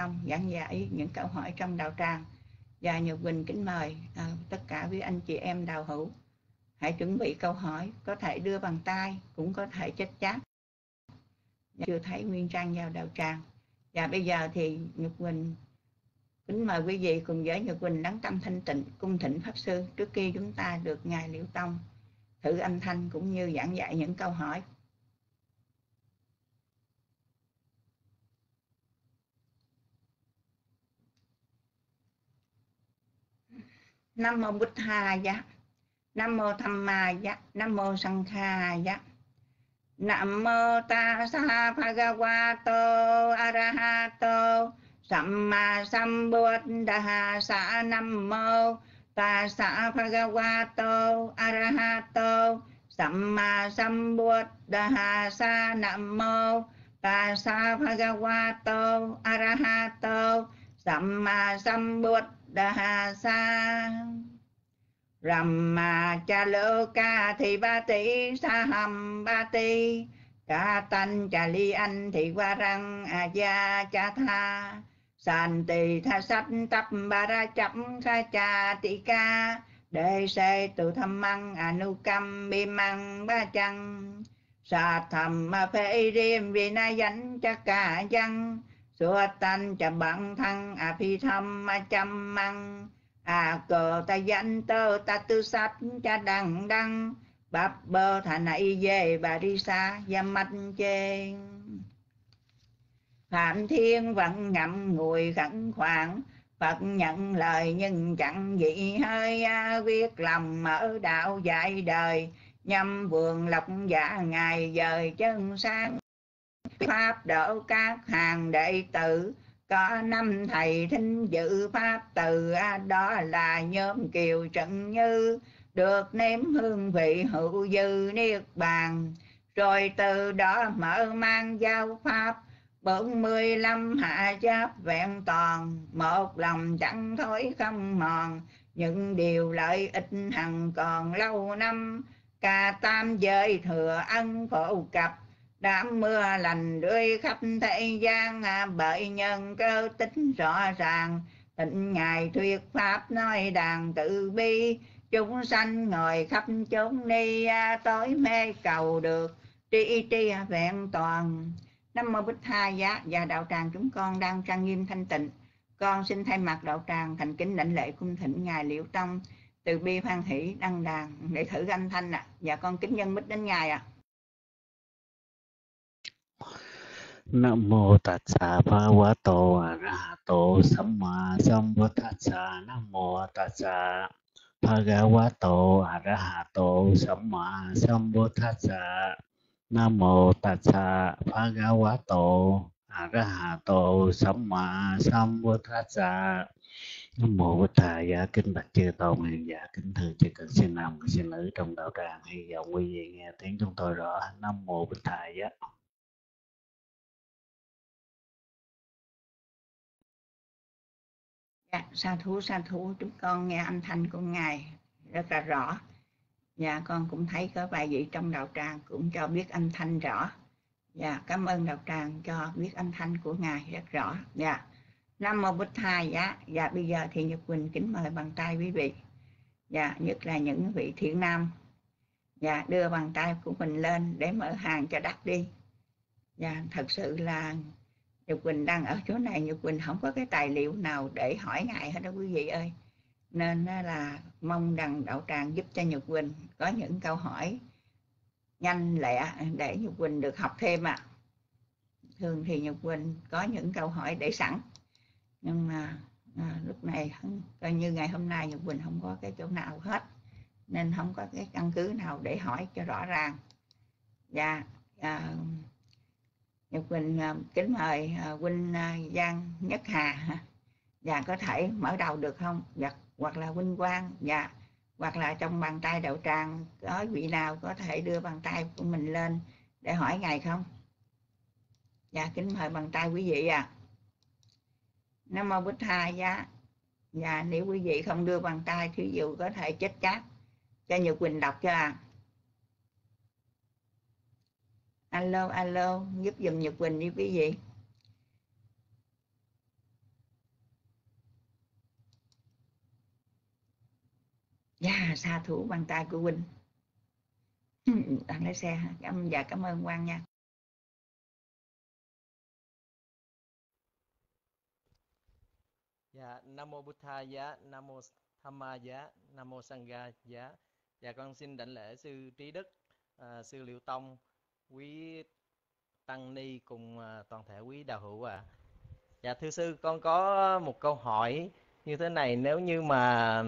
giảng giải những câu hỏi trong đạo tràng. Và Nhật Quỳnh kính mời tất cả quý anh chị em đạo hữu hãy chuẩn bị câu hỏi, có thể đưa bằng tay, cũng có thể chết chat. Chưa thấy Nguyên Trang vào đạo tràng. Và bây giờ thì Nhật Quỳnh kính mời quý vị cùng với Nhật Quỳnh lắng tâm thanh tịnh cung thỉnh Pháp Sư trước khi chúng ta được Ngài Liễu Tông thử âm thanh cũng như giảng dạy những câu hỏi. Nam mô Bụt Thà Giá, Nam mô Tham Ma Giá, Nam mô Sang Kha Giá. Nam mô Tassa Bhagavato Arahato Samma Sambuddhassa. Nam mô Tassa Bhagavato Arahato Samma Sambuddhassa. Nam mô Tassa Bhagavato Arahato Samma Sambuddhassa. Ramacaloka thì ba tỷ sa hầm ba tỷ ca tanh trà ly anh thì qua răng gia cha tha san tỳ tha sách tập ba ra chấm kha cha tỷ ca đề se tu tham măng anukam bi măng ba chăng sa thầm ma phê riêng vì na danh cha cả chăng sua tanh cha bằng thăng phi thâm ma chăm măng cờ ta danh tơ ta tư sách cha đằng đăng bắp bơ thà nãy về bà đi xa gia mạch chê Phạm Thiên vẫn ngậm ngùi khẩn khoản Phật nhận lời nhưng chẳng dị hơi quyết lòng mở đạo dạy đời nhâm vườn lộc giả ngày dời chân sáng pháp đỡ các hàng đệ tử có năm thầy thính dự pháp từ đó là nhóm Kiều Trận Như được nếm hương vị hữu dư niết bàn rồi từ đó mở mang giáo pháp 45 hạ giáp vẹn toàn một lòng chẳng thối không mòn những điều lợi ích hằng còn lâu năm cả tam giới thừa ân phổ cập đám mưa lành rơi khắp thế gian bởi nhân cơ tính rõ ràng tịnh ngài thuyết pháp nói đàn tự bi chúng sanh ngồi khắp chốn ni tối mê cầu được tri tri vẹn toàn. Nam mô Bích Tha Giá. Và đạo tràng chúng con đang trang nghiêm thanh tịnh, con xin thay mặt đạo tràng thành kính lãnh lễ cung thỉnh ngài Liễu Tông từ bi hoan hỷ đăng đàn để thử âm thanh ạ. Và con kính nhân mít đến ngài ạ. Nam mô Tassa Bhagavato Arahato Samma Sambuddhassa. Nam mô Tassa Bhagavato Arahato Samma Sambuddhassa. Nam mô Tassa Bhagavato Arahato Samma Sambuddhassa. Nam mô Bụt Thà Giá. Kính bạch chư tôn hiền giả, kính thưa chư cận sinh nam và sinh nữ trong đạo tràng, hy vọng quý vị nghe tiếng chúng tôi rõ. Nam mô Bụt Thà Giá. Sa thú, chúng con nghe âm thanh của ngài rất là rõ. Và con cũng thấy có vài vị trong đạo tràng cũng cho biết âm thanh rõ. Và cảm ơn đạo tràng cho biết âm thanh của ngài rất rõ. Nam mô Bụt Thà Giá. Và bây giờ thì Nhật Quỳnh kính mời bàn tay quý vị, và nhất là những vị thiện nam, và đưa bàn tay của mình lên để mở hàng cho đắc đi. Và thật sự là Nhật Quỳnh đang ở chỗ này, Nhật Quỳnh không có cái tài liệu nào để hỏi ngài hết đó quý vị ơi. Nên là mong rằng đạo tràng giúp cho Nhật Quỳnh có những câu hỏi nhanh lẹ để Nhật Quỳnh được học thêm ạ. Thường thì Nhật Quỳnh có những câu hỏi để sẵn, nhưng mà lúc này coi như ngày hôm nay Nhật Quỳnh không có cái chỗ nào hết, nên không có cái căn cứ nào để hỏi cho rõ ràng. Và Nhật Quỳnh kính mời huynh Giang Nhất Hà, và có thể mở đầu được không? Hoặc là huynh Quang, và hoặc là trong bàn tay đạo tràng có vị nào có thể đưa bàn tay của mình lên để hỏi ngài không? Dạ kính mời bàn tay quý vị ạ. Nam mô Bụt Thà Giá. Và nếu quý vị không đưa bàn tay, thí dụ có thể chết chát cho Nhật Quỳnh đọc cho ạ. Alo, giúp giùm Nhật Quỳnh đi quý vị. Dạ, sa thủ bằng tay của huynh. Đang lái xe. Dạ, cảm ơn Quang nha. Dạ, Nam mô Bụt Thầy giá, Nam mô Tham Ma giá, Nam mô Sangha giá. Dạ con xin đảnh lễ sư Trí Đức, sư Liệu Tông, quý tăng ni cùng toàn thể quý đạo hữu ạ. Dạ thưa sư, con có một câu hỏi như thế này, nếu như mà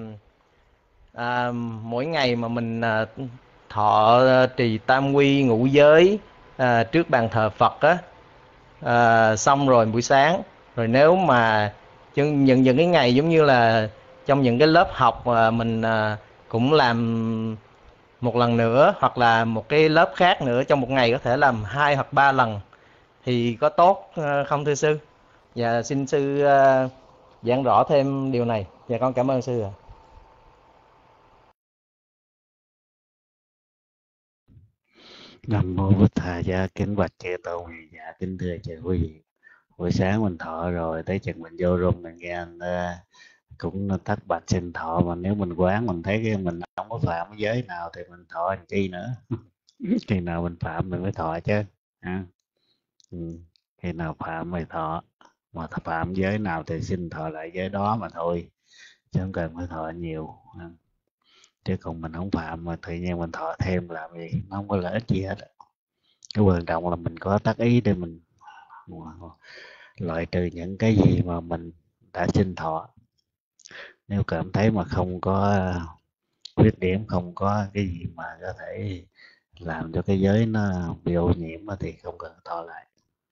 mỗi ngày mà mình thọ trì tam quy ngũ giới trước bàn thờ Phật á, xong rồi buổi sáng, rồi nếu mà những cái ngày giống như là trong những cái lớp học mà mình cũng làm một lần nữa, hoặc là một cái lớp khác nữa trong một ngày có thể làm 2 hoặc 3 lần thì có tốt không thưa sư? Dạ xin sư giảng rõ thêm điều này. Dạ con cảm ơn sư ạ. Nam mô Bổn Thầy giá, kính bạch chư tôn hiền giả, kính thưa chư quý vị. Buổi sáng mình thọ rồi, tới chừng mình vô room mình nghe anh cũng tắt bạch xin thọ, mà nếu mình quán mình thấy cái mình không có phạm cái giới nào thì mình thọ làm chi nữa. Khi nào mình phạm mình mới thọ chứ. Ừ. Khi nào phạm thì thọ, mà phạm giới nào thì xin thọ lại giới đó mà thôi, chứ không cần phải thọ nhiều. Chứ còn mình không phạm mà tự nhiên mình thọ thêm làm gì, nó không có lợi ích gì hết. Cái quan trọng là mình có tác ý để mình loại trừ những cái gì mà mình đã xin thọ. Nếu cảm thấy mà không có khuyết điểm, không có cái gì mà có thể làm cho cái giới nó bị ô nhiễm thì không cần thọ lại.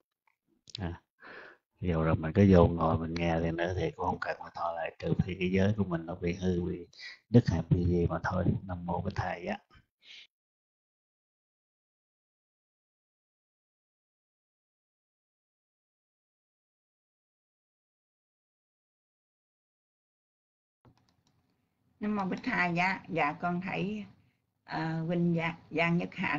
Dù rồi mình cứ vô ngồi mình nghe thì nữa thì cũng không cần phải thọ lại, trừ khi cái giới của mình nó bị hư, bị đứt hay bị gì mà thôi. Nam mô Bổn Thầy á. Nam mô Bích Thầy giá. Dạ con thấy huynh Giang Nhất Hà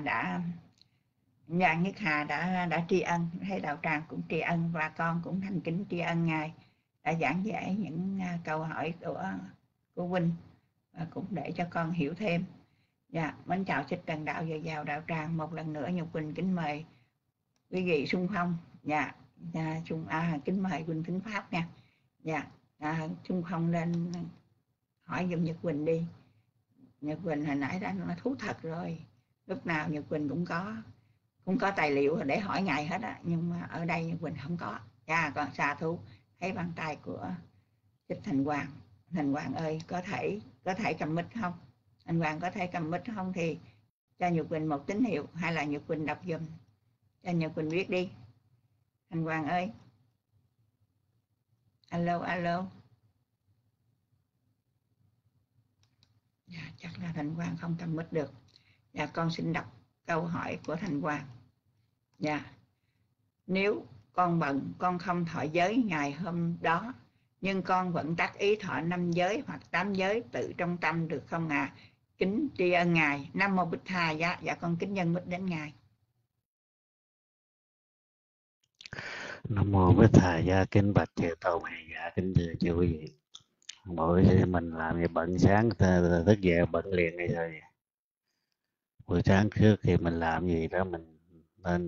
đã tri ân, thấy đạo tràng cũng tri ân, và con cũng thành kính tri ân ngài đã giảng giải những câu hỏi của huynh, và cũng để cho con hiểu thêm. Dạ, mến chào Thích Trần Đạo và vào đạo tràng một lần nữa. Nhục Quỳnh kính mời quý vị xung phong. Dạ, kính mời Quỳnh Thính Pháp nha. Dạ, xung phong lên hỏi giùm Nhật Quỳnh đi. Nhật Quỳnh hồi nãy đã nói thú thật rồi, lúc nào Nhật Quỳnh cũng có tài liệu để hỏi ngài hết á, nhưng mà ở đây Nhật Quỳnh không có. Dạ, còn xà thú thấy bàn tay của Thích Thành Hoàng. Thành Hoàng ơi, có thể cầm mic không? Thành Hoàng có thể cầm mic không thì cho Nhật Quỳnh một tín hiệu, hay là Nhật Quỳnh đọc giùm cho Nhật Quỳnh biết đi. Thành Hoàng ơi. Alo, alo. Dạ, chắc là Thành Hoàng không cầm mic được. Dạ, con xin đọc câu hỏi của Thành Hoàng. Dạ, nếu con bận, con không thọ giới ngày hôm đó, nhưng con vẫn tác ý thọ 5 giới hoặc 8 giới tự trong tâm được không ạ? Kính tri ân ngài. Nam mô Bích Tha giá. Dạ con kính nhân mít đến ngài. Nam mô Bổn Thầy giá, kính bạch chư tôn hiền giả, kính thưa chư quý vị. Mỗi mình làm gì bận, sáng thức dậy bận liền hay sao vậy? Buổi sáng trước khi mình làm gì đó mình nên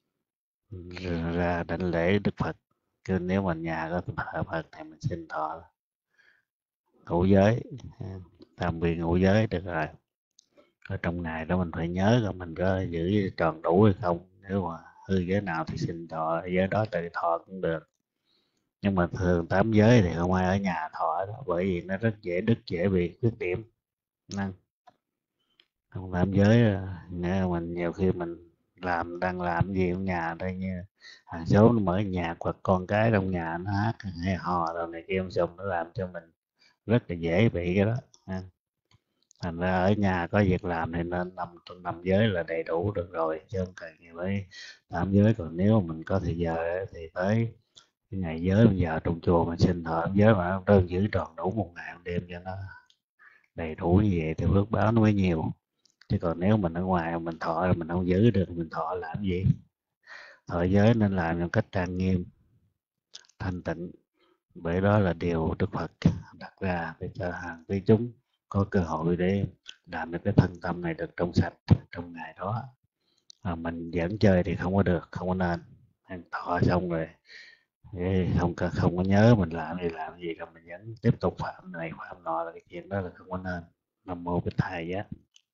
ra đảnh lễ Đức Phật. Chứ nếu mình nhà có thờ Phật thì mình xin thọ ngũ giới, tam quy ngũ giới được rồi. Ở trong ngày đó mình phải nhớ rồi mình có giữ tròn đủ hay không. Nếu mà hư giới nào thì xin thọ giới đó, tự thọ cũng được. Nhưng mà thường 8 giới thì không ai ở nhà thọ đó, bởi vì nó rất dễ đứt, dễ bị khuyết điểm. Nên không 8 giới nghe mình nhiều khi mình đang làm gì ở nhà đây, như hàng xóm nó mở nhạc hoặc con cái trong nhà nó hát hay hò rồi này kia, xong nó làm cho mình rất là dễ bị cái đó. Thành ra ở nhà có việc làm thì nên năm giới là đầy đủ được rồi, chứ không cần gì phải 8 giới. Còn nếu mà mình có thời giờ thì tới cái ngày giới bây giờ trong chùa mình xin thọ giới mà nó đơn giữ tròn đủ một ngày một đêm cho nó đầy đủ như vậy thì phước báo nó mới nhiều. Chứ còn nếu mình ở ngoài mình thọ là mình không giữ được, mình thọ làm gì? Thọ giới nên làm trong cách trang nghiêm, thanh tịnh, bởi đó là điều Đức Phật đặt ra để cho hàng quý chúng có cơ hội để làm được cái thân tâm này được trong sạch trong ngày đó. Mình vẫn chơi thì không có được, không có nên. Ăn thọ xong rồi không có nhớ mình làm gì rồi mình vẫn tiếp tục phạm này phạm nọ, là cái chuyện đó là không có nên. Nam mô Bích Thầy Giá.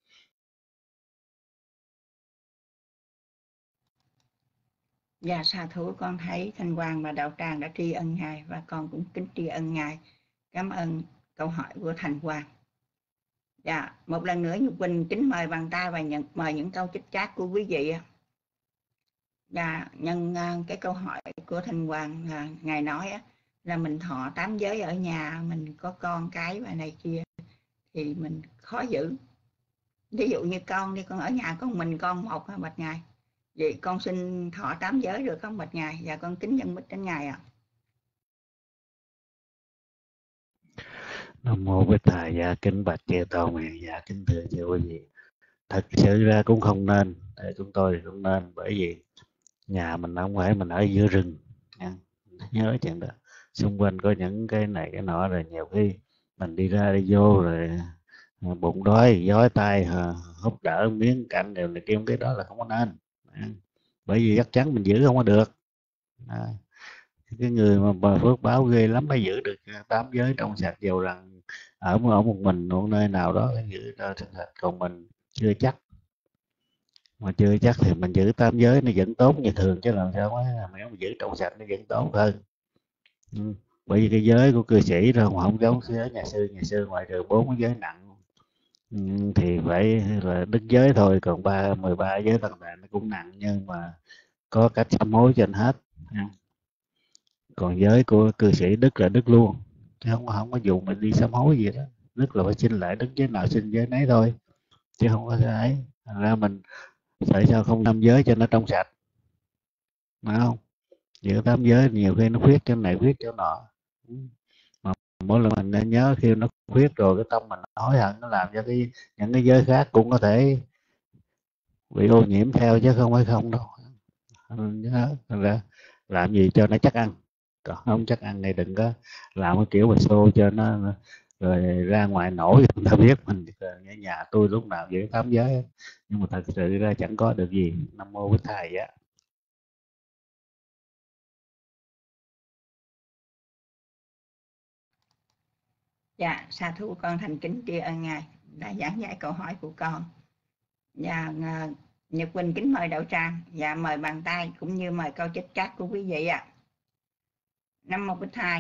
Dạ sa thú, con thấy Thanh Quang và Đạo Tràng đã tri ân Ngài và con cũng kính tri ân Ngài. Cảm ơn câu hỏi của Thanh Quang. Dạ, một lần nữa Nhục Quỳnh kính mời bàn tay và mời những câu chích chát của quý vị. Dạ, nhân cái câu hỏi của Thanh Quang, Ngài nói là mình thọ 8 giới ở nhà, mình có con cái và này kia thì mình khó giữ. Ví dụ như con đi, con ở nhà con mình con một bạch Ngài, vậy con xin thọ 8 giới được không bạch Ngài? Dạ con kính dân mít đến Ngài ạ. Nam mô Bích Thầy. Dạ kính bạch chư tôn nguyện. Dạ kính thưa chư quý vị, thật sự ra cũng không nên, chúng tôi thì không nên, bởi vì nhà mình không phải mình ở giữa rừng nha. Nhớ chuyện đó, xung quanh có những cái này cái nọ, rồi nhiều khi mình đi ra đi vô rồi bụng đói giói tay húp đỡ miếng cạnh đều này kia, cái đó là không có nên. Bởi vì chắc chắn mình giữ không có được. Cái người mà phước báo ghê lắm mới giữ được 8 giới trong sạch, dù rằng ở một mình một nơi nào đó giữ trong sạch, còn mình chưa chắc. Mà chưa chắc thì mình giữ 8 giới nó vẫn tốt như thường, chứ làm sao mà giữ trong sạch nó vẫn tốt hơn. Bởi vì cái giới của cư sĩ rồi mà không giống giới nhà sư ngoại trừ 4 cái giới nặng thì phải là đức giới thôi, còn 13 giới tầng tạng nó cũng nặng, nhưng mà có cách sám hối trên hết. Còn giới của cư sĩ đức là đức luôn, chứ không có dùng mình đi sám hối gì đó. Đức là phải xin lại đức giới nào xin giới nấy thôi, chứ không có ấy. Thành ra mình tại sao không 5 giới cho nó trong sạch, phải không? Giữa 8 giới nhiều khi nó khuyết chỗ này khuyết chỗ nọ, mà mỗi lần mình nên nhớ khi nó khuyết rồi cái tâm mình hối hận, nó làm cho những cái giới khác cũng có thể bị ô nhiễm theo, chứ không phải không đâu. Nhớ ra làm gì cho nó chắc ăn, còn không chắc ăn này đừng có làm cái kiểu mà xô cho nó rồi ra ngoài nổi người ta biết mình ở nhà tôi lúc nào giữ 8 giới, nhưng mà thật sự ra chẳng có được gì. Nam mô Bích Thầy á. Dạ sa thú, con thành kính tri ân Ngài đã giảng giải câu hỏi của con. Dạ Nhật Quỳnh kính mời Đạo Tràng. Dạ mời bàn tay cũng như mời câu chích chat của quý vị ạ. Nam mô Bích Thầy.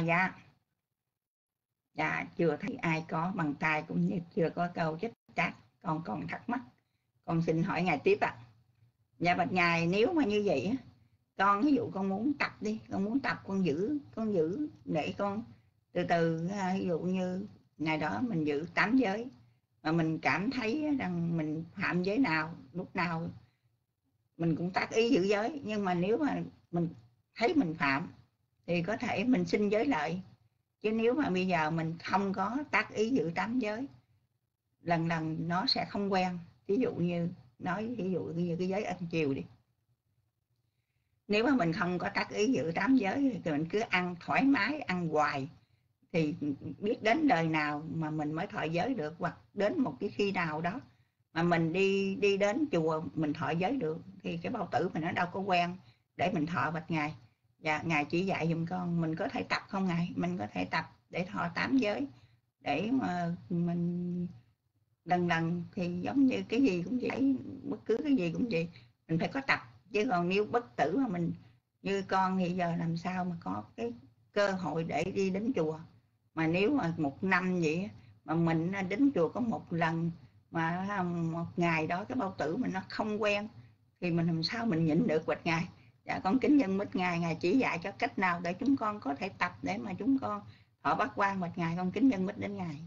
Dạ chưa thấy ai có bàn tay cũng như chưa có câu chích chat, con còn thắc mắc, con xin hỏi Ngài tiếp ạ. Dạ bạch Ngài, nếu mà như vậy con ví dụ con muốn tập đi, con muốn tập, con giữ để con từ từ, ví dụ như ngày đó mình giữ 8 giới mà mình cảm thấy rằng mình phạm giới nào, lúc nào mình cũng tác ý giữ giới, nhưng mà nếu mà mình thấy mình phạm thì có thể mình xin giới lợi. Chứ nếu mà bây giờ mình không có tác ý giữ 8 giới, lần lần nó sẽ không quen. Ví dụ như cái giới ăn chiều đi, nếu mà mình không có tác ý giữ 8 giới thì mình cứ ăn thoải mái, ăn hoài, thì biết đến đời nào mà mình mới thọ giới được, hoặc đến một cái khi nào đó mà mình đi đến chùa mình thọ giới được, thì cái bao tử mình nó đâu có quen để mình thọ bạch Ngài. Và Ngài chỉ dạy giùm con mình có thể tập không Ngài? Mình có thể tập để thọ 8 giới, để mà mình lần lần thì giống như cái gì cũng vậy, bất cứ cái gì cũng vậy, mình phải có tập. Chứ còn nếu bất tử mà mình như con thì giờ làm sao mà có cái cơ hội để đi đến chùa. Mà nếu mà một năm vậy mà mình đến chùa có một lần mà một ngày đó cái bao tử mình nó không quen thì mình làm sao mình nhịn được bạch Ngài. Dạ con kính dân mít Ngài, Ngài chỉ dạy cho cách nào để chúng con có thể tập để mà chúng con thọ bát quan bạch Ngài. Con kính dân mít đến Ngài.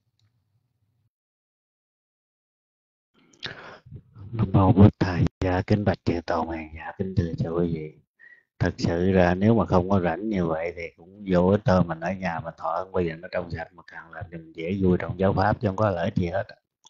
Nam mô Bích Thầy. Dạ kính bạch chư tôn nguyện. Dạ kính thưa chư quý vị, thật sự ra nếu mà không có rảnh như vậy thì cũng vô ích thôi. Mình ở nhà mình thọ bây giờ nó trong sạch, mà càng làm mình dễ vui trong giáo pháp, chứ không có lợi ích gì hết.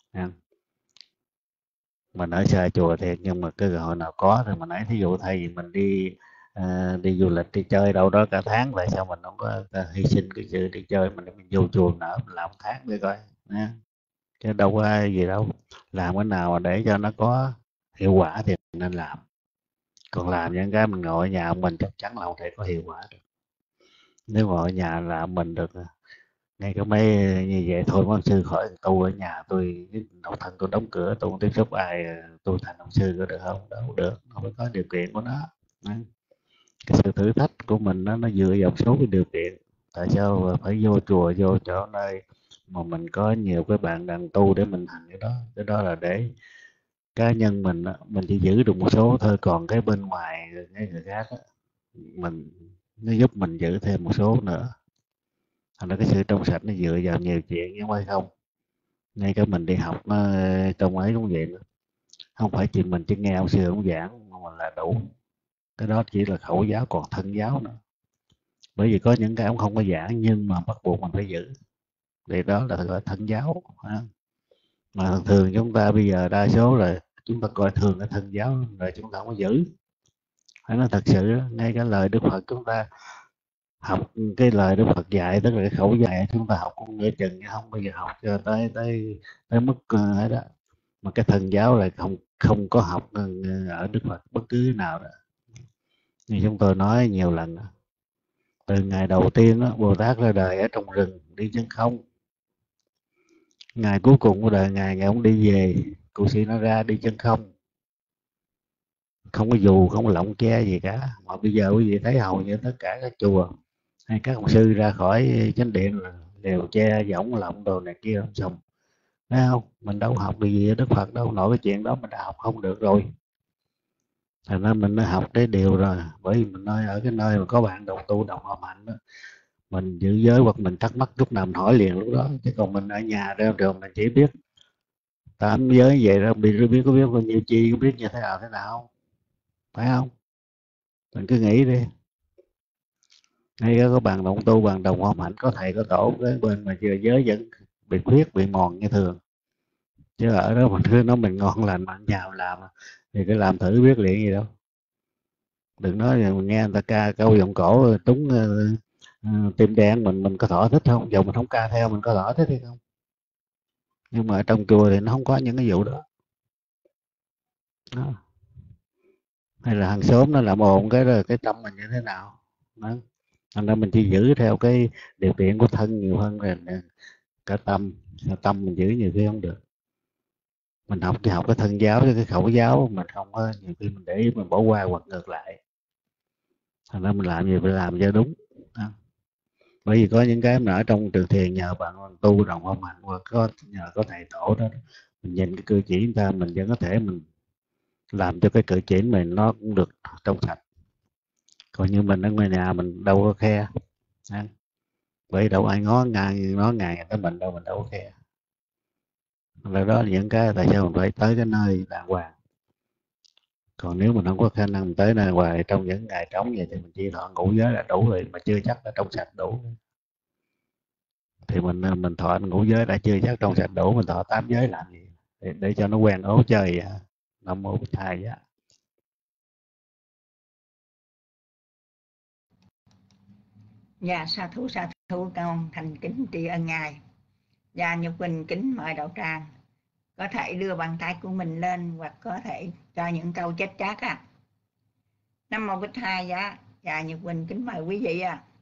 Mình ở xa chùa thiệt, nhưng mà cái cơ hội nào có thì mình ấy. Thí dụ thay vì mình đi du lịch đi chơi đâu đó cả tháng, tại sao mình không có hy sinh cái sự đi chơi mình vô chùa nở mình làm tháng để coi nha. chứ đâu có ai gì đâu. Làm cái nào mà để cho nó có hiệu quả thì nên làm, còn làm những cái mình ngồi ở nhà mình chắc chắn là không thể có hiệu quả được. Nếu ngồi ở nhà làm mình được ngay cái mấy như vậy thôi, ông sư khỏi tu ở nhà tôi độc thân, tôi đóng cửa, tôi không tiếp xúc ai, tôi thành ông sư có được không? Đâu được, không phải có điều kiện của nó. Cái sự thử thách của mình nó dựa vào một số cái điều kiện. Tại sao phải vô chùa, vô chỗ nơi mà mình có nhiều cái bạn đang tu để mình hành cái đó? Cái đó là để cá nhân mình á, mình chỉ giữ được một số thôi, còn cái bên ngoài cái người khác á, mình nó giúp mình giữ thêm một số nữa. Thành ra cái sự trong sạch nó dựa vào nhiều chuyện chứ không phải không. Ngay cả mình đi học trong ấy cũng vậy nữa. Không phải chỉ mình chỉ nghe ông sư ông giảng mà là đủ. Cái đó chỉ là khẩu giáo, còn thân giáo nữa. Bởi vì có những cái ông không có giảng nhưng mà bắt buộc mình phải giữ. Thì đó là gọi thân giáo. Mà thường thường chúng ta bây giờ đa số là chúng ta coi thường cái thân giáo rồi chúng ta không có giữ. Phải nói thật sự đó, ngay cả lời Đức Phật chúng ta học, cái lời Đức Phật dạy tức là cái khẩu dạy chúng ta học cũng nửa chừng, không bao giờ học cho tới tới tới mức ấy đó. Mà cái thần giáo là không không có học ở Đức Phật bất cứ nào đó. Như chúng tôi nói nhiều lần đó, từ ngày đầu tiên đó, Bồ Tát ra đời ở trong rừng đi chân không. Ngày cuối cùng của đời ngài ông đi về, cụ sĩ nó ra đi chân không, không có dù, không có lọng che gì cả. Mà bây giờ quý vị thấy hầu như tất cả các chùa hay các ông sư ra khỏi chánh điện là đều che võng lọng đồ này kia xong. Thấy không? Mình đâu học được gì ở Đức Phật đâu, nội cái chuyện đó mình đã học không được rồi. Thành ra mình đã học cái điều rồi, bởi vì mình nói ở cái nơi mà có bạn đồng tu đồng học hạnh đó, mình giữ giới hoặc mình thắc mắc lúc nào mình hỏi liền lúc đó. Chứ còn mình ở nhà ra trường mình chỉ biết 8 giới vậy đó, biết có biết bao nhiêu chi, có biết như thế nào, phải không? Mình cứ nghĩ đi, ngay cả có bạn đồng tu bằng đồng học hạnh, có thầy có tổ cái bên mà chưa giới vẫn bị khuyết bị mòn như thường. Chứ ở đó mình cứ nói mình ngon lành mà nhào làm thì cứ làm thử biết liền gì đâu. Đừng nói là mình nghe người ta ca câu giọng cổ túng tim đen, mình có thỏa thích không? Giờ mình không ca theo mình có thỏa thích hay không? Nhưng mà ở trong chùa thì nó không có những cái vụ đó. Đó. Hay là hàng xóm nó làm ồn cái rồi cái tâm mình như thế nào đó. Thành ra mình chỉ giữ theo cái điều kiện của thân nhiều hơn là cả tâm. Tâm mình giữ nhiều khi không được. Mình học thì học cái thân giáo với cái khẩu giáo, mình không có, nhiều khi mình để ý mình bỏ qua hoặc ngược lại. Thành ra mình làm gì phải làm cho đúng đó. Bởi vì có những cái mà ở trong trường thiền nhờ bạn tu đồng không hành hoặc có nhờ có thầy tổ đó, mình nhìn cái cử chỉ người ta mình vẫn có thể mình làm cho cái cử chỉ mình nó cũng được trong sạch. Còn như mình ở ngoài nhà mình đâu có khe, vậy đâu ai ngó ngàng người ta mình đâu, mình đâu có khe. Là đó là những cái tại sao mình phải tới cái nơi đàng hoàng. Còn nếu mình không có khả năng mình tới nơi hoài trong những ngày trống vậy thì mình chỉ thọ ngũ giới là đủ rồi, mà chưa chắc là trong sạch đủ. Thì mình thọ ngũ giới đã chưa chắc trong sạch đủ, mình thọ 8 giới làm gì để cho nó quen ố chơi. Nam mô Bích Thầy á. Dạ sa thú con thành kính tri ân ngài. Và Nhật Quỳnh kính mời đạo tràng có thể đưa bàn tay của mình lên hoặc có thể cho những câu chết chát Nam mô Bích Thầy dạ. Và Nhật Quỳnh kính mời quý vị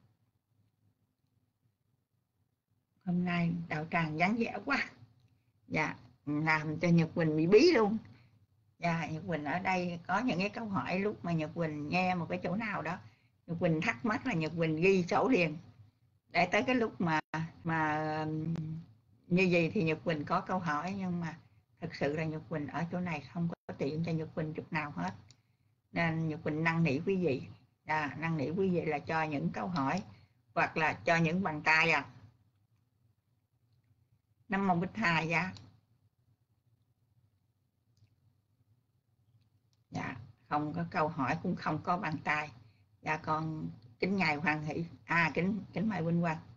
Hôm nay đạo tràng vắng vẻ quá. Dạ, làm cho Nhật Quỳnh bị bí luôn. Dạ, Nhật Quỳnh ở đây có những cái câu hỏi lúc mà Nhật Quỳnh nghe một cái chỗ nào đó, Nhật Quỳnh thắc mắc là Nhật Quỳnh ghi sổ liền. Để tới cái lúc mà như vậy thì Nhật Quỳnh có câu hỏi, nhưng mà thực sự là Nhật Quỳnh ở chỗ này không có tiện cho Nhật Quỳnh chút nào hết. Nên Nhật Quỳnh năn nỉ quý vị, năn nỉ quý vị là cho những câu hỏi hoặc là cho những bàn tay Nam mô Bích Thầy dạ. Dạ, không có câu hỏi cũng không có bàn tay. Dạ con kính ngài Hoàng Hỷ. Kính mời Vinh Quang.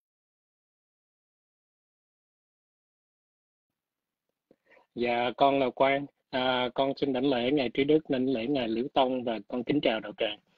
Dạ con là Quang. Con xin đảnh lễ ngài Trí Đức, đảnh lễ ngài Liễu Tông và con kính chào đạo tràng.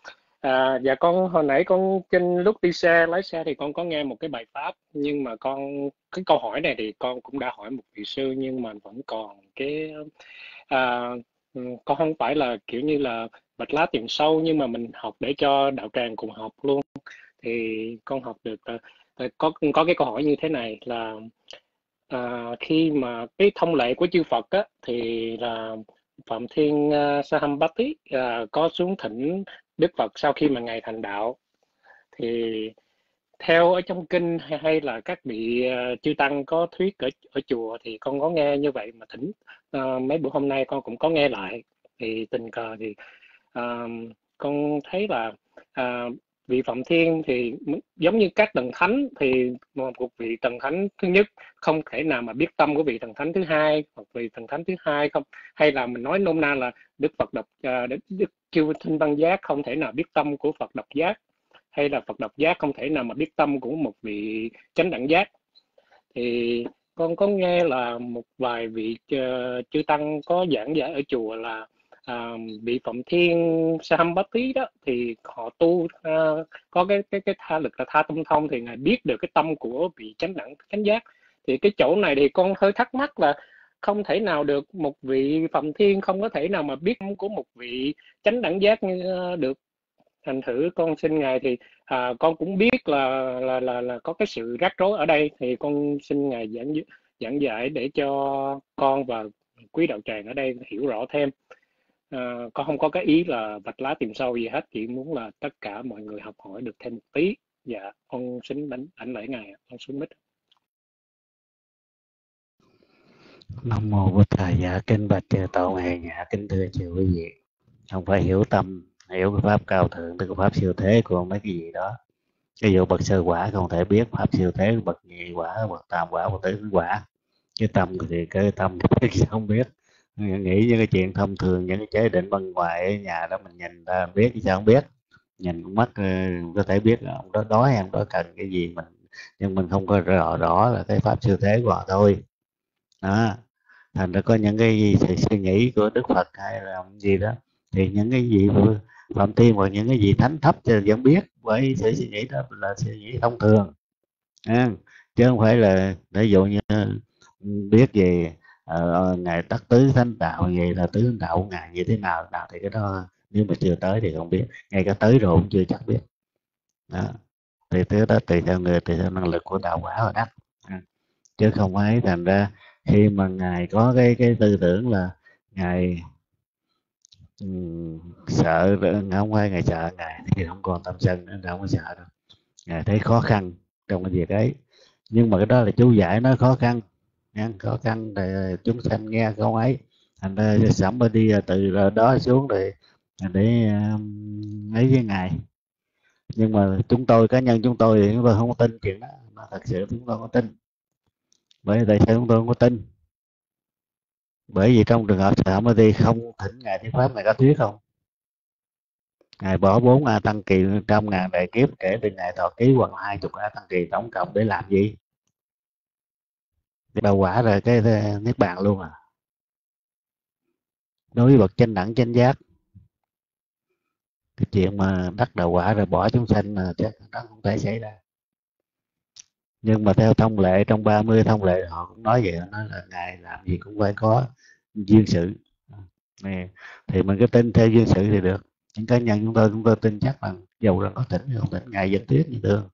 Dạ con hồi nãy con trên lúc đi xe lái xe thì con có nghe một cái bài pháp, nhưng mà cái câu hỏi này thì con cũng đã hỏi một vị sư, nhưng mà vẫn còn à, con không phải là kiểu như là bạch lá tìm sâu, nhưng mà mình học để cho đạo tràng cùng học luôn. Thì con học được có cái câu hỏi như thế này là khi mà cái thông lệ của chư Phật á, thì là Phạm Thiên Sahampati có xuống thỉnh Đức Phật sau khi mà ngài thành đạo. Thì theo ở trong kinh hay là các vị chư tăng có thuyết ở chùa thì con có nghe như vậy, mà thỉnh mấy bữa hôm nay con cũng có nghe lại. Thì tình cờ thì ờ, con thấy là ờ, vị Phạm Thiên thì giống như các tầng thánh, thì một vị tầng thánh thứ nhất không thể nào mà biết tâm của vị tầng thánh thứ hai, hoặc vị tầng thánh thứ hai không, hay là mình nói nôm na là Đức Phật Đức Chư Tinh Văn Giác không thể nào biết tâm của Phật Độc Giác, hay là Phật Độc Giác không thể nào mà biết tâm của một vị chánh đẳng giác. Thì con có nghe là một vài vị chư tăng có giảng giải ở chùa là vị Phạm Thiên Sahampati đó thì họ tu có cái tha lực là tha tâm thông, thì ngài biết được cái tâm của vị chánh đẳng chánh giác. Thì cái chỗ này thì con hơi thắc mắc là không thể nào được, một vị Phạm Thiên không có thể nào mà biết tâm của một vị chánh đẳng giác được. Thành thử con xin ngài thì con cũng biết là có cái sự rắc rối ở đây, thì con xin ngài giảng giải để cho con và quý đạo tràng ở đây hiểu rõ thêm. Con không có cái ý là vạch lá tìm sâu gì hết, chỉ muốn là tất cả mọi người học hỏi được thêm một tí. Dạ con xin đảnh lễ ngài, con xuống mic. Nam mô Bổn Thầy. Dạ kính bạch chư tổ ngài, dạ kính thưa chư quý vị. Không phải hiểu tâm, hiểu cái pháp cao thượng, cái pháp siêu thế của mấy cái gì đó. Ví dụ bậc sơ quả không thể biết pháp siêu thế, bậc nhị quả, bậc tam quả, bậc tứ quả. Cái tâm thì cái tâm không biết. Nghĩ những cái chuyện thông thường, những cái chế định bên ngoài ở nhà đó mình nhìn ra biết, chứ sao không biết. Nhìn con mắt có thể biết ông đó đói, ông đó cần cái gì, nhưng mình không có rõ là cái pháp siêu thế của họ thôi đó. Thành ra có những cái gì suy nghĩ của Đức Phật hay là gì đó, thì những cái gì của Phạm Thiên và những cái gì thánh thấp thì vẫn biết, bởi sự suy nghĩ đó là suy nghĩ thông thường chứ không phải là ví dụ như biết về ngài tắc tứ thánh đạo, vậy là tứ thánh đạo của ngài như thế nào thì cái đó nếu mà chưa tới thì không biết, ngay cả tới rồi cũng chưa chắc biết đó. Thì thứ đó tùy theo người, tùy theo năng lực của đạo quả và đắc chứ không phải. Thành ra khi mà ngài có cái tư tưởng là ngài sợ, không phải ngài sợ, ngài thì không còn tâm sân nữa, không có sợ đâu. Ngài thấy khó khăn trong cái việc ấy, nhưng mà cái đó là chú giải nó khó khăn nha, khó khăn để chúng sanh nghe câu ấy. Thành ra sẵm đi từ đó xuống để ấy với ngài. Nhưng mà chúng tôi, cá nhân chúng tôi thì chúng tôi không có tin chuyện đó, mà thật sự chúng tôi không có tin. Bởi tại sao chúng tôi không có tin? Bởi vì trong trường hợp Samadhi không thỉnh ngài thuyết pháp, ngài có thuyết không? Ngài bỏ 4 a tăng kỳ trong ngàn đại kiếp, kể từ ngày thọ ký hoặc 20 a tăng kỳ tổng cộng để làm gì? Để đào quả rồi cái niết bàn luôn à. Đối với bậc chánh đẳng chánh giác, cái chuyện mà đắc đạo quả rồi bỏ chúng sanh là chắc đó không thể xảy ra. Nhưng mà theo thông lệ, trong 30 thông lệ họ cũng nói vậy, nói là ngài làm gì cũng phải có duyên sự này, thì mình cứ tin theo duyên sự thì được. Những cá nhân chúng tôi tin chắc là dầu là có tỉnh hay không tỉnh, ngài vẫn thuyết như thường.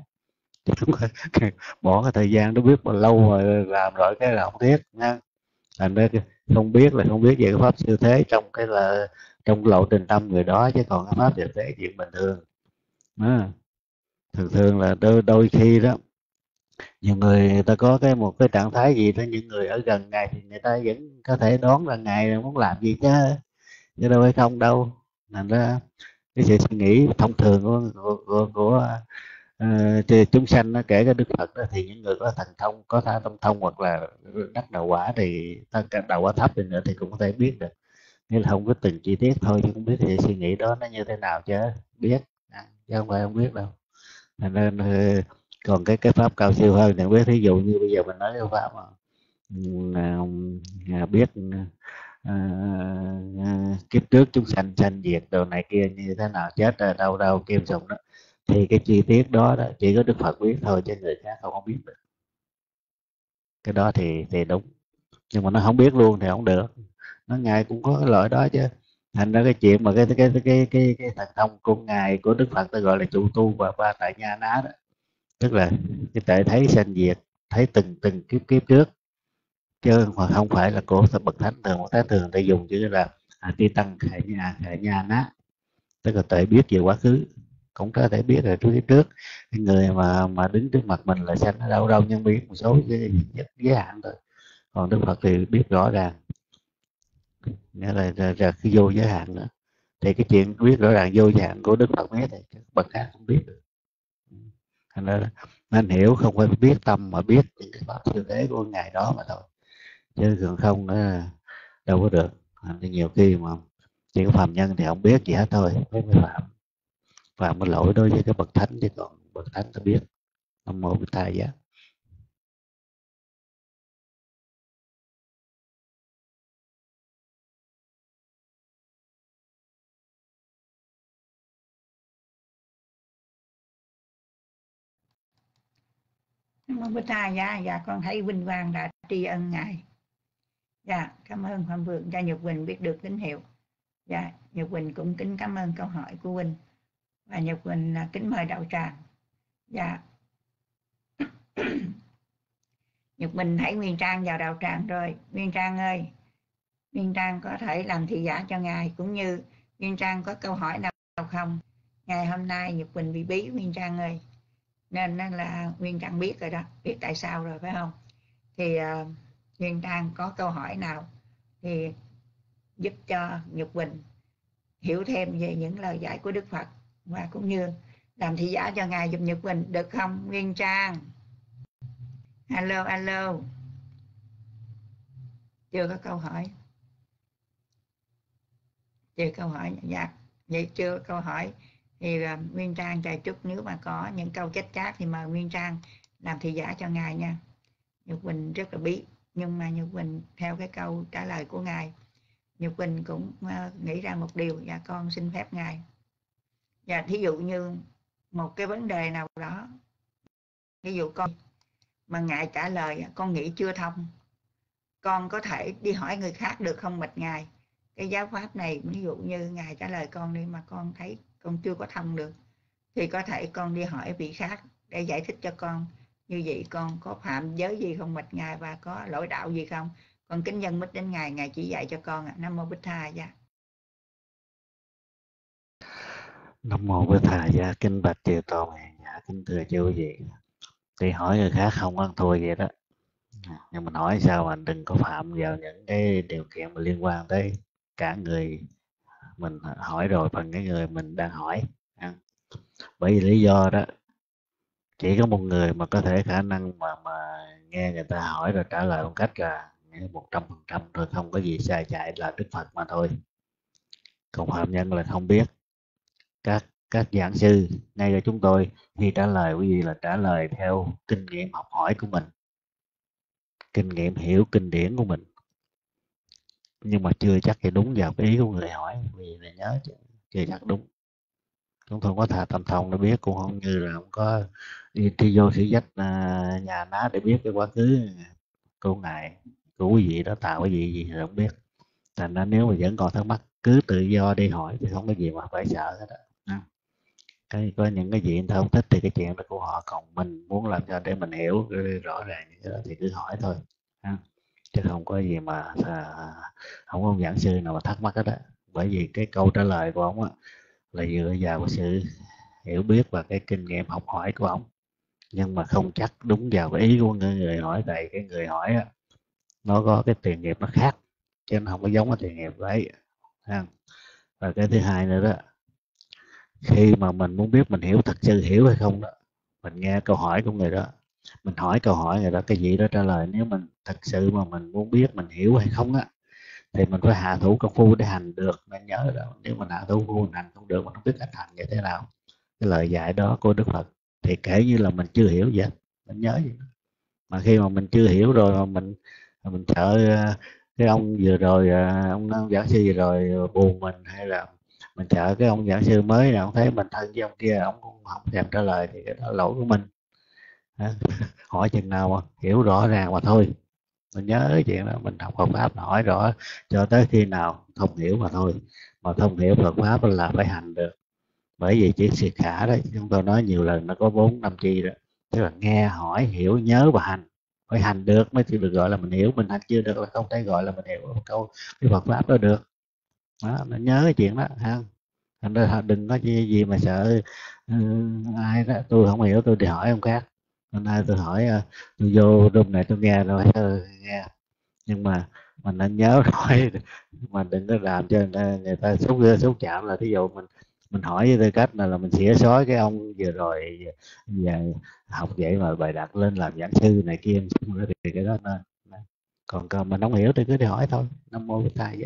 Bỏ cái thời gian đó biết bao lâu rồi làm rồi cái là không thuyết nha. Thành ra không biết là không biết về cái pháp siêu thế trong trong lộ trình tâm người đó, chứ còn cái pháp siêu thế chuyện bình thường đó. Thường là đôi khi đó, nhiều người ta có một cái trạng thái gì đó, những người ở gần ngài thì người ta vẫn có thể đoán là ngài muốn làm gì chứ đâu phải không đâu. Thành ra cái sự suy nghĩ thông thường của chúng sanh nó, kể cả Đức Phật đó, thì những người có thần thông, có tha tâm thông hoặc là đắc đạo quả, thì đạo quả thấp đi nữa thì cũng có thể biết được, nghĩa là không có từng chi tiết thôi, chứ cũng biết thì suy nghĩ đó nó như thế nào chứ biết chứ không phải không biết đâu. Thành nên còn cái pháp cao siêu hơn thì biết, thí dụ như bây giờ mình nói cái pháp mà biết kiếp trước chúng sanh sanh diệt đồ này kia như thế nào, chết ở đâu đâu kim sùng đó, thì cái chi tiết đó, chỉ có Đức Phật biết thôi, chứ người khác không biết được. Cái đó thì đúng, nhưng mà nó không biết luôn thì không được. Nó ngài cũng có cái loại đó chứ. Thành ra cái chuyện mà cái thần thông của ngài, của Đức Phật ta gọi là trụ tu và ba tại nha ná đó, tức là cái tuệ thấy sanh diệt, thấy từng từng kiếp kiếp trước, chứ không phải là của bậc thánh thường. Bậc thánh thường ta dùng chữ là ti tăng khải nha ná, tức là tuệ biết về quá khứ, cũng có thể biết là trước cái người mà đứng trước mặt mình là sanh ở đâu đâu, nhưng biết một số giới hạn thôi. Còn Đức Phật thì biết rõ ràng, nghĩa là cái vô giới hạn nữa. Thì cái chuyện biết rõ ràng vô giới hạn của Đức Phật biết thì bậc khác không biết được. Thành ra nên hiểu, không phải biết tâm mà biết những cái pháp siêu thế của ngày đó mà thôi, chứ còn không nữa đâu có được. Thì nhiều khi mà chỉ có phàm nhân thì không biết gì hết thôi, mới phạm cái lỗi đối với cái bậc thánh, chứ còn bậc thánh ta biết. Nam mô Bích Thầy Giá. Nam mô Bích Tha. Dạ con thấy vinh quang đã tri ân ngài. Dạ cảm ơn Phạm Vượng cho Nhật Quỳnh biết được tín hiệu. Dạ Nhật Quỳnh cũng kính cảm ơn câu hỏi của Quỳnh, và Nhật Quỳnh kính mời đạo tràng. Dạ Nhật Quỳnh thấy Nguyên Trang vào đạo tràng rồi. Nguyên Trang ơi, Nguyên Trang có thể làm thị giả cho ngài, cũng như Nguyên Trang có câu hỏi nào không? Ngày hôm nay Nhật Quỳnh bị bí Nguyên Trang ơi, nên là Nguyên Trang biết rồi đó, biết tại sao rồi phải không? Thì Nguyên Trang có câu hỏi nào thì giúp cho Nhật Quỳnh hiểu thêm về những lời dạy của Đức Phật, và cũng như làm thị giả cho ngài giúp Nhật Quỳnh được không Nguyên Trang? Alo alo, chưa có câu hỏi, chưa câu hỏi. Dạ vậy chưa câu hỏi thì Nguyên Trang chờ chút, nếu mà có những câu chết chát thì mời Nguyên Trang làm thị giả cho ngài nha. Nhật Quỳnh rất là bí, nhưng mà Nhật Quỳnh theo cái câu trả lời của ngài, Nhật Quỳnh cũng nghĩ ra một điều, và con xin phép ngài. Và thí dụ như một cái vấn đề nào đó, ví dụ con mà ngài trả lời con nghĩ chưa thông, con có thể đi hỏi người khác được không bạch ngài? Cái giáo pháp này ví dụ như ngài trả lời con đi, mà con thấy con chưa có thông được, thì có thể con đi hỏi vị khác để giải thích cho con. Như vậy con có phạm giới gì không bạch ngài, và có lỗi đạo gì không? Con kính dân mít đến ngài, ngài chỉ dạy cho con. Nam mô Bích Tha. Dạ. Nam mô Bích Thầy Giá. Kính bạch chư tôn hiền giả, kính thưa chư quý vị. Thì hỏi người khác không ăn thua vậy đó, nhưng mình hỏi sao mà đừng có phạm vào những cái điều kiện mà liên quan tới cả người mình hỏi rồi phần cái người mình đang hỏi. Bởi vì lý do đó, chỉ có một người mà có thể khả năng mà nghe người ta hỏi rồi trả lời một cách là 100% thôi, không có gì sai chạy, là Đức Phật mà thôi. Còn phạm nhân là không biết. Các giảng sư ngay cả chúng tôi khi trả lời quý vị là trả lời theo kinh nghiệm học hỏi của mình, kinh nghiệm hiểu kinh điển của mình, nhưng mà chưa chắc thì đúng vào cái ý của người hỏi. Vì này nhớ chứ, chưa chắc đúng. Chúng tôi có thà tâm thông để biết, cũng không như là không có đi vô sử sách nhà ná để biết cái quá khứ của ngài, của quý vị đó tạo cái gì thì không biết. Thành ra nếu mà vẫn còn thắc mắc, cứ tự do đi hỏi, thì không có gì mà phải sợ hết đó. Có những cái gì người ta không thích thì cái chuyện đó của họ, còn mình muốn làm sao để mình hiểu rõ ràng như đó thì cứ hỏi thôi. Chứ không có gì mà không có ông giảng sư nào mà thắc mắc hết á. Bởi vì cái câu trả lời của ông á là dựa vào cái sự hiểu biết và cái kinh nghiệm học hỏi của ông, nhưng mà không chắc đúng vào cái ý của người hỏi. Tại cái người hỏi á, nó có cái tiền nghiệp nó khác, chứ nó không có giống cái tiền nghiệp đấy. Và cái thứ hai nữa đó, khi mà mình muốn biết mình hiểu thật sự hiểu hay không đó, mình nghe câu hỏi của người đó, mình hỏi câu hỏi người đó, cái gì đó trả lời. Nếu mình thật sự mà mình muốn biết mình hiểu hay không á, thì mình phải hạ thủ công phu để hành được. Nên nhớ đó, nếu mình hạ thủ công phu hành không được, mình không biết cách hành như thế nào. Cái lời dạy đó của Đức Phật thì kể như là mình chưa hiểu vậy. Mình nhớ vậy. Mà khi mà mình chưa hiểu rồi mà mình sợ cái ông vừa rồi ông giảng sư vừa rồi buồn mình, hay là mình sợ cái ông giảng sư mới nào ông thấy mình thân với ông kia ông cũng không thèm trả lời, thì cái đó là lỗi của mình. Hỏi chừng nào mà hiểu rõ ràng mà thôi, mình nhớ cái chuyện đó, mình học Phật pháp là hỏi rõ cho tới khi nào thông hiểu mà thôi. Mà thông hiểu Phật pháp là phải hành được, bởi vì chữ siệt khả đó chúng tôi nói nhiều lần, nó có 4 5 chi đó, tức là nghe hỏi hiểu nhớ và hành. Phải hành được mới được gọi là mình hiểu, mình hành chưa được là không thể gọi là mình hiểu câu cái Phật pháp đó được. Đó, mình nhớ cái chuyện đó ha. Thành ra đừng có gì mà sợ ai đó tôi không hiểu tôi đi hỏi ông khác. Hôm nay tôi hỏi tôi vô room này tôi nghe rồi nghe, nhưng mà mình nên nhớ hỏi mà đừng có làm cho người ta xúc chạm. Là thí dụ mình hỏi với tư cách là mình xỉa xói cái ông vừa rồi giờ học vậy mà bày đặt lên làm giảng sư này kia, thì cái đó nên. Còn mình không hiểu thì cứ đi hỏi thôi. Nam mô Bổn Thầy.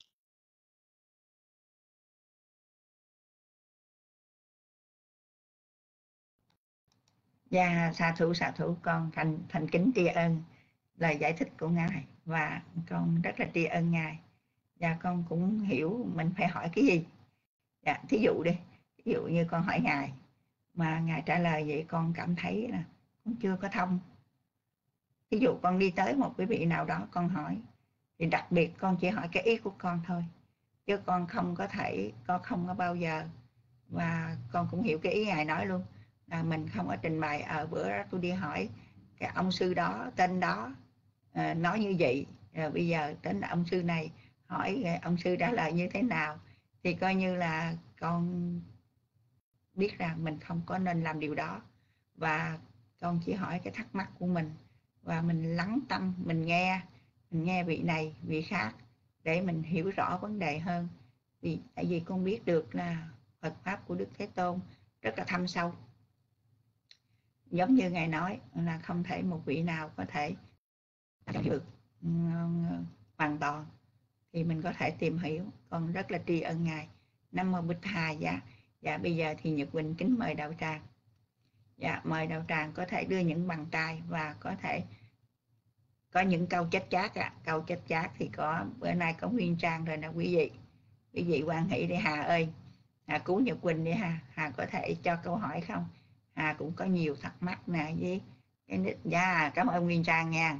Dạ xạ thủ con thành kính tri ân lời giải thích của ngài, và con rất là tri ân ngài. Và con cũng hiểu mình phải hỏi cái gì. Dạ, thí dụ đi, ví dụ như con hỏi ngài mà ngài trả lời vậy con cảm thấy là con chưa có thông. Ví dụ con đi tới một cái vị nào đó con hỏi, thì đặc biệt con chỉ hỏi cái ý của con thôi, chứ con không có thể, con không có bao giờ, và con cũng hiểu cái ý ngài nói luôn, là mình không có trình bày ở bữa đó tôi đi hỏi cái ông sư đó tên đó nói như vậy, rồi bây giờ đến ông sư này hỏi ông sư trả lời như thế nào, thì coi như là con biết rằng mình không có nên làm điều đó. Và con chỉ hỏi cái thắc mắc của mình, và mình lắng tâm mình nghe vị này vị khác để mình hiểu rõ vấn đề hơn. Tại vì con biết được là Phật pháp của Đức Thế Tôn rất là thâm sâu, giống như ngài nói là không thể một vị nào có thể được hoàn toàn, thì mình có thể tìm hiểu. Con rất là tri ân ngài. Nam mô Bích Thầy. Dạ bây giờ thì Nhật Quỳnh kính mời đạo tràng. Dạ mời đạo tràng có thể đưa những bàn tay, và có thể có những câu chết chát câu chết chát thì có bữa nay có Nguyên Trang rồi nè quý vị quan hỷ đi Hà ơi. Cứu Nhật Quỳnh đi Hà có thể cho câu hỏi không? Hà cũng có nhiều thắc mắc nè với cái nick. Dạ cảm ơn Nguyên Trang nha.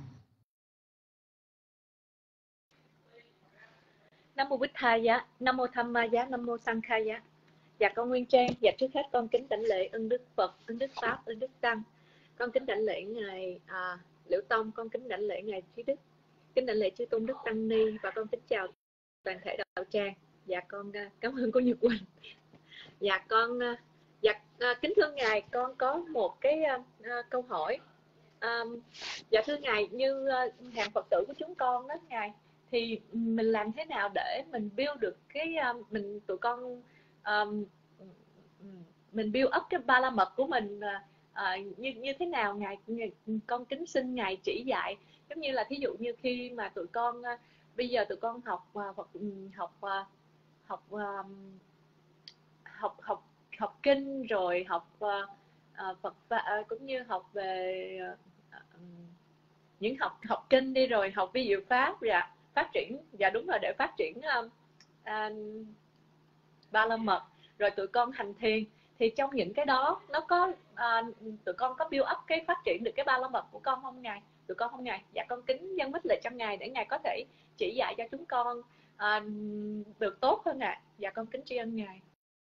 Nam mô Bích Thầy giá, Nam mô Tham Ma giá, Nam mô Sang Khai giá. Dạ con Nguyên Trang, dạ trước hết con kính đảnh lễ ơn Đức Phật, ơn Đức Pháp, ơn Đức Tăng. Con kính đảnh lễ ngài Liễu Tông, con kính đảnh lễ ngài Trí Đức, kính đảnh lễ chư tôn đức tăng ni, và con kính chào toàn thể đạo tràng. Dạ con cảm ơn cô Nhật Quỳnh. Dạ con kính thưa ngài, con có một cái câu hỏi. Dạ thưa ngài, như hàng Phật tử của chúng con đó ngài, thì mình làm thế nào để mình build được cái tụi con mình build up cái ba la mật của mình như thế nào ngài? Con kính xin ngài chỉ dạy. Giống như là thí dụ như khi mà tụi con bây giờ tụi con học học kinh, rồi học Phật cũng như học về những học kinh đi, rồi học vi diệu pháp, và phát triển, dạ đúng rồi, để phát triển ba la mật, rồi tụi con hành thiền. Thì trong những cái đó nó có tụi con có build up cái phát triển được cái ba la mật của con không ngài? Tụi con không ngài? Dạ con kính dâng mít lệ cho ngài để ngài có thể chỉ dạy cho chúng con được tốt hơn ạ. Dạ con kính tri ân ngài.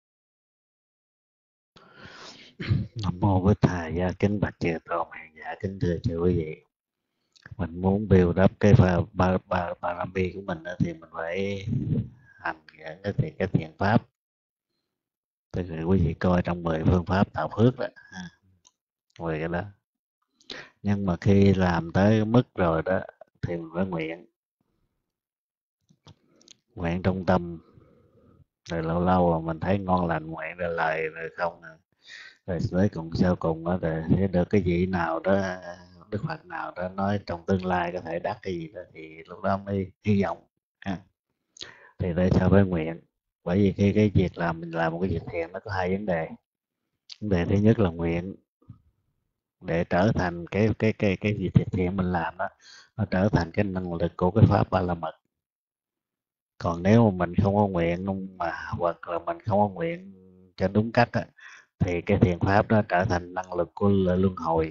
Nam mô Bổn Thầy. Kính bạch chư tôn hàng giả, kính thưa chư quý vị. Mình muốn build up cái ba la mi của mình thì mình phải hành những cái thiện pháp. Tức là quý vị coi trong 10 phương pháp tạo phước đó, 10 cái đó. Nhưng mà khi làm tới mức rồi đó thì mình phải nguyện trong tâm. Rồi lâu lâu mà mình thấy ngon lành nguyện ra lời rồi không, rồi tới cùng sau cùng đó rồi sẽ được cái gì nào đó, Đức Phật nào đó nói trong tương lai có thể đắc cái gì đó, thì lúc đó mới hy vọng. Thì tại sao phải nguyện? Bởi vì khi cái việc làm mình làm một cái việc thiện nó có hai vấn đề. Vấn đề thứ nhất là nguyện để trở thành cái gì thiện mình làm đó, nó trở thành cái năng lực của cái pháp ba la mật. Còn nếu mà mình không có nguyện mà hoặc là mình không có nguyện cho đúng cách á, thì cái thiện pháp đó trở thành năng lực của luân hồi.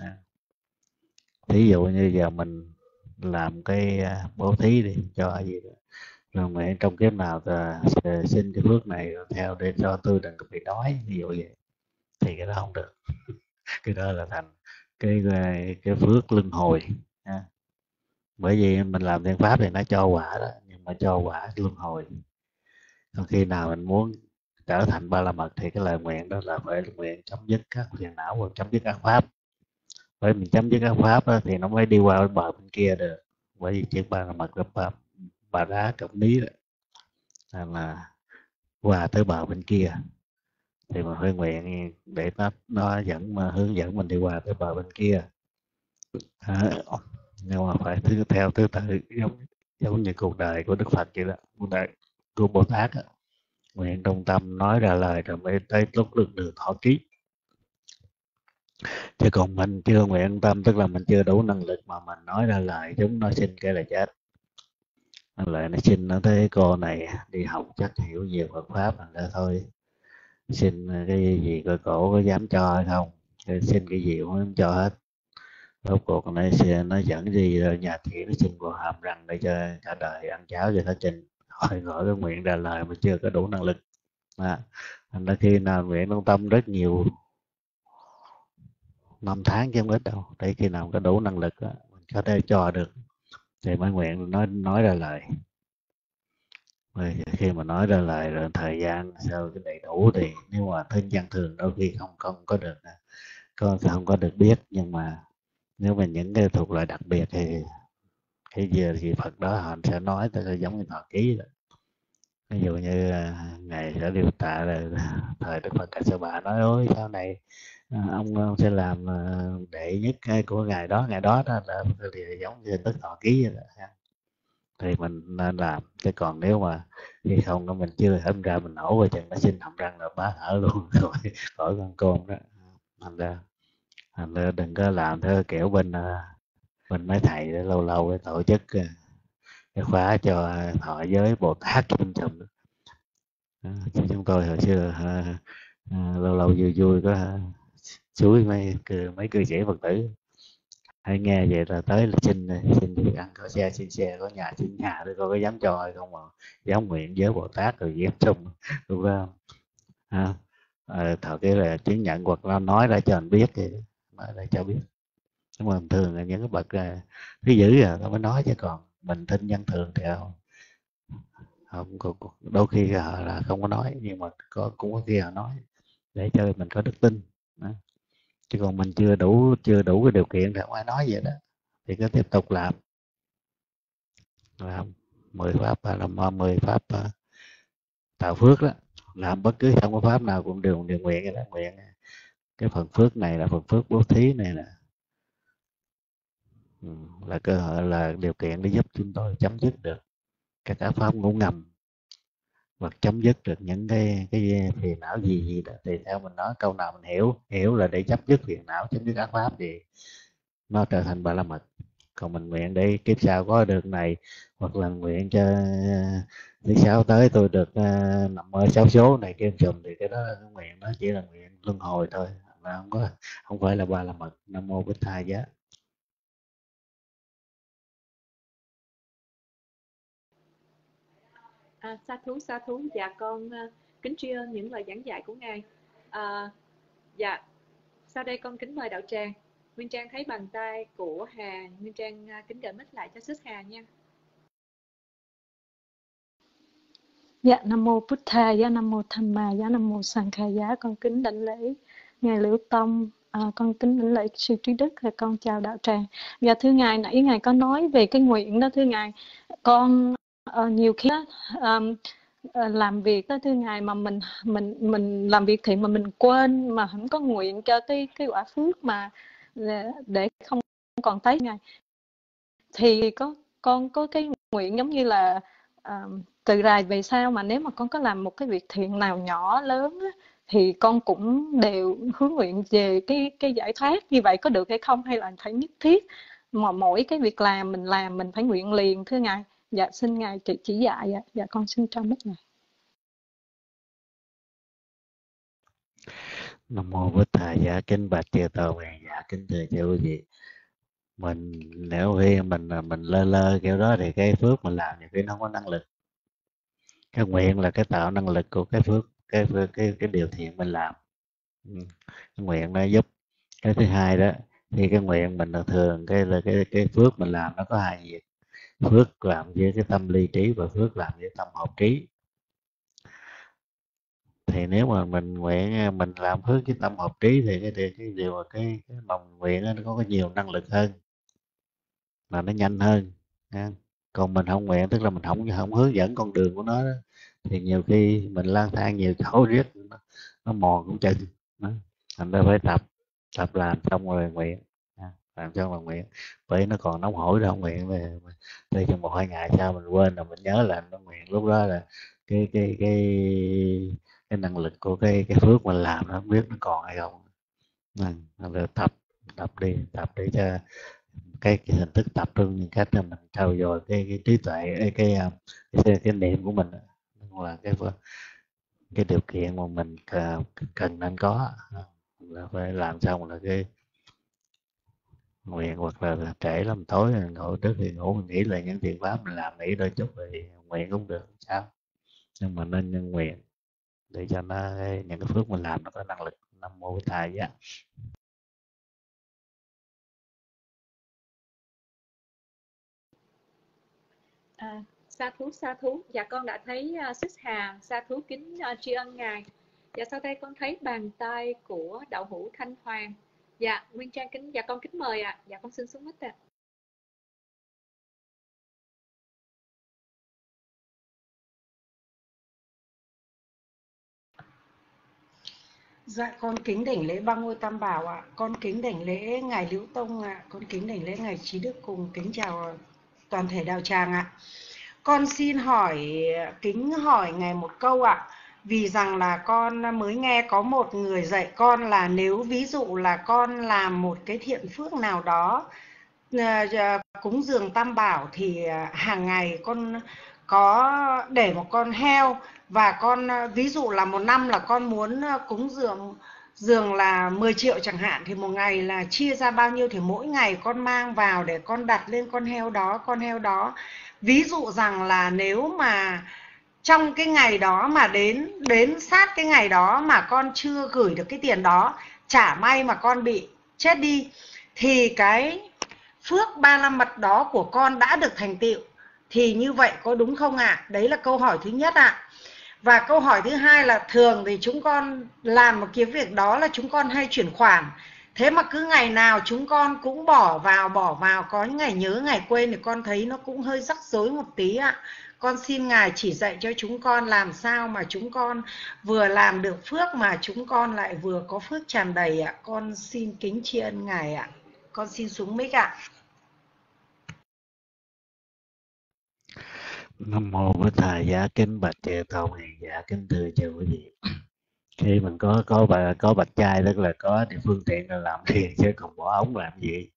Thí dụ như giờ mình làm cái bố thí đi cho gì đó, rồi nguyện trong kiếp nào xin cái phước này theo để cho tôi đừng có bị đói, ví dụ vậy, thì cái đó không được. Cái đó là thành cái phước luân hồi ha. Bởi vì mình làm thiện pháp thì nó cho quả đó, nhưng mà cho quả luân hồi. Còn khi nào mình muốn trở thành ba la mật thì cái lời nguyện đó là phải nguyện chấm dứt các phiền não và chấm dứt ác pháp. Bởi mình chấm dứt ác pháp đó, thì nó mới đi qua bên bờ bên kia được. Bởi vì chữ ba la mật là bà đá cộng lý đó, là qua tới bờ bên kia thì mình phải nguyện để nó hướng dẫn mình đi qua tới bờ bên kia. Nhưng mà phải theo thứ tự, giống như cuộc đời của Đức Phật vậy đó, cuộc đời của Bồ Tát đó. Nguyện trong tâm nói ra lời rồi mới tới lúc được thọ ký. Chứ còn mình chưa nguyện tâm, tức là mình chưa đủ năng lực mà mình nói ra lời, chúng nó xin cái là chết. Lại nó xin nó thấy cô này đi học chắc hiểu nhiều Phật pháp rồi thôi, xin cái gì coi cổ có dám cho hay không, xin cái gì cũng không cho hết. Rốt cuộc nó dẫn gì rồi nhà thị nó xin vào hàm răng để cho cả đời ăn cháo cho nó trình. Hỏi gọi cái nguyện ra lời mà chưa có đủ năng lực. Thành ra khi nào nguyện trong tâm rất nhiều năm tháng chứ không ít đâu, để khi nào có đủ năng lực đó, mình có thể cho được thì mới nguyện nói ra lời. Rồi khi mà nói ra lời rồi thời gian sau cái đầy đủ thì nếu mà thân dân thường đôi khi không có được, không có được biết. Nhưng mà nếu mà những cái thuộc loại đặc biệt thì cái gì Phật đó họ sẽ nói tới giống như thọ ký đó. Ví dụ như ngày Sở Điều Tạ là thời Đức Phật Ca Sa Bà nói ôi sau này ông sẽ làm đệ nhất của ngày đó đó là thì giống như tức thọ ký vậy đó. Thì mình nên làm, chứ còn nếu mà khi không nó mình chưa hâm ra mình nổ qua chừng nó xin hàm răng là bá hở luôn khỏi con côn đó. Thành ra đừng có làm theo kiểu bên mấy thầy lâu lâu cái tổ chức cái khóa cho thọ giới Bồ Tát bên chùm. Chứ chúng tôi hồi xưa lâu lâu vui vui có suối mấy cư sĩ Phật tử hay nghe vậy là tới là xin được ăn có xe, xin xe có nhà, xin nhà tôi coi có dám cho hay không, mà dám nguyện với Bồ Tát rồi dám xong đúng không? Thật cái là chứng nhận hoặc là nói ra cho anh biết thì nói ra cho biết. Nhưng mà thường là những cái bậc thứ dữ nó mới nói, chứ còn mình tin dân thường thì không đôi khi họ là không có nói, nhưng mà cũng có khi họ nói để cho mình có đức tin đó. Chứ còn mình chưa đủ cái điều kiện thì không ai nói vậy đó, thì cứ tiếp tục làm 10 pháp làm 10 pháp tạo phước đó, làm bất cứ trong cái pháp nào cũng đều nguyện cái đó, nguyện cái phần phước này là phần phước bố thí này nè, là cơ hội, là điều kiện để giúp chúng tôi chấm dứt được các ác pháp ngủ ngầm, hoặc chấm dứt được những cái phiền não gì đó. Thì theo mình nói câu nào mình hiểu là để chấm dứt phiền não, chấm dứt ác pháp thì nó trở thành ba la mật. Còn mình nguyện để kiếp sau có được này, hoặc là nguyện cho thứ sáu tới tôi được nằm ở 6 số này kia chùm, thì cái đó cái nguyện đó chỉ là nguyện luân hồi thôi, mà không phải là ba la mật. Nam mô Bích Thai Giá. Sa thú. Dạ con kính tri ân những lời giảng dạy của ngài. Dạ sau đây con kính mời đạo tràng. Nguyên Trang thấy bàn tay của Hà, Nguyên Trang kính gửi mic lại cho Sis Hà nha. Dạ, Nam Mô Bụt Thà Giá, Nam Mô Tham Ma Giá, Nam Mô Sang Kha Giá. Con kính đảnh lễ Ngài Liễu Tông, con kính đảnh lễ Sư Trí Đức, và con chào đạo tràng. Dạ thưa Ngài, nãy Ngài có nói về cái nguyện đó thưa Ngài. Con nhiều khi làm việc đó thưa Ngài, mà mình làm việc thiện mà mình quên, mà không có nguyện cho cái quả phước mà để không còn thấy Ngài. Thì con có cái nguyện giống như là từ rày về sau mà nếu mà con có làm một cái việc thiện nào nhỏ lớn á, thì con cũng đều hướng nguyện về cái giải thoát. Như vậy có được hay không, hay là phải nhất thiết mà mỗi cái việc làm mình phải nguyện liền thưa Ngài? Dạ xin Ngài chỉ dạy ạ. Dạ con xin trao mất Ngài. Nam mô Bổn Thầy. Dạ kính bạch chư Tôn. Dạ kính thưa chư quý vị, mình nếu khi mình lơ lơ kiểu đó thì cái phước mình làm nhiều khi nó không có năng lực. Cái nguyện là cái tạo năng lực của cái phước, cái điều thiện mình làm. Cái nguyện nó giúp. Cái thứ hai đó, thì cái nguyện mình thường cái phước mình làm nó có hai việc: phước làm với cái tâm ly trí và phước làm với tâm hợp trí. Thì nếu mà mình nguyện mình làm phước với tâm hợp trí thì cái điều mà cái lòng nguyện nó có nhiều năng lực hơn, mà nó nhanh hơn nha. Còn mình không nguyện, tức là mình không hướng dẫn con đường của nó đó, thì nhiều khi mình lang thang nhiều chỗ riết nó mòn cũng chừng đó. Thành ra phải tập làm xong rồi nguyện, làm xong rồi nguyện. Bởi nó còn nóng hổi đâu nguyện về trong 1-2 ngày sau mình quên rồi mình nhớ là nó nguyện, lúc đó là cái năng lực của cái phước mình làm nó không biết nó còn hay không. Thành ra tập để cho cái hình thức tập trung những cách là mình trau dồi cái trí tuệ, cái niệm của mình, là cái điều kiện mà mình cần nên có, là phải làm xong là cái nguyện. Hoặc là trễ lắm tối ngủ, trước khi ngủ mình nghĩ là những thiện pháp mình làm, nghĩ đôi chút thì nguyện cũng được sao, nhưng mà nên nhân nguyện để cho nó những cái phước mình làm nó có năng lực. Nam mô Bổn Thầy. Dạ. Sa thú. Dạ con đã thấy Xích Hà sa thú kính tri ân Ngài. Dạ sau đây con thấy bàn tay của Đạo hữu Thanh Hoàng. Dạ Nguyên Trang kính, dạ con kính mời ạ. Dạ con xin xuống mic ạ. Dạ con kính đảnh lễ ba ngôi Tam Bảo ạ. Con kính đảnh lễ ngài Liễu Tông ạ. Con kính đảnh lễ ngài Trí Đức, cùng kính chào toàn thể đạo tràng ạ. Con xin kính hỏi ngài một câu ạ. Vì rằng là con mới nghe có một người dạy con là nếu ví dụ là con làm một cái thiện phước nào đó, cúng dường Tam Bảo, thì hàng ngày con có để một con heo, và con ví dụ là một năm là con muốn cúng dường là 10 triệu chẳng hạn, thì một ngày là chia ra bao nhiêu, thì mỗi ngày con mang vào để con đặt lên con heo đó. Ví dụ rằng là nếu mà trong cái ngày đó mà đến sát cái ngày đó mà con chưa gửi được cái tiền đó, chả may mà con bị chết đi, thì cái phước 35 mật đó của con đã được thành tựu, thì như vậy có đúng không ạ? Đấy là câu hỏi thứ nhất ạ. Và câu hỏi thứ hai là thường thì chúng con làm một cái việc đó là chúng con hay chuyển khoản. Thế mà cứ ngày nào chúng con cũng bỏ vào, có những ngày nhớ ngày quên thì con thấy nó cũng hơi rắc rối một tí ạ. Con xin Ngài chỉ dạy cho chúng con làm sao mà chúng con vừa làm được phước mà chúng con lại vừa có phước tràn đầy ạ. Con xin kính tri ân Ngài ạ. Con xin xuống mic ạ. Nam mô Bổn Thầy. Dạ kính bạch chư Tôn. Dạ kính thưa chư quý vị, khi mình có bạch trai, tức là có địa phương tiện là làm thiền, chứ còn bỏ ống làm gì.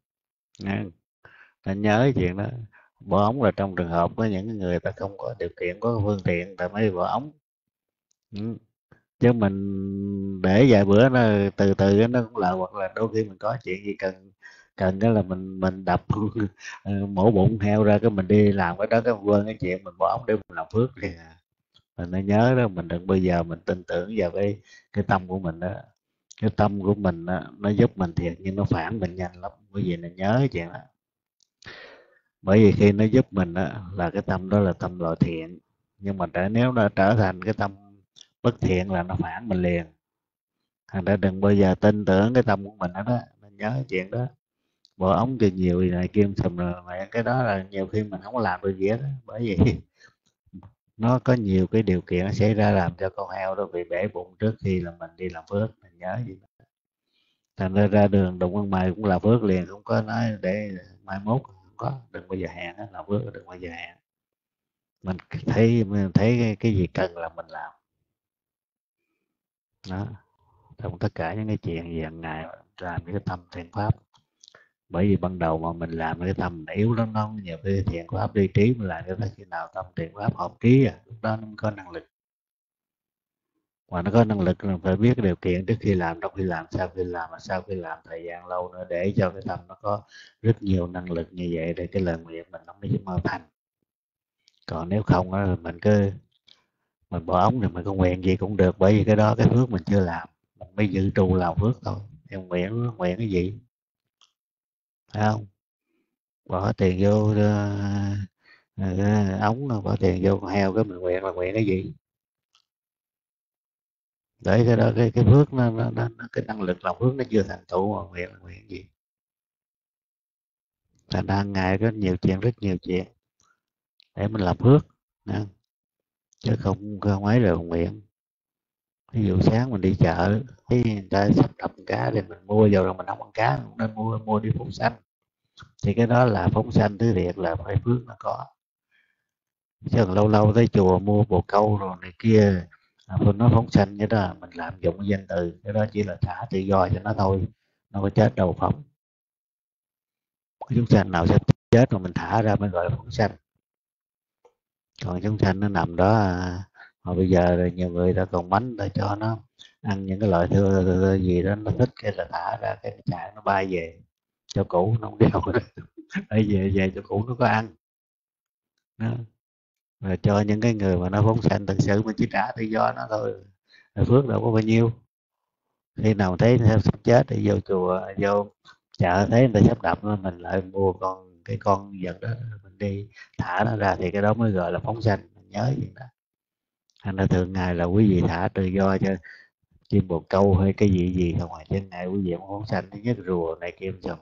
Nên nhớ chuyện đó. Bỏ ống là trong trường hợp có những người ta không có điều kiện, có phương tiện, ta mới bỏ ống. Chứ mình để vài bữa nó từ từ nó cũng lợi. Hoặc là đôi khi mình có chuyện gì cần đó là mình đập mổ bụng heo ra, cái mình đi làm cái đó, cái quên cái chuyện mình bỏ ống để mình làm phước. Thì mình nên nhớ đó, mình đừng bao giờ mình tin tưởng vào cái tâm của mình đó. Cái tâm của mình đó, nó giúp mình thiệt nhưng nó phản mình nhanh lắm. Bởi vì nên nhớ cái chuyện đó. Bởi vì khi nó giúp mình đó, là cái tâm đó là tâm loại thiện, nhưng mà nếu nó trở thành cái tâm bất thiện là nó phản mình liền. Thành ra đừng bao giờ tin tưởng cái tâm của mình đó, nên nhớ cái chuyện đó. Bỏ ống thì nhiều thì này kim sùm rồi mẹ, cái đó là nhiều khi mình không có làm được gì hết đó. Bởi vì nó có nhiều cái điều kiện nó xảy ra làm cho con heo đó bị bể bụng trước khi là mình đi làm phước. Mình nhớ gì đó. Thành ra đường đụng ăn mày cũng là phước liền, không có nói để mai mốt. Không có, đừng bao giờ hẹn hết, làm phước đừng bao giờ hẹn. Mình thấy cái gì cần là mình làm. đó, trong tất cả những cái chuyện gì hàng ngày làm những cái tâm thiện pháp. Bởi vì ban đầu mà mình làm cái tâm yếu lắm, nó nhiều cái thiện pháp đi trí mình làm cho tới khi nào tâm thiện pháp hợp trí lúc đó nó mới có năng lực. Mà nó có năng lực là phải biết cái điều kiện trước khi làm, trong khi làm, sau khi làm, và sau khi làm thời gian lâu nữa, để cho cái tâm nó có rất nhiều năng lực như vậy để cái lời nguyện mình nó mới thành. Còn nếu không á, mình bỏ ống thì mình có nguyện gì cũng được, bởi vì cái đó cái phước mình chưa làm, mình mới dự trù làm phước thôi. Thì nguyện cái gì, phải không? Bỏ tiền vô ống, bỏ tiền vô con heo, cái mình nguyện là nguyện cái gì? Để cái đó cái phước nó cái năng lực làm phước nó chưa thành tựu mà nguyện là nguyện gì? Thành ra hàng ngày rất nhiều chuyện để mình làm phước nha. Chứ không ấy là nguyện. Ví dụ sáng mình đi chợ thấy người ta sắp đập cá thì mình mua vào rồi mình không ăn cá, mình nên mua đi phóng sanh. Thì cái đó là phóng sanh thứ thiệt, là phải phước nó có. Chứ lâu lâu tới chùa mua bồ câu rồi này kia, tôi nói phóng sanh, cái đó mình làm dụng danh từ, cái đó chỉ là thả tự do cho nó thôi, nó có chết đâu phóng. Cái chúng sanh nào sắp chết mà mình thả ra mới gọi là phóng sanh. Còn chúng sanh nó nằm đó mà bây giờ nhiều người ta còn bánh ta cho nó ăn những cái loại thưa gì đó nó thích, cái là thả ra cái chạy nó bay về cho cũ, nó không đeo nữa. về cho cũ nó có ăn đó. Rồi cho những cái người mà nó phóng sanh thật sự mình chỉ trả tự do nó thôi, phước đâu có bao nhiêu. Khi nào thấy sắp chết thì vô chùa vô chợ thấy người ta sắp đập nó, mình lại mua cái con vật đó mình đi thả nó ra, thì cái đó mới gọi là phóng sanh. Mình nhớ gì đó. Thành ra thường ngày là quý vị thả tự do cho chim bồ câu hay cái gì không, ngoài trên ngày quý vị không phóng sanh, thứ nhất rùa này kia xong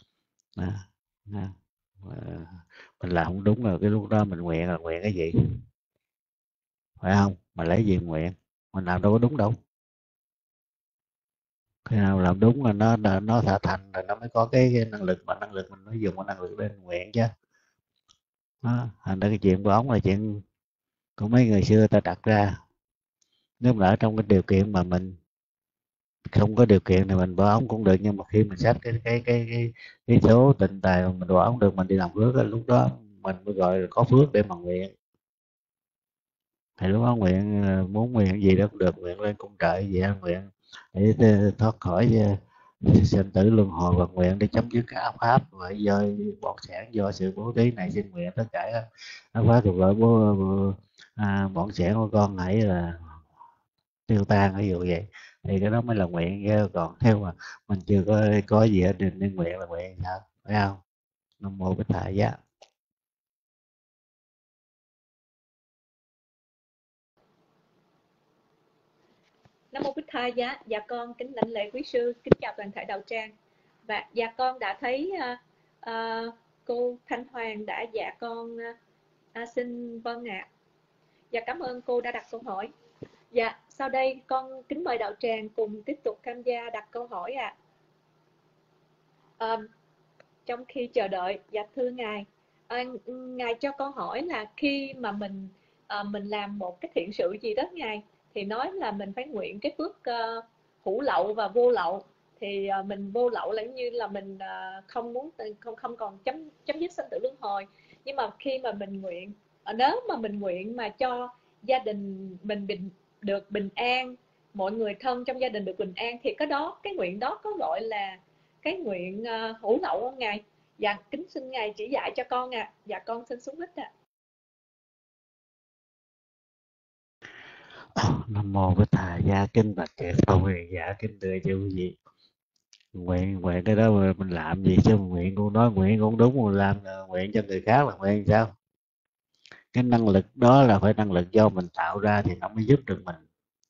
mình làm không đúng rồi, cái lúc đó mình nguyện là nguyện cái gì, phải không? Mà lấy gì nguyện, mình làm đâu có đúng đâu. Khi nào làm đúng là nó thả thành rồi nó mới có cái năng lực, mà năng lực mình mới dùng cái năng lực để nguyện chứ. Đó, thành ra cái chuyện của ống là chuyện của mấy người xưa ta đặt ra. Nếu mà ở trong cái điều kiện mà mình không có điều kiện thì mình bỏ ống cũng được, nhưng mà khi mình xách cái số tịnh tài mà mình bỏ ống được, mình đi làm phước, lúc đó mình mới gọi là có phước để mà nguyện. Thì lúc đó nguyện muốn nguyện gì đó cũng được, nguyện lên cung trời gì đó, nguyện để thoát khỏi sinh tử luân hồi, và nguyện để chấm dứt các ác pháp, và do bọn sản do sự bố thí này xin nguyện tất cả ác pháp thuộc loại bọn sản của con hãy là tiêu tan, ví dụ vậy. Thì cái đó mới là nguyện chứ. Còn nếu mà mình chưa có gì ở định nên nguyện là nguyện sao, phải không? Nam mô Bích Thầy Giá. Nam mô Bích Thầy Giá. Dạ con kính lãnh lễ quý sư, kính chào toàn thể đạo tràng. Và dạ con đã thấy cô Thanh Hoàng đã dạ con xin vâng ạ. Dạ cảm ơn cô đã đặt câu hỏi. Dạ sau đây con kính mời đạo tràng cùng tiếp tục tham gia đặt câu hỏi ạ. Trong khi chờ đợi, dạ thưa ngài, ngài cho con hỏi là khi mà mình làm một cái thiện sự gì đó ngài, thì nói là mình phải nguyện cái phước hữu lậu và vô lậu. Thì mình vô lậu là như là mình không muốn không còn chấm dứt sinh tử luân hồi. Nhưng mà khi mà mình nguyện, nếu mà mình nguyện mà cho gia đình mình được bình an, mọi người thân trong gia đình được bình an, thì cái nguyện đó có gọi là cái nguyện hữu lậu không ngài? Dạ kính xin ngài chỉ dạy cho con ạ. Dạ con xin xuống mít ạ. Nam mô Bích Thầy Giá. Kính bạch kệ sau huyền giả, kính thưa chư quý vị. Nguyện cái đó mình làm gì chứ, nguyện cũng nói nguyện cũng đúng, mình làm nguyện cho người khác là nguyện sao? Cái năng lực đó là phải năng lực do mình tạo ra thì nó mới giúp được mình.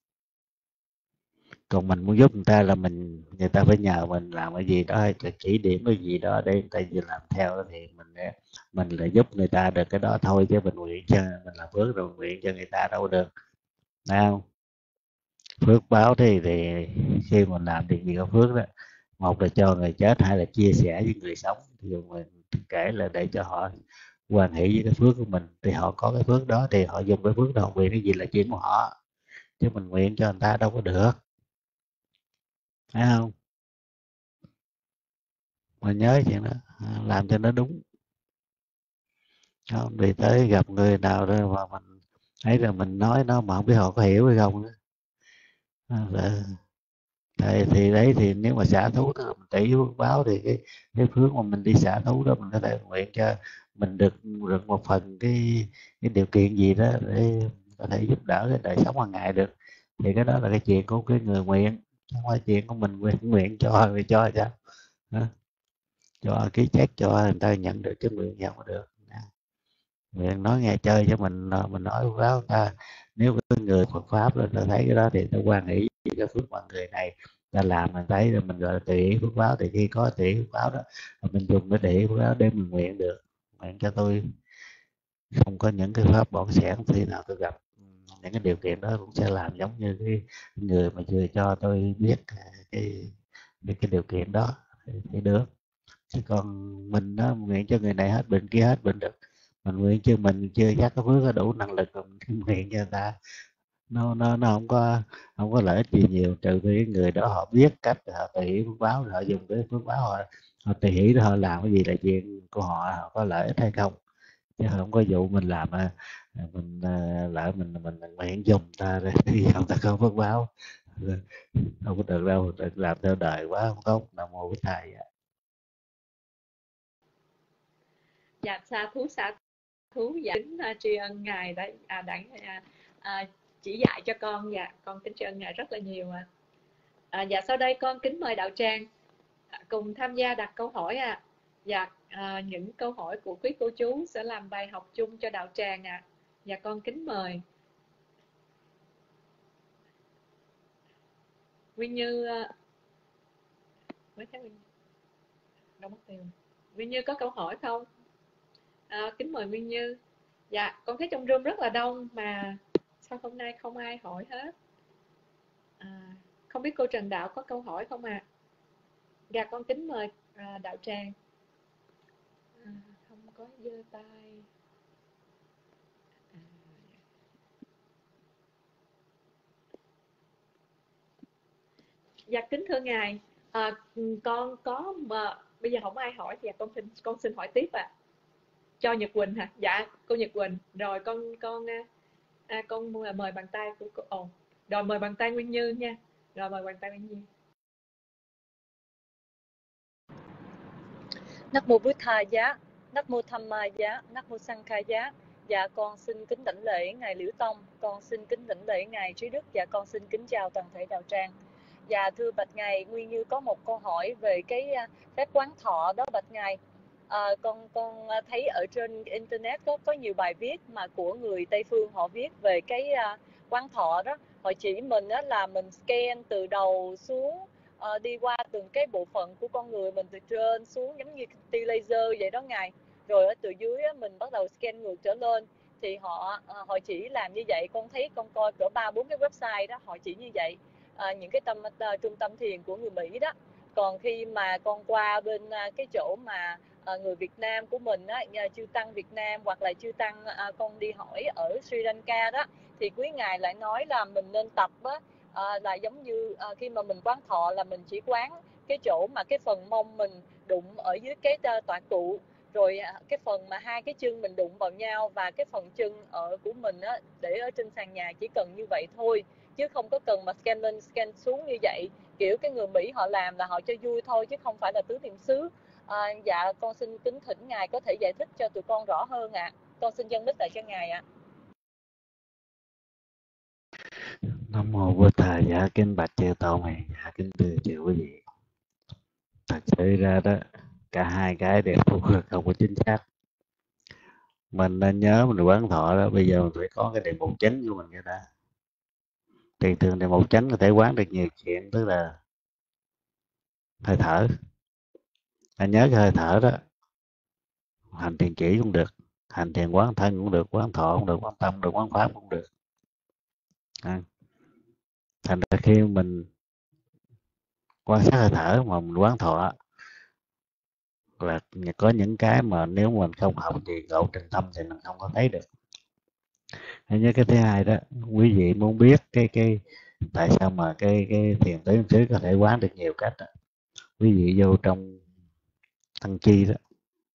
Còn mình muốn giúp người ta là người ta phải nhờ mình làm cái gì đó hay chỉ điểm cái gì đó để người ta làm theo, thì mình lại giúp người ta được cái đó thôi, chứ mình nguyện cho mình làm phước rồi nguyện cho người ta đâu được, phải không? Phước báo thì khi mình làm thì gì có phước đó, một là cho người chết, hai là chia sẻ với người sống. Thì mình kể là để cho họ quan hệ với cái phước của mình, thì họ có cái phước đó thì họ dùng cái phước đó nguyện cái gì là chuyện của họ, chứ mình nguyện cho người ta đâu có được. phải không? Mà nhớ chuyện đó, làm cho nó đúng. Không đi tới gặp người nào đó mà mình thấy là mình nói nó mà không biết họ có hiểu hay không nữa. Thì đấy, thì nếu mà xả thú tức là mình tỷ phước báo, thì cái phước mà mình đi xả thú đó mình có thể nguyện cho mình được một phần cái điều kiện gì đó để có thể giúp đỡ cái đời sống hàng ngày được, thì cái đó là cái chuyện của cái người nguyện, không phải chuyện của mình nguyện cho rồi cho sao. Đó. Cho ký check cho người ta nhận được, chứ nguyện nhận không được. Nguyện nói nghe chơi cho mình nói báo người ta, nếu cái người Phật pháp là ta thấy cái đó thì ta quan nghĩ với cái phước mà người này ta làm, mình thấy rồi mình gọi là tùy ý phước báo. Thì khi có tùy ý phước báo đó mình dùng cái tùy ý phước báo để mình nguyện được, nguyện cho tôi không có những cái pháp bỏng sẻn, khi nào tôi gặp những cái điều kiện đó cũng sẽ làm giống như cái người mà chưa cho tôi biết cái điều kiện đó thì được. Chứ còn mình đó nguyện cho người này hết bệnh kia hết bệnh được, mình nguyện chứ mình chưa chắc có phước có đủ năng lực rồi mình nguyện cho người ta, nó không có lợi ích gì nhiều, trừ khi cái người đó họ biết cách họ tùy hỷ phước báo, họ dùng cái phước báo họ tùy hỷ đó, họ làm cái gì là chuyện của họ có lợi ích hay không, chứ không có vụ mình làm mình lại mình nguyện dùng ta để đi không ta không phước báo, không có được đâu, được làm theo đời quá không tốt. Nam mô Bích Thầy. Dạ xá thú dạ kính tri ân ngài đã chỉ dạy cho con. Dạ con kính tri ân ngài rất là nhiều. Dạ sau đây con kính mời đạo tràng cùng tham gia đặt câu hỏi. Dạ những câu hỏi của quý cô chú sẽ làm bài học chung cho đạo tràng. Dạ con kính mời. Nguyên Như mới thấy đâu mất tiêu. Nguyên Như có câu hỏi không? Kính mời Nguyên Như. Dạ con thấy trong room rất là đông mà sao hôm nay không ai hỏi hết. Không biết cô Trần Đạo có câu hỏi không ạ? Dạ con kính mời đạo tràng. Không có giơ tay. Dạ kính thưa ngài, con có mà bây giờ không ai hỏi thì con xin hỏi tiếp cho Nhật Quỳnh hả? Dạ cô Nhật Quỳnh. Rồi con mời bàn tay của cô. Rồi mời bàn tay Nguyên Như nha. Rồi mời bàn tay Nguyên Như. Nắc mô Bụt Thầy giá, Nắc mô Tham Ma giá, Nắc mô Sang Kha giá. Dạ con xin kính đảnh lễ ngài Liễu Tông, con xin kính đảnh lễ ngài Trí Đức, và con xin kính chào toàn thể đạo tràng. Dạ thưa bạch ngài, Nguyên Như có một câu hỏi về cái phép quán thọ đó bạch ngài. Con thấy ở trên internet có nhiều bài viết mà của người Tây phương họ viết về cái quán thọ đó. Họ chỉ mình là mình scan từ đầu xuống, đi qua từng cái bộ phận của con người mình từ trên xuống giống như tia laser vậy đó ngài. Rồi ở từ dưới mình bắt đầu scan ngược trở lên, thì họ chỉ làm như vậy. Con thấy con coi cỡ 3-4 cái website đó họ chỉ như vậy, những cái trung tâm thiền của người Mỹ đó. Còn khi mà con qua bên cái chỗ mà người Việt Nam của mình á, chư tăng Việt Nam hoặc là chư tăng con đi hỏi ở Sri Lanka đó, thì quý ngài lại nói là mình nên tập á, là giống như khi mà mình quán thọ là mình chỉ quán cái chỗ mà cái phần mông mình đụng ở dưới cái tọa tụ, rồi cái phần mà hai cái chân mình đụng vào nhau, và cái phần chân của mình á, để ở trên sàn nhà, chỉ cần như vậy thôi, chứ không có cần mà scan lên scan xuống như vậy. Kiểu cái người Mỹ họ làm là họ cho vui thôi, chứ không phải là tứ niệm xứ. Dạ con xin kính thỉnh ngài có thể giải thích cho tụi con rõ hơn ạ. Con xin dâng mic lại cho ngài ạ. Nam mô Bụt Thầy. Dạ kính bạch chư tôn này, dạ kính thưa chư quý vị. Thật sự ra đó, cả hai cái đều không có chính xác. Mình nên nhớ mình quán thọ đó, bây giờ mình phải có cái đề mục chánh của mình cái đã. Thì thường đề mục chánh có thể quán được nhiều chuyện, tức là hơi thở. Anh nhớ cái hơi thở đó, hành thiền chỉ cũng được, hành thiền quán thân cũng được, quán thọ cũng được, quán tâm được, quán pháp cũng được. Thành ra khi mình quan sát hơi thở mà mình quán thọ là có những cái mà nếu mình không học thì ngộ trình tâm thì mình không có thấy được. Hay nhớ cái thứ hai đó, quý vị muốn biết Tại sao mà cái thiền tứ xứ có thể quán được nhiều cách đó. Quý vị vô trong Tăng Chi đó,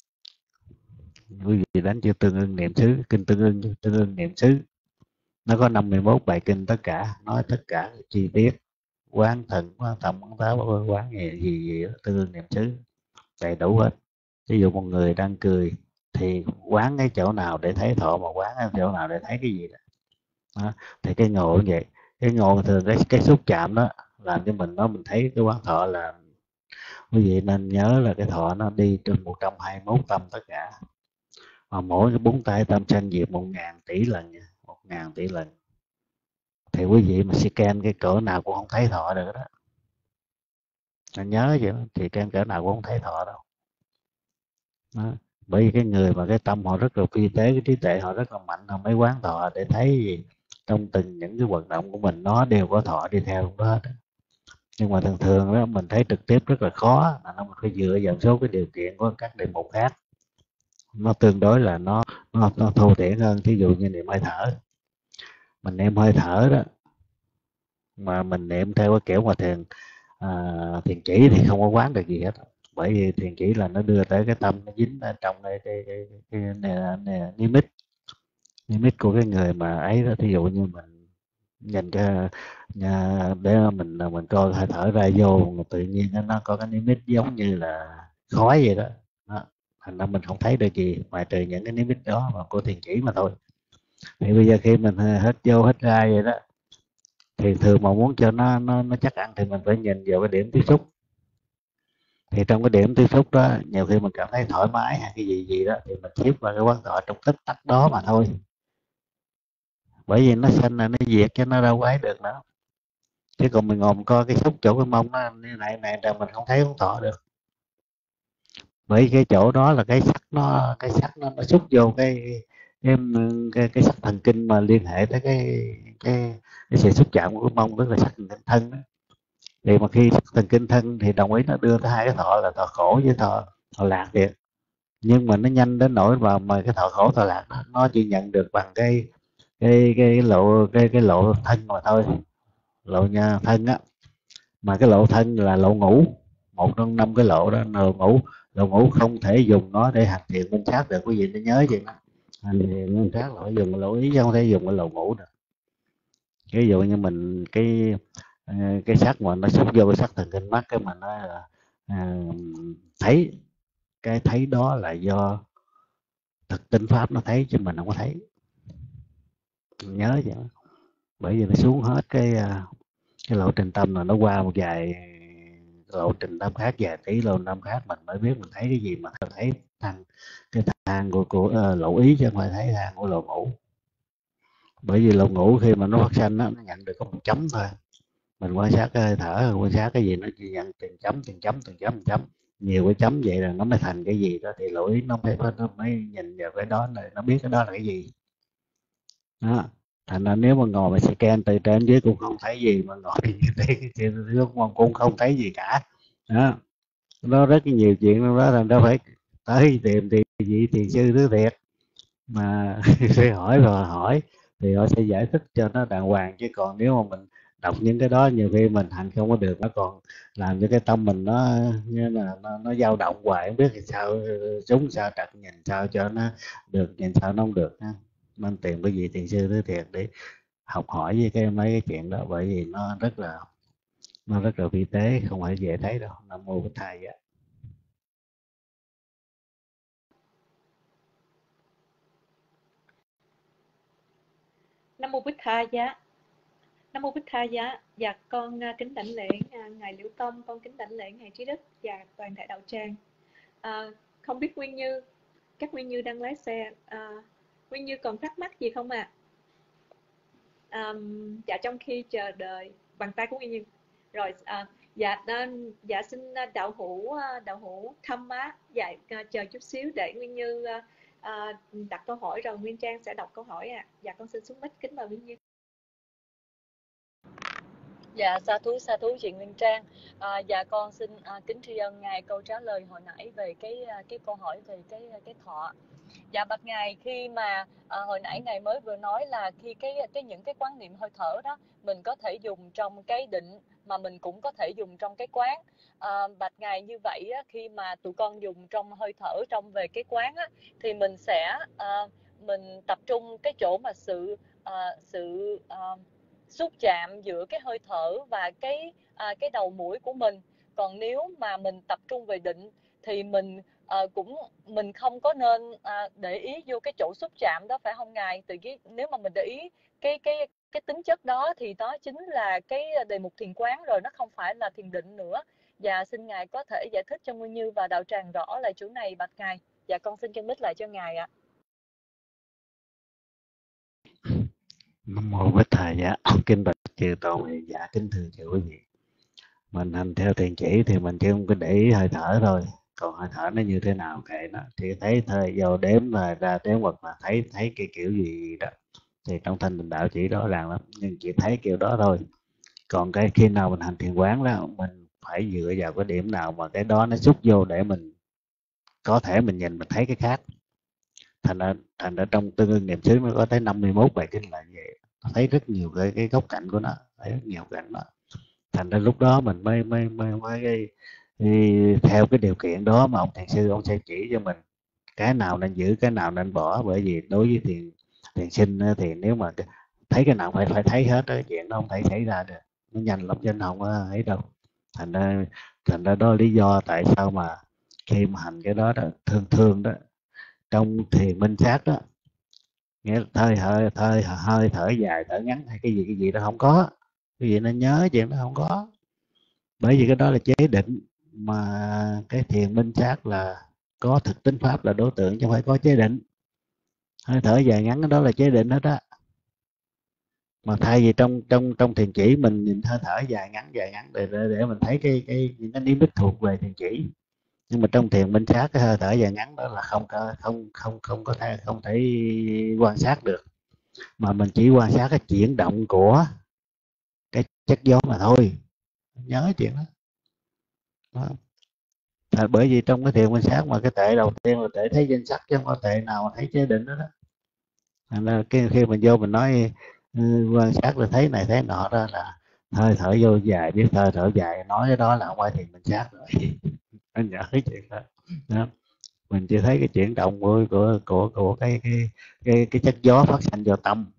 quý vị đánh chữ tương ưng niệm xứ, kinh tương ưng niệm xứ, nó có 51 bài kinh, tất cả nói tất cả chi tiết, quán thần, quán tâm, quán táo, quán gì đó, tương ưng niệm xứ đầy đủ hết. Ví dụ một người đang cười thì quán cái chỗ nào để thấy thọ, mà quán cái chỗ nào để thấy cái gì đó. Đó. Thì cái ngộ như vậy, cái ngộ thường cái xúc chạm đó làm cho mình thấy cái quán thọ là, quý vị nên nhớ là cái thọ nó đi trên 121 tâm tất cả, mà mỗi cái 4 tay tâm sanh diệt 1.000 tỷ lần nha, 1.000 tỷ lần. Thì quý vị mà scan cái cỡ nào cũng không thấy thọ được đó. Nên nhớ vậy đó, thì can cỡ nào cũng không thấy thọ đâu. Đó. Bởi vì cái người mà cái tâm họ rất là phi tế, cái trí tuệ họ rất là mạnh, họ mới quán thọ để thấy gì trong từng những cái hoạt động của mình nó đều có thọ đi theo đó hết. Nhưng mà thường thường đó mình thấy trực tiếp rất là khó, là nó phải dựa vào số cái điều kiện của các đề mục khác, nó tương đối là nó thô thiển hơn. Thí dụ như niệm hơi thở, mình niệm hơi thở đó mà mình niệm theo cái kiểu mà thiền chỉ thì không có quán được gì hết, bởi vì thiền chỉ là nó đưa tới cái tâm nó dính ở trong cái limit của cái người mà ấy đó. Thí dụ như mình nhìn cho để mình coi hơi thở ra vô, tự nhiên nó có cái limit giống như là khói vậy đó, thành ra mình không thấy được gì ngoài trừ những cái limit đó mà của thiền chỉ mà thôi. Thì bây giờ khi mình hít vô hít ra vậy đó, thì thường mà muốn cho nó chắc ăn thì mình phải nhìn vào cái điểm tiếp xúc. Thì trong cái điểm tiếp xúc đó, nhiều khi mình cảm thấy thoải mái hay cái gì đó thì mình chiếp vào cái quán thọ trong tích tắc đó mà thôi. Bởi vì nó sanh là nó diệt, cho nó đâu quái được nữa. Chứ còn mình ngồi coi cái xúc chỗ cái mông nó như này là mình không thấy quán thọ được. Bởi cái chỗ đó là cái sắc nó xúc vô cái sắc thần kinh mà liên hệ tới cái sự xúc chạm của cái mông, tức là sắc thần kinh thân đó. Thì mà khi sắc thần kinh thân thì đồng ý nó đưa tới hai cái thọ là thọ khổ với thọ lạc thiệt. Nhưng mà nó nhanh đến nỗi mà cái thọ khổ thọ lạc đó, nó chỉ nhận được bằng cái lộ thân mà thôi, lộ nha thân á. Mà cái lộ thân là lộ ngũ, một trong 5 cái lộ đó. Lộ ngũ không thể dùng nó để hành thiện minh sát được, quý vị nên nhớ vậy đó. Hành thiện minh sát là phải dùng lộ ý chứ không thể dùng cái lộ ngũ được. Ví dụ như mình cái sắc mà nó xúc vô cái sắc thần kinh mắt, cái mình nói là thấy, cái thấy đó là do thực tinh pháp nó thấy chứ mình không có thấy. Mình nhớ vậy đó. Bởi vì nó xuống hết cái lộ trình tâm là nó qua một vài lộ trình tâm khác, vài tỷ lộ trình tâm khác, mình mới biết mình thấy cái gì. Mà thấy cái thang của lộ ý chứ không phải thấy thang của lộ ngũ. Bởi vì lộ ngũ khi mà nó phát sanh nó nhận được có một chấm thôi. Mình quan sát cái hơi thở, quan sát cái gì nó chỉ nhận từng chấm. Nhiều cái chấm vậy là nó mới thành cái gì đó. Thì lộ ý nó mới nhìn vào cái đó này, nó biết cái đó là cái gì đó. Thành ra nếu mà ngồi mà scan từ trên dưới cũng không thấy gì, mà ngồi thì cũng không thấy gì cả đó. Nó rất nhiều chuyện trong đó, thành ra phải tới tìm vị thiền sư thứ thiệt mà sẽ hỏi và hỏi thì họ sẽ giải thích cho nó đàng hoàng. Chứ còn nếu mà mình đọc những cái đó, nhiều khi mình hành không có được, nó còn làm cho cái tâm mình nó như là nó dao động hoài, không biết thì sao, chúng sao trật, nhìn sao cho nó được, nhìn sao nó không được ha. Nên tìm cái vị thiền sư thứ thiệt để học hỏi với mấy cái chuyện đó, bởi vì nó rất là vi tế, không phải dễ thấy đâu. Nam mô Bổn Thầy á. Nam mô Bích Tha Giá. Nam mô Bích Tha Giá. Dạ con kính đảnh lễ ngài Liễu Tông, con kính đảnh lễ ngài Trí Đức và toàn thể đạo tràng. Không biết Nguyên Như, các Nguyên Như đang lái xe, Nguyên Như còn thắc mắc gì không ạ? Dạ trong khi chờ đợi bằng tay của Nguyên Như rồi, dạ xin đạo hữu Thâm Á, dạ chờ chút xíu để Nguyên Như đặt câu hỏi rồi Nguyên Trang sẽ đọc câu hỏi ạ. Dạ con xin xuống mic, kính mời Nguyên Như. Dạ sa thú chị Nguyên Trang. Dạ con xin kính tri ân ngài câu trả lời hồi nãy về cái câu hỏi về cái thọ. Dạ bạch ngài, khi mà hồi nãy ngài mới vừa nói là khi những cái quán niệm hơi thở đó mình có thể dùng trong cái định mà mình cũng có thể dùng trong cái quán. Bạch ngài, như vậy á, khi mà tụi con dùng trong hơi thở trong về cái quán á, thì mình sẽ mình tập trung cái chỗ mà sự xúc chạm giữa cái hơi thở và cái đầu mũi của mình. Còn nếu mà mình tập trung về định thì mình không có nên để ý vô cái chỗ xúc chạm đó, phải không ngài? Nếu mà mình để ý cái tính chất đó thì đó chính là cái đề mục thiền quán rồi, nó không phải là thiền định nữa. Và xin ngài có thể giải thích cho Nguyên Như và đạo tràng rõ lại chỗ này bạch ngài. Dạ con xin chân mít lại cho ngài ạ. Nam mô Bích Thầy Giá. Kinh bạch chư tôn hiền giả, kính thưa chư quý vị. Mình hành theo thiền chỉ thì mình chỉ không có để ý hơi thở thôi, còn hơi thở nó như thế nào kệ nó, chỉ thấy thời vô đếm rồi ra đếm, hoặc là thấy cái kiểu gì đó thì trong thanh tịnh đạo chỉ rõ ràng lắm, nhưng chỉ thấy kiểu đó thôi. Còn cái khi nào mình hành thiền quán đó, mình phải dựa vào cái điểm nào mà cái đó nó xúc vô để mình có thể mình nhìn mình thấy cái khác. Thành ra trong Tương Ưng Niệm xứ nó có tới 51 bài kinh là vậy, thấy rất nhiều cái góc cạnh của nó, thấy rất nhiều cạnh đó. Thành ra lúc đó mình mới theo cái điều kiện đó mà ông thiền sư ông sẽ chỉ cho mình cái nào nên giữ, cái nào nên bỏ. Bởi vì đối với thiền sinh thì nếu mà thấy cái nào phải thấy hết đó, chuyện đó không thể xảy ra được, nó nhanh lắm chứ không ấy đâu. Thành ra đó là lý do tại sao mà khi mà hành cái đó thường đó trong thiền minh sát đó, nghĩa là hơi thở dài thở ngắn hay cái gì đó không có, cái gì nên nhớ chuyện đó không có. Bởi vì cái đó là chế định, mà cái thiền minh sát là có thực tính pháp là đối tượng chứ không phải có chế định. Hơi thở dài ngắn đó là chế định hết á. Mà thay vì trong thiền chỉ mình nhìn hơi thở dài ngắn để mình thấy những cái niệm đích thuộc về thiền chỉ. Nhưng mà trong thiền minh sát cái hơi thở dài ngắn đó là không thể quan sát được, mà mình chỉ quan sát cái chuyển động của cái chất gió mà thôi. Nhớ chuyện đó, đó. Bởi vì trong cái thiền quan sát mà cái tệ đầu tiên là tệ thấy danh sắc, chứ không có tệ nào mà thấy chế định đó. Thành ra khi mình vô mình nói quan sát là thấy này thấy nọ, đó là hơi thở vô dài, biết hơi thở dài, nói cái đó là không phải thiền minh sát rồi. Anh nhớ cái chuyện đó. Đó. Mình chỉ thấy cái chuyển động của cái chất gió phát sinh vào tâm.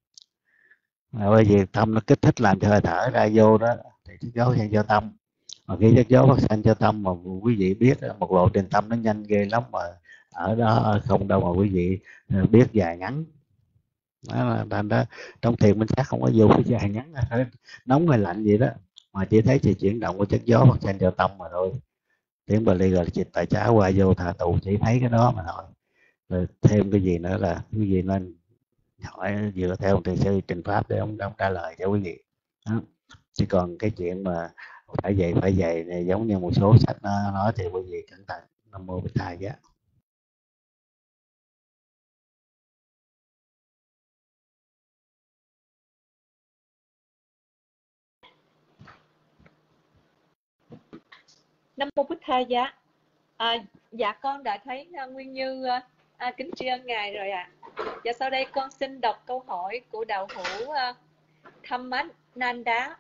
Bởi vì tâm nó kích thích làm cho hơi thở ra vô đó thì chất gió phát sinh vào tâm. Mà khi chất gió phát sinh cho tâm mà quý vị biết một lộ trình tâm nó nhanh ghê lắm, mà ở đó không đâu mà quý vị biết dài ngắn. Đó là thành ra trong thiền minh sát không có vô cái dài ngắn nóng hay lạnh gì đó, mà chỉ thấy sự chuyển động của chất gió phát sinh cho tâm mà thôi. Tiếng Bali gọi làจิต tại trá qua vô thà tụ, chỉ thấy cái đó mà thôi. Rồi thêm cái gì nữa là quý vị nên hỏi dựa theo thiền sư trình pháp để ông trả lời cho quý vị đó. Chứ còn cái chuyện mà phải vậy này giống như một số sách nó nói thì quý vị cẩn thận. Nam mô Bích Thầy Giá. Nam mô Bích Thầy Giá. Dạ con đã thấy Nguyên Như kính tri ân ngài rồi ạ. Và sau đây con xin đọc câu hỏi của đạo hữu Thammananda.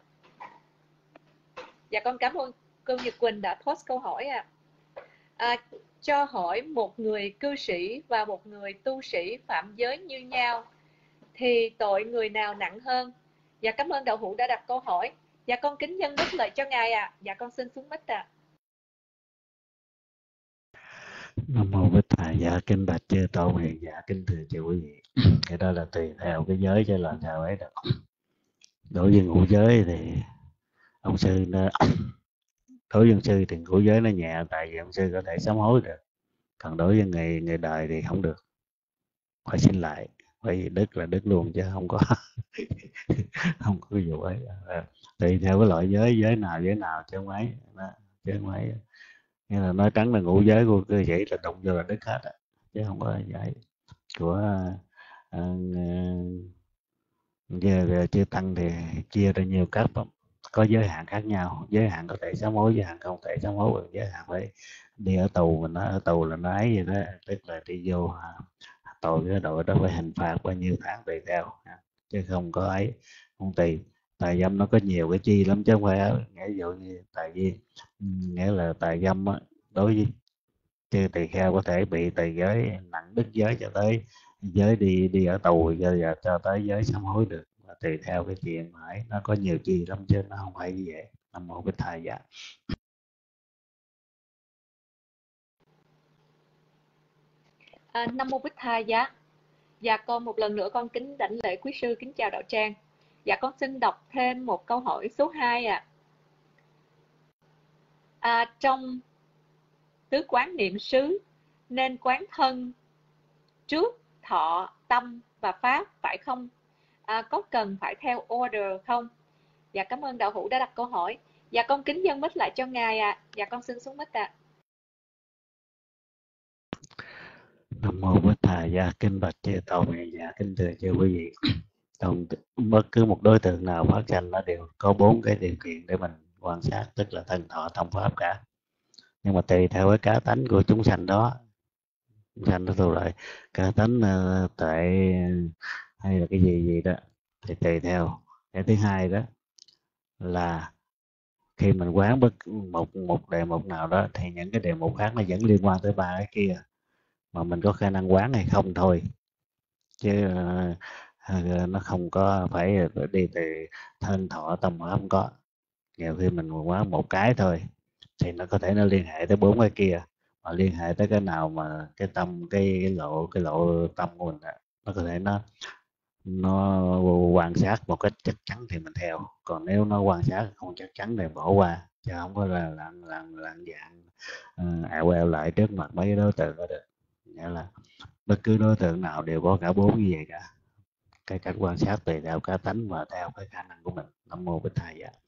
Dạ con cảm ơn cô Nhật Quỳnh đã post câu hỏi cho hỏi, một người cư sĩ và một người tu sĩ phạm giới như nhau thì tội người nào nặng hơn? Dạ cảm ơn đạo hữu đã đặt câu hỏi. Dạ con kính dâng mic lời cho ngài ạ. Dạ con xin xuống mic ạ. Nam mô Bích Thầy Giá. Kính bạch chư tôn hiền giả, kính thưa chư quý vị. Cái đó là tùy theo cái giới cho làm sao ấy được. Đối với ngũ giới thì ông sư nó đối với ông sư thì ngũ giới nó nhẹ, tại vì ông sư có thể sám hối được. Còn đối với người đời thì không được, phải xin lại. Bởi vì đức là đức luôn chứ không có không có cái vụ ấy. Tùy theo cái loại giới nào chứ không ấy đó, chứ không ấy. Nghĩa là nói trắng là ngũ giới của cư sĩ là đụng vô là đức hết á, chứ không có giải của chư tăng thì chia ra nhiều cấp lắm. có giới hạn khác nhau. Giới hạn có thể sám hối, giới hạn không thể sám hối, giới hạn phải đi ở tù. Mình nói ở tù là nó ấy vậy đó, tức là đi vô tội cái đội đó phải hình phạt bao nhiêu tháng tùy theo, chứ không có ấy, không tùy. Tà dâm nó có nhiều cái chi lắm chứ không phải nghĩa dụ như tà duyên, nghĩa là tà dâm á, đối với chư tỳ kheo có thể bị từ giới nặng đứt giới cho tới giới đi ở tù, cho tới giới sám hối được, và tùy theo cái chuyện mà ấy, nó có nhiều chi lắm chứ nó không phải như vậy. Nam mô Bích Thầy dạ. Nam mô Bích Tha Giá. Dạ con một lần nữa con kính đảnh lễ quý sư, kính chào đạo tràng. Dạ con xin đọc thêm một câu hỏi số 2 ạ. Trong tứ quán niệm xứ nên quán thân trước thọ, tâm và pháp phải không? Có cần phải theo order không? Dạ cảm ơn đạo hữu đã đặt câu hỏi. Dạ con kính dâng mic lại cho ngài ạ. Dạ con xin xuống mic ạ. Nam mô Bích Thầy dạ. Kính bạch chư tôn, dạ kính thưa chư quý vị. Trong bất cứ một đối tượng nào phát sanh nó đều có 4 cái điều kiện để mình quan sát, tức là thân thọ tâm pháp cả. Nhưng mà tùy theo cái cá tánh của chúng sanh đó, chúng sanh nó thuộc lại cá tánh tệ hay là cái gì đó thì tùy theo. Cái thứ hai đó là khi mình quán bất một đề mục nào đó thì những cái đề mục khác nó vẫn liên quan tới 3 cái kia, mà mình có khả năng quán hay không thôi, chứ nó không có phải đi từ thân thọ tâm pháp, không có. Nhiều khi mình quán một cái thôi thì nó có thể nó liên hệ tới 4 cái kia, mà liên hệ tới cái nào mà cái tâm cái lộ tâm của mình đó, nó có thể nó quan sát một cách chắc chắn thì mình theo, còn nếu nó quan sát không chắc chắn thì bỏ qua, chứ không có là lạng dạng eo eo lại trước mặt mấy cái đối tượng đó được. Nghĩa là bất cứ đối tượng nào đều có cả 4 như vậy cả. Cái cách quan sát tùy theo cá tánh và theo cái khả năng của mình. Nam mô Bích Thầy dạ.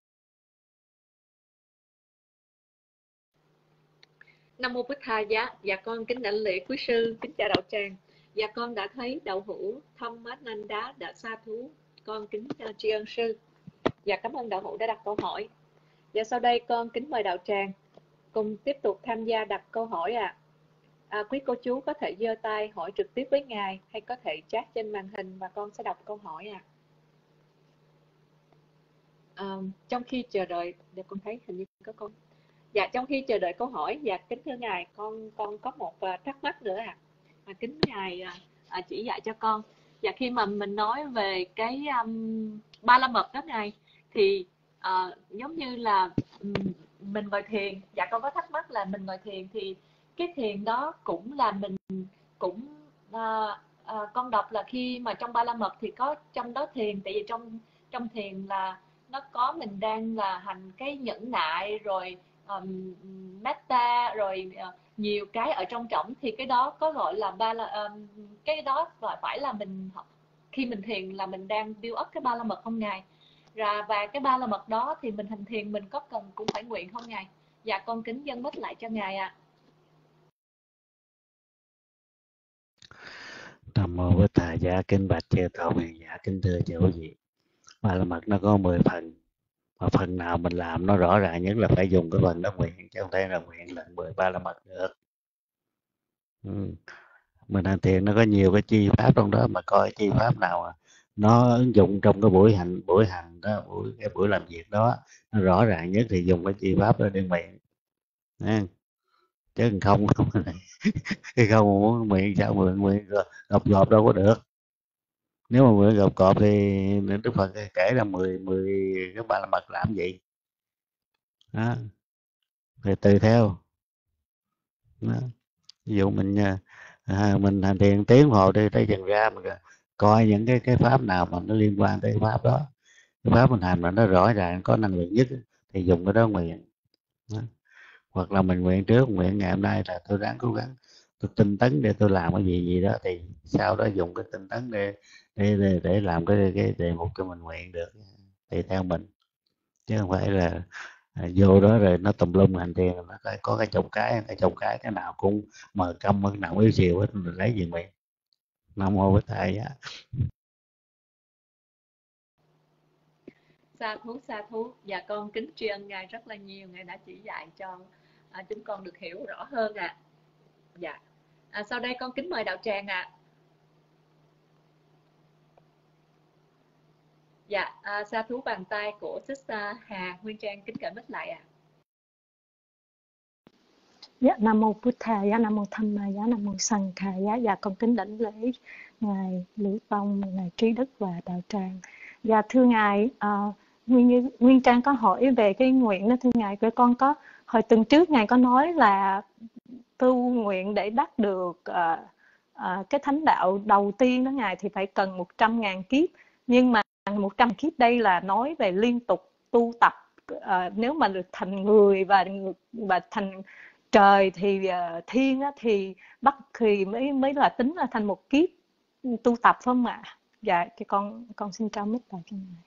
Nam mô Bích Tha Giá. Dạ con kính đảnh lễ quý sư, kính chào đạo tràng. Dạ con đã thấy đạo hữu Thammananda đã sa thú, con kính tri ân sư. Dạ cảm ơn đạo hữu đã đặt câu hỏi. Dạ sau đây con kính mời đạo tràng cùng tiếp tục tham gia đặt câu hỏi ạ. Quý cô chú có thể giơ tay hỏi trực tiếp với ngài hay có thể chat trên màn hình và con sẽ đọc câu hỏi ạ. Trong khi chờ đợi, để con thấy hình như có con. Dạ trong khi chờ đợi câu hỏi, dạ kính thưa ngài, con có một thắc mắc nữa ạ. Kính ngài chỉ dạy cho con. Dạ khi mà mình nói về cái ba la mật đó ngài, thì giống như là mình ngồi thiền, dạ con có thắc mắc là mình ngồi thiền thì cái thiền đó cũng là mình cũng con đọc là khi mà trong ba la mật thì có trong đó thiền, tại vì trong thiền là nó có mình đang là hành cái nhẫn nại rồi metta rồi nhiều cái ở trong trọng, thì cái đó có gọi là cái đó phải là mình khi mình thiền là mình đang build up cái ba la mật không ngài? Và cái ba la mật đó thì mình hành thiền mình có cần cũng phải nguyện không ngài? Dạ con kính dâng mic lại cho ngài ạ. Nam mô Bích Thầy dạ. Kính bạch chư tôn, dạ kính thưa chư quý vị. Ba la mật nó có 10 phần, mà phần nào mình làm nó rõ ràng nhất là phải dùng cái phần đó nguyện, chứ không thể là nguyện lần 13 la mật được. Mình hành thiền nó có nhiều cái chi pháp trong đó, mà coi chi pháp nào mà nó ứng dụng trong cái buổi hành đó, cái buổi làm việc đó nó rõ ràng nhất thì dùng cái chi pháp đó để nguyện, chứ không cái không muốn nguyện sao nguyện gộp gộp đâu có được. Nếu mà nguyện gộp gộp thì Đức Phật kể là 10 cái ba la mật làm gì đó, thì tùy theo đó. Ví dụ mình hành thiền tiếng hồ đi, tới dần ra mình coi những cái pháp nào mà nó liên quan tới cái pháp đó, cái pháp mình hành mà nó rõ ràng có năng lượng nhất thì dùng cái đó nguyện đó. Hoặc là mình nguyện trước, nguyện ngày hôm nay là tôi ráng cố gắng tôi tinh tấn để tôi làm cái gì đó, thì sau đó dùng cái tinh tấn để làm cái đề mục cho mình nguyện được, tùy theo mình, chứ không phải là vô đó rồi nó tùm lum hành thiền, nó có cái chục cái nào cũng mờ câm, cái nào yếu xìu hết, mình lấy gì nguyện. Nam mô Bích Thầy. Sa thú. Dạ con kính tri ân Ngài rất là nhiều, Ngài đã chỉ dạy cho chúng con được hiểu rõ hơn ạ. Dạ. Sau đây con kính mời đạo tràng ạ. Dạ, sa thú bàn tay của Sister Hà, Nguyên Trang kính cởi mic lại ạ. Dạ, Nam Mô Bụt Thầy, dạ, Nam Mô Tham Ma, dạ, Nam Mô Sanh Khai, dạ, con kính đảnh lễ Ngài Liễu Tông, Ngài Trí Đức và đạo tràng. Dạ, thưa Ngài, Nguyên Trang có hỏi về cái nguyện đó, thưa Ngài, với con có hồi tuần trước Ngài có nói là tu nguyện để đắc được cái thánh đạo đầu tiên đó Ngài thì phải cần 100.000 kiếp, nhưng mà 100 kiếp đây là nói về liên tục tu tập, nếu mà được thành người và thành trời thì thiên á, thì bắt thì mới là tính là thành một kiếp tu tập phải không ạ? Dạ, thì con xin trao mic lại cho Ngài.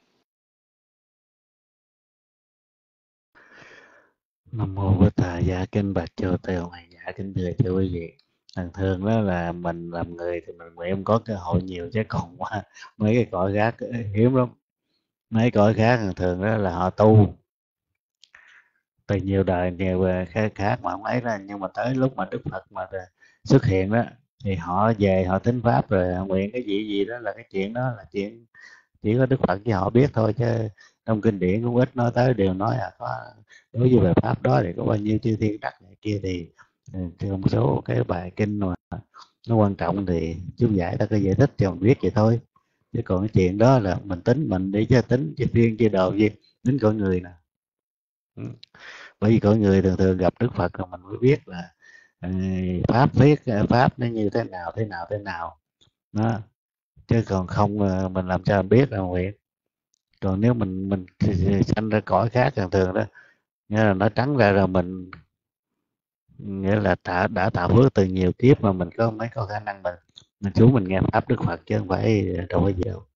Nam mô Bổn Thầy, dạ kính bạch Chư Tôn, dạ kính thưa chư quý vị. Thường đó là mình làm người thì mình nguyện có cơ hội nhiều, chứ còn qua mấy cái cõi khác hiếm lắm. Mấy cõi khác thường đó là họ tu từ nhiều đời nhiều khác mà không ấy ra, nhưng mà tới lúc mà Đức Phật mà xuất hiện đó thì họ về họ tính pháp rồi họ nguyện cái gì đó, là cái chuyện đó là chuyện chỉ có Đức Phật với họ biết thôi, chứ trong kinh điển cũng ít nói tới, đều nói có đối với bài pháp đó thì có bao nhiêu chư thiên đắc này kia, thì một số cái bài kinh mà nó quan trọng thì chú giải ta có giải thích cho mình biết vậy thôi, chứ còn cái chuyện đó là mình tính mình đi, chứ tính chứ riêng chứ đồ gì tính con người nè. Bởi vì con người thường thường gặp Đức Phật rồi mình mới biết là pháp viết pháp nó như thế nào đó, chứ còn không mình làm sao mình biết là nguyện. Còn nếu mình sanh ra cõi khác thường thường đó, nghĩa là nó trắng ra rồi mình nghĩa là đã tạo phước từ nhiều kiếp mà mình mới có khả năng mình xuống mình nghe pháp Đức Phật, chứ không phải đâu có gì đâu.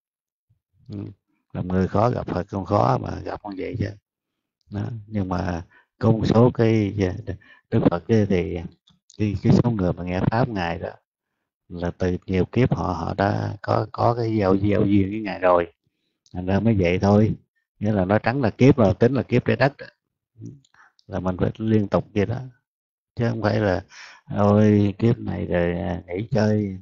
Làm người khó gặp Phật không khó, mà gặp con vậy chứ đó. Nhưng mà có một số cái Đức Phật thì cái số người mà nghe pháp Ngài đó là từ nhiều kiếp họ đã có cái giao duyên với Ngài rồi, thành ra mới vậy thôi. Nghĩa là nó trắng là kiếp rồi, tính là kiếp trái đất đó. Là mình phải liên tục vậy đó, chứ không phải là ôi kiếp này rồi nghỉ chơi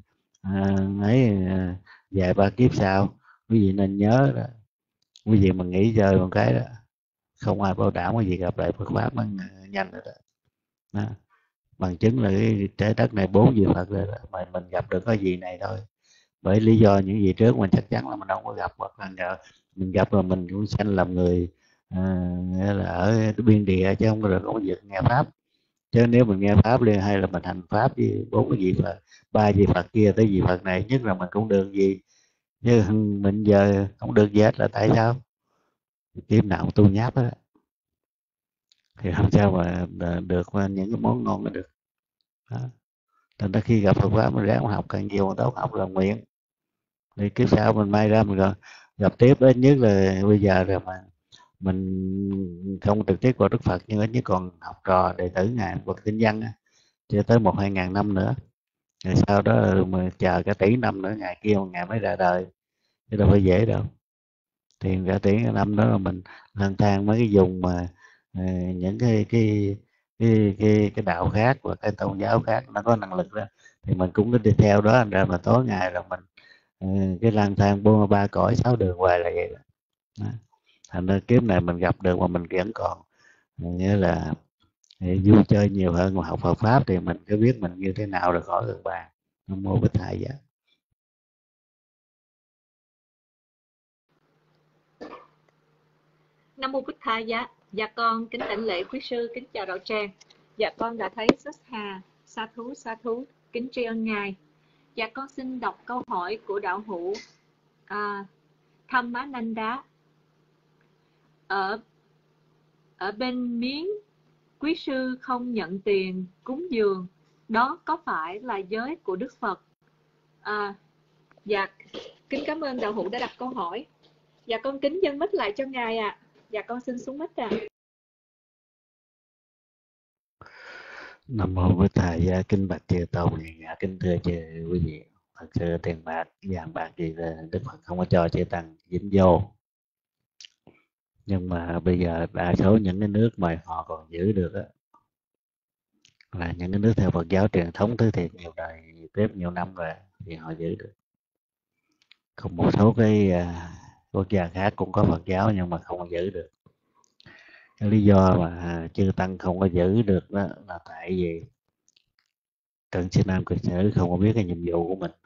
vài ba kiếp sau. Quý vị nên nhớ đó, quý vị mà nghỉ chơi một cái đó không ai bảo đảm cái gì gặp lại Phật pháp nó nhanh rồi đó. Bằng chứng là cái trái đất này 4 vị Phật rồi đó, mà mình gặp được cái gì này thôi. Bởi lý do những gì trước mình chắc chắn là mình không có gặp, hoặc là mình gặp rồi mình cũng sanh làm người nghĩa là ở biên địa, chứ không được có việc nghe pháp. Chứ nếu mình nghe pháp liền hay là mình hành pháp với 4 cái vị Phật, 3 vị Phật kia tới vị Phật này, nhất là mình cũng được gì, chứ mình giờ không được gì hết là tại sao? Kiếp nào cũng tu nháp á, thì làm sao mà được những cái món ngon nó được đó. Thành ra khi gặp Phật pháp mình ráng học càng nhiều càng tốt, học là nguyện, thì kiếp sau mình may ra mình gặp tiếp đó. Nhất là bây giờ rồi mà mình không trực tiếp qua Đức Phật, nhưng ít nhất còn học trò đệ tử Ngài Phật Tinh Văn á, chưa tới 1-2 ngàn năm nữa, rồi sau đó mà chờ cả tỷ năm nữa Ngài kia Ngài mới ra đời, chứ đâu phải dễ đâu. Thì cả tỷ năm đó là mình lang thang mấy cái vùng mà những cái đạo khác và cái tôn giáo khác nó có năng lực đó, thì mình cũng cứ đi theo đó, ra mà tối ngày là mình cái lang thang 43 cõi 6 đường hoài là vậy đó. Thành ra kiếp này mình gặp được mà mình vẫn còn nghĩa là vui chơi nhiều hơn, mà học Phật pháp thì mình cứ biết mình như thế nào rồi khỏi cần bàn. Nam mô Bích Thầy vậy. Nam mô Bích Thầy giá. Dạ con kính đảnh lễ quý sư, kính chào đạo tràng. Dạ con đã thấy Sister Hà, sa thú, kính tri ân Ngài. Dạ con xin đọc câu hỏi của đạo hữu Thammananda. Ở bên miếng quý sư không nhận tiền cúng dường, đó có phải là giới của Đức Phật? Dạ kính cảm ơn đạo hữu đã đặt câu hỏi. Dạ con kính dâng mic lại cho Ngài ạ. Dạ con xin xuống mic ạ. Nam mô Bổn Thầy, kính bạch Chư Tôn, kính thưa chư quý vị. Thật sự tiền bạc vàng bạc gì là Đức Phật không có cho chư tăng dính vô. Nhưng mà bây giờ đa số những cái nước mà họ còn giữ được á, là những cái nước theo Phật giáo truyền thống thứ thiệt nhiều đời tiếp nhiều năm rồi thì họ giữ được. Còn một số cái quốc gia khác cũng có Phật giáo nhưng mà không giữ được. Cái lý do mà chư tăng không có giữ được đó là tại vì cận sinh nam cận sinh nữ không có biết cái nhiệm vụ của mình.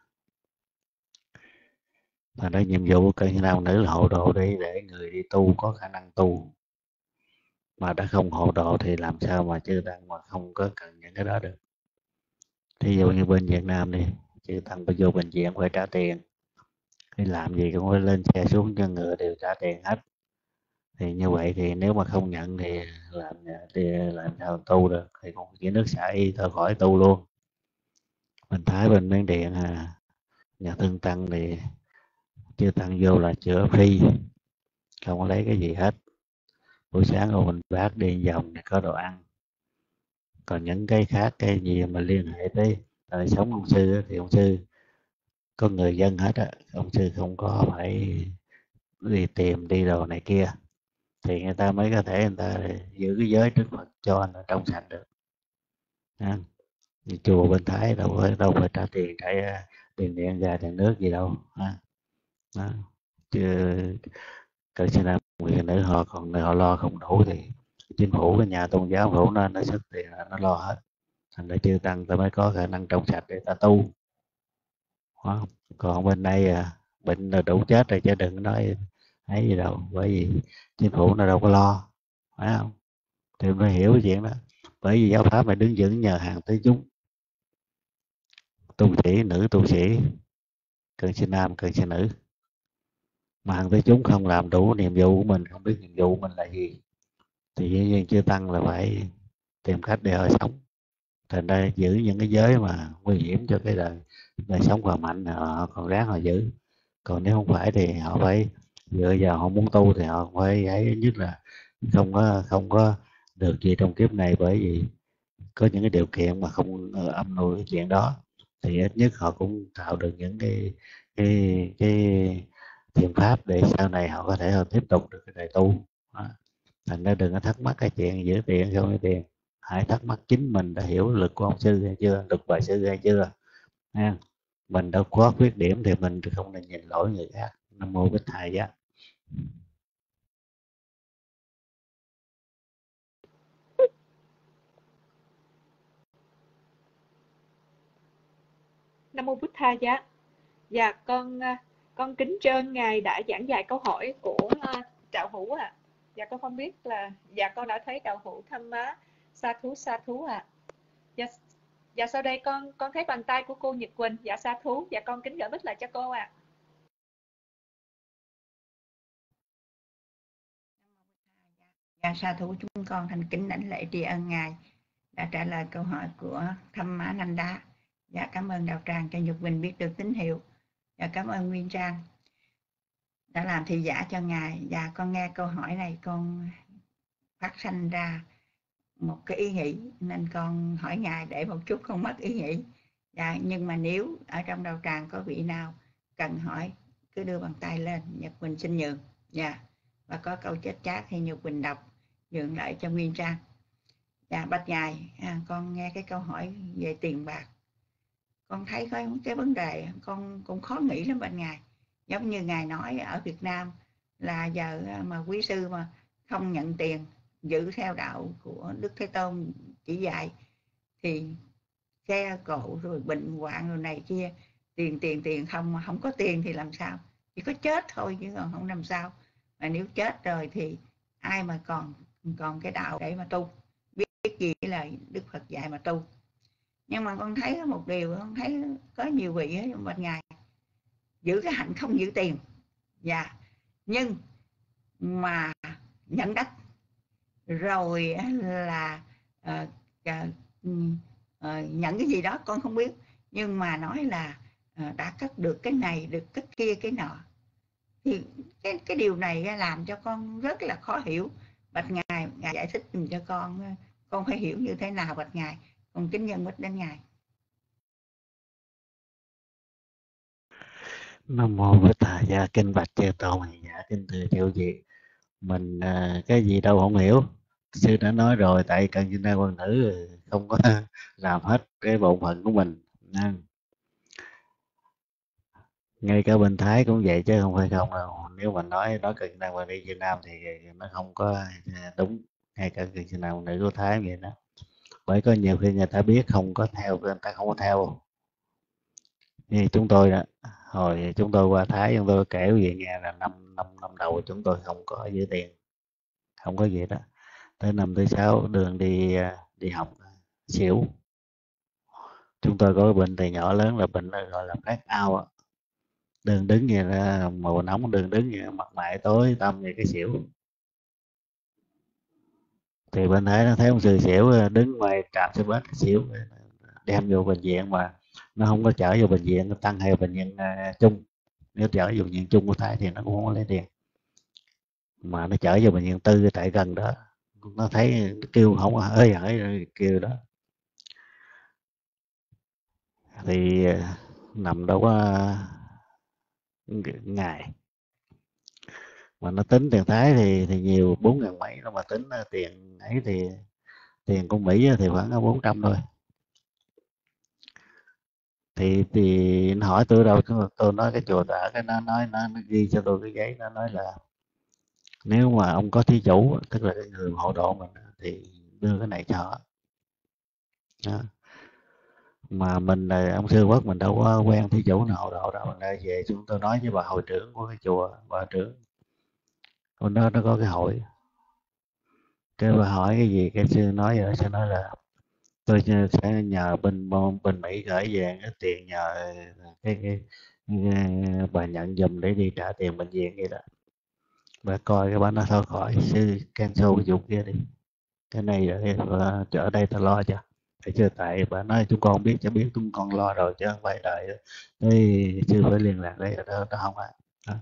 Và đó, nhiệm vụ của cận sinh nam nữ là hộ độ đi để người đi tu có khả năng tu, mà đã không hộ độ thì làm sao mà chư tăng mà không có cần những cái đó được. Thí dụ như bên Việt Nam đi, chư tăng phải vô bệnh viện phải trả tiền, đi làm gì cũng phải lên xe xuống cho ngựa đều trả tiền hết. Thì như vậy thì nếu mà không nhận thì làm sao tu được, thì cũng chỉ nước xả y thôi khỏi tu luôn. Mình thấy bên Miến Điện nhà thương tăng thì chư tăng vô là chữa free, không có lấy cái gì hết. Buổi sáng rồi mình bác đi vòng thì có đồ ăn. Còn những cái khác, cái gì mà liên hệ tới đời sống ông sư thì ông sư có người dân hết á, ông sư không có phải đi tìm đi đồ này kia, thì người ta mới có thể người ta giữ cái giới Đức Phật cho nó trong sạch được. Như chùa bên Thái đâu phải trả tiền, trả tiền điện ra tiền nước gì đâu. Đó. Chứ cận sinh nam quyền nữ họ còn họ lo không đủ thì chính phủ, cái nhà tôn giáo phủ nó xuất tiền nó lo hết. Thành ra chư tăng ta mới có khả năng trong sạch để ta tu. Đó. Còn bên đây bệnh là đủ chết rồi chứ đừng nói ấy gì đâu, bởi vì chính phủ nó đâu có lo, phải không? Thì phải hiểu cái chuyện đó. Bởi vì giáo pháp này đứng vững nhờ hàng tứ chúng, tu sĩ, nữ tu sĩ, cận sinh nam, cận sinh nữ. Mà hàng tứ chúng không làm đủ nhiệm vụ của mình, không biết nhiệm vụ của mình là gì, thì dĩ nhiên chưa tăng là phải tìm cách để họ sống. Thành ra giữ những cái giới mà nguy hiểm cho cái đời sống khỏe mạnh họ còn ráng họ giữ. Còn nếu không phải thì họ phải dựa vào, họ muốn tu thì họ phải ấy, nhất là không có được gì trong kiếp này, bởi vì có những cái điều kiện mà không âm mưu cái chuyện đó, thì ít nhất họ cũng tạo được những cái thiện pháp để sau này họ có thể họ tiếp tục được cái đời tu. Đó. Thành ra đừng có thắc mắc cái chuyện giữ tiền không giữ tiền, hãy thắc mắc chính mình đã hiểu lực của ông sư hay chưa, lực bà sư hay chưa. Ha. Mình đâu có khuyết điểm thì mình không nên nhìn lỗi người khác. Nam mô Bích Thầy Giá. Nam mô Bụt Thầy Giá. Dạ con kính trân ngài đã giảng dạy câu hỏi của đạo hữu ạ. Dạ con không biết là con đã thấy đạo hữu Tham Má sa thú ạ. Dạ sau đây con thấy bàn tay của cô Nhật Quỳnh. Dạ sa thú. Dạ con kính gửi bích lại cho cô ạ. Dạ sa thú, chúng con thành kính đảnh lễ tri ân ngài đã trả lời câu hỏi của Tham Mã Nanh Đá. Dạ cảm ơn đạo tràng cho Nhật Quỳnh biết được tín hiệu. Dạ cảm ơn Nguyên Trang đã làm thị giả cho ngài. Dạ con nghe câu hỏi này con phát sanh ra một cái ý nghĩ, nên con hỏi ngài để một chút không mất ý nghĩ. Dạ, nhưng mà nếu ở trong đạo tràng có vị nào cần hỏi cứ đưa bàn tay lên, Nhật Quỳnh xin nhường. Dạ, và có câu chết chát thì Nhật Quỳnh đọc nhường lại cho Nguyên Trang. Dạ bạch ngài, con nghe cái câu hỏi về tiền bạc, con thấy có cái vấn đề con cũng khó nghĩ lắm bạch ngài. Giống như ngài nói ở Việt Nam là giờ mà quý sư mà không nhận tiền, giữ theo đạo của Đức Thế Tôn chỉ dạy, thì xe cộ rồi bệnh hoạn rồi này kia, tiền không, mà không có tiền thì làm sao? Chỉ có chết thôi chứ còn không làm sao. Mà nếu chết rồi thì ai mà còn cái đạo để mà tu, biết gì là Đức Phật dạy mà tu. Nhưng mà con thấy một điều, con thấy có nhiều vị ấy, một ngày giữ cái hạnh không giữ tiền. Dạ, nhưng mà nhận đất rồi là nhận cái gì đó con không biết, nhưng mà nói là đã cất được cái này, được cất kia cái nọ, thì cái điều này làm cho con rất là khó hiểu. Bạch ngài giải thích dùm cho con phải hiểu như thế nào bạch ngài. Con kính nhân bích đến ngài. Nam mô Bích Thầy Giá. Kinh bạch chư tôn hành giả, kính thưa chư vị, mình cái gì đâu không hiểu. Sư đã nói rồi, tại cần sinh ra quan nữ không có làm hết cái bổn phận của mình. Ngay cả bên Thái cũng vậy chứ không phải không đâu. Nếu mà nói cần sinh ra quan nữ Việt Nam thì nó không có đúng. Ngay cả cần sinh ra quan nữ của Thái vậy đó. Bởi có nhiều khi người ta biết không có theo, người ta không có theo. Như chúng tôi đó, hồi chúng tôi qua Thái, chúng tôi kể về nghe là năm đầu chúng tôi không có giữ tiền, không có gì đó. Tới năm thứ 6 đường đi học xỉu. Chúng tôi có cái bệnh từ nhỏ lớn là bệnh gọi là black out á. Đường đứng vậy là mùa nóng, đường đứng vậy mặt mày tối tăm vậy cái xỉu. Thì bên Thái nó thấy ông sư xỉu đứng ngoài trạm xe bus xỉu, đem vô bệnh viện mà nó không có chở vô bệnh viện Tăng hay bệnh viện chung. Nếu chở vô bệnh viện chung của Thái thì nó cũng không có lấy tiền, mà nó chở vô bệnh viện tư tại gần đó. Nó thấy nó kêu không ơi hỡi kêu đó thì nằm đâu có ngày. Mà nó tính tiền Thái thì nhiều 4.000 mấy, nó mà tính tiền ấy thì tiền của Mỹ thì khoảng 400 thôi. Thì nó hỏi tôi đâu, tôi nói cái chùa tạ, cái nó nói nó ghi cho tôi cái giấy, nó nói là nếu mà ông có thí chủ, tức là cái người hộ độ mình, thì đưa cái này cho họ. Đó. Mà mình là ông sư Quốc, mình đâu có quen thí chủ nào hộ độ đâu. Mình về chúng tôi nói với bà hội trưởng của cái chùa, bà trưởng hôm đó nó có cái hội, cái bà hỏi cái gì, cái sư nói rồi, sư nói là tôi sẽ nhờ bên Mỹ gửi về cái tiền, nhờ cái bà nhận giùm để đi trả tiền bệnh viện vậy đó. Bà coi cái bà nói thôi khỏi, sư cancel cái vụ kia đi, cái này ở đây tao lo cho. Thấy chưa, tại bà nói chúng con không biết, cho biết chúng con lo rồi chứ không phải đợi thì sư phải liên lạc đây đó không ạ.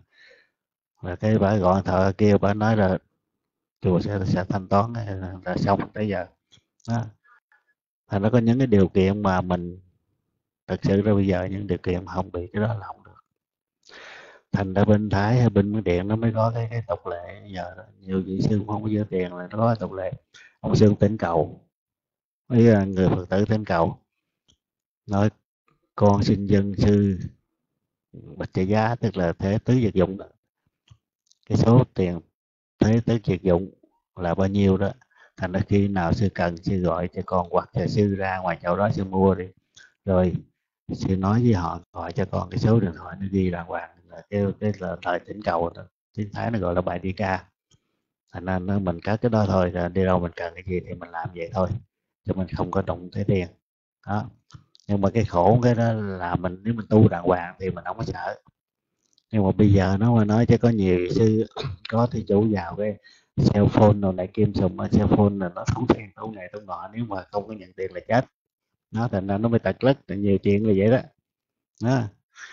Và cái bà gọi thợ kia, bà nói là chùa sẽ thanh toán là xong tới giờ đó. Thành nó có những cái điều kiện mà mình thật sự ra bây giờ những điều kiện mà không bị cái đó là không được. Thành ra bên Thái hay bên Miến Điện nó mới có cái tục lệ giờ đó. Nhiều vị sư cũng không có giữ tiền là nó có tục lệ ông sư tỉnh cầu, với người Phật tử tỉnh cầu, nói con xin dân sư bạch trị giá, tức là thế tứ vật dụng đó. Cái số tiền thế tứ vật dụng là bao nhiêu đó. Thành ra khi nào sư cần sư gọi cho con, hoặc là sư ra ngoài chỗ đó sư mua đi, rồi sư nói với họ gọi cho con cái số điện thoại nó ghi đàng hoàng, là cái là lời thỉnh cầu đó. Tiếng Thái nó gọi là bài đi ca. Thành ra mình cắt cái đó thôi, là đi đâu mình cần cái gì thì mình làm vậy thôi, chứ mình không có đụng tới tiền đó. Nhưng mà cái khổ cái đó là mình, nếu mình tu đàng hoàng thì mình không có sợ. Nhưng mà bây giờ nó mà nói chứ có nhiều sư có thí chủ vào cái cell phone rồi này kim sùm, cell phone là nó tốn tiền tốn ngày tốn nọ, nếu mà không có nhận tiền là chết. Nó thành ra nó mới tật lất, nhiều chuyện là vậy đó. Đó.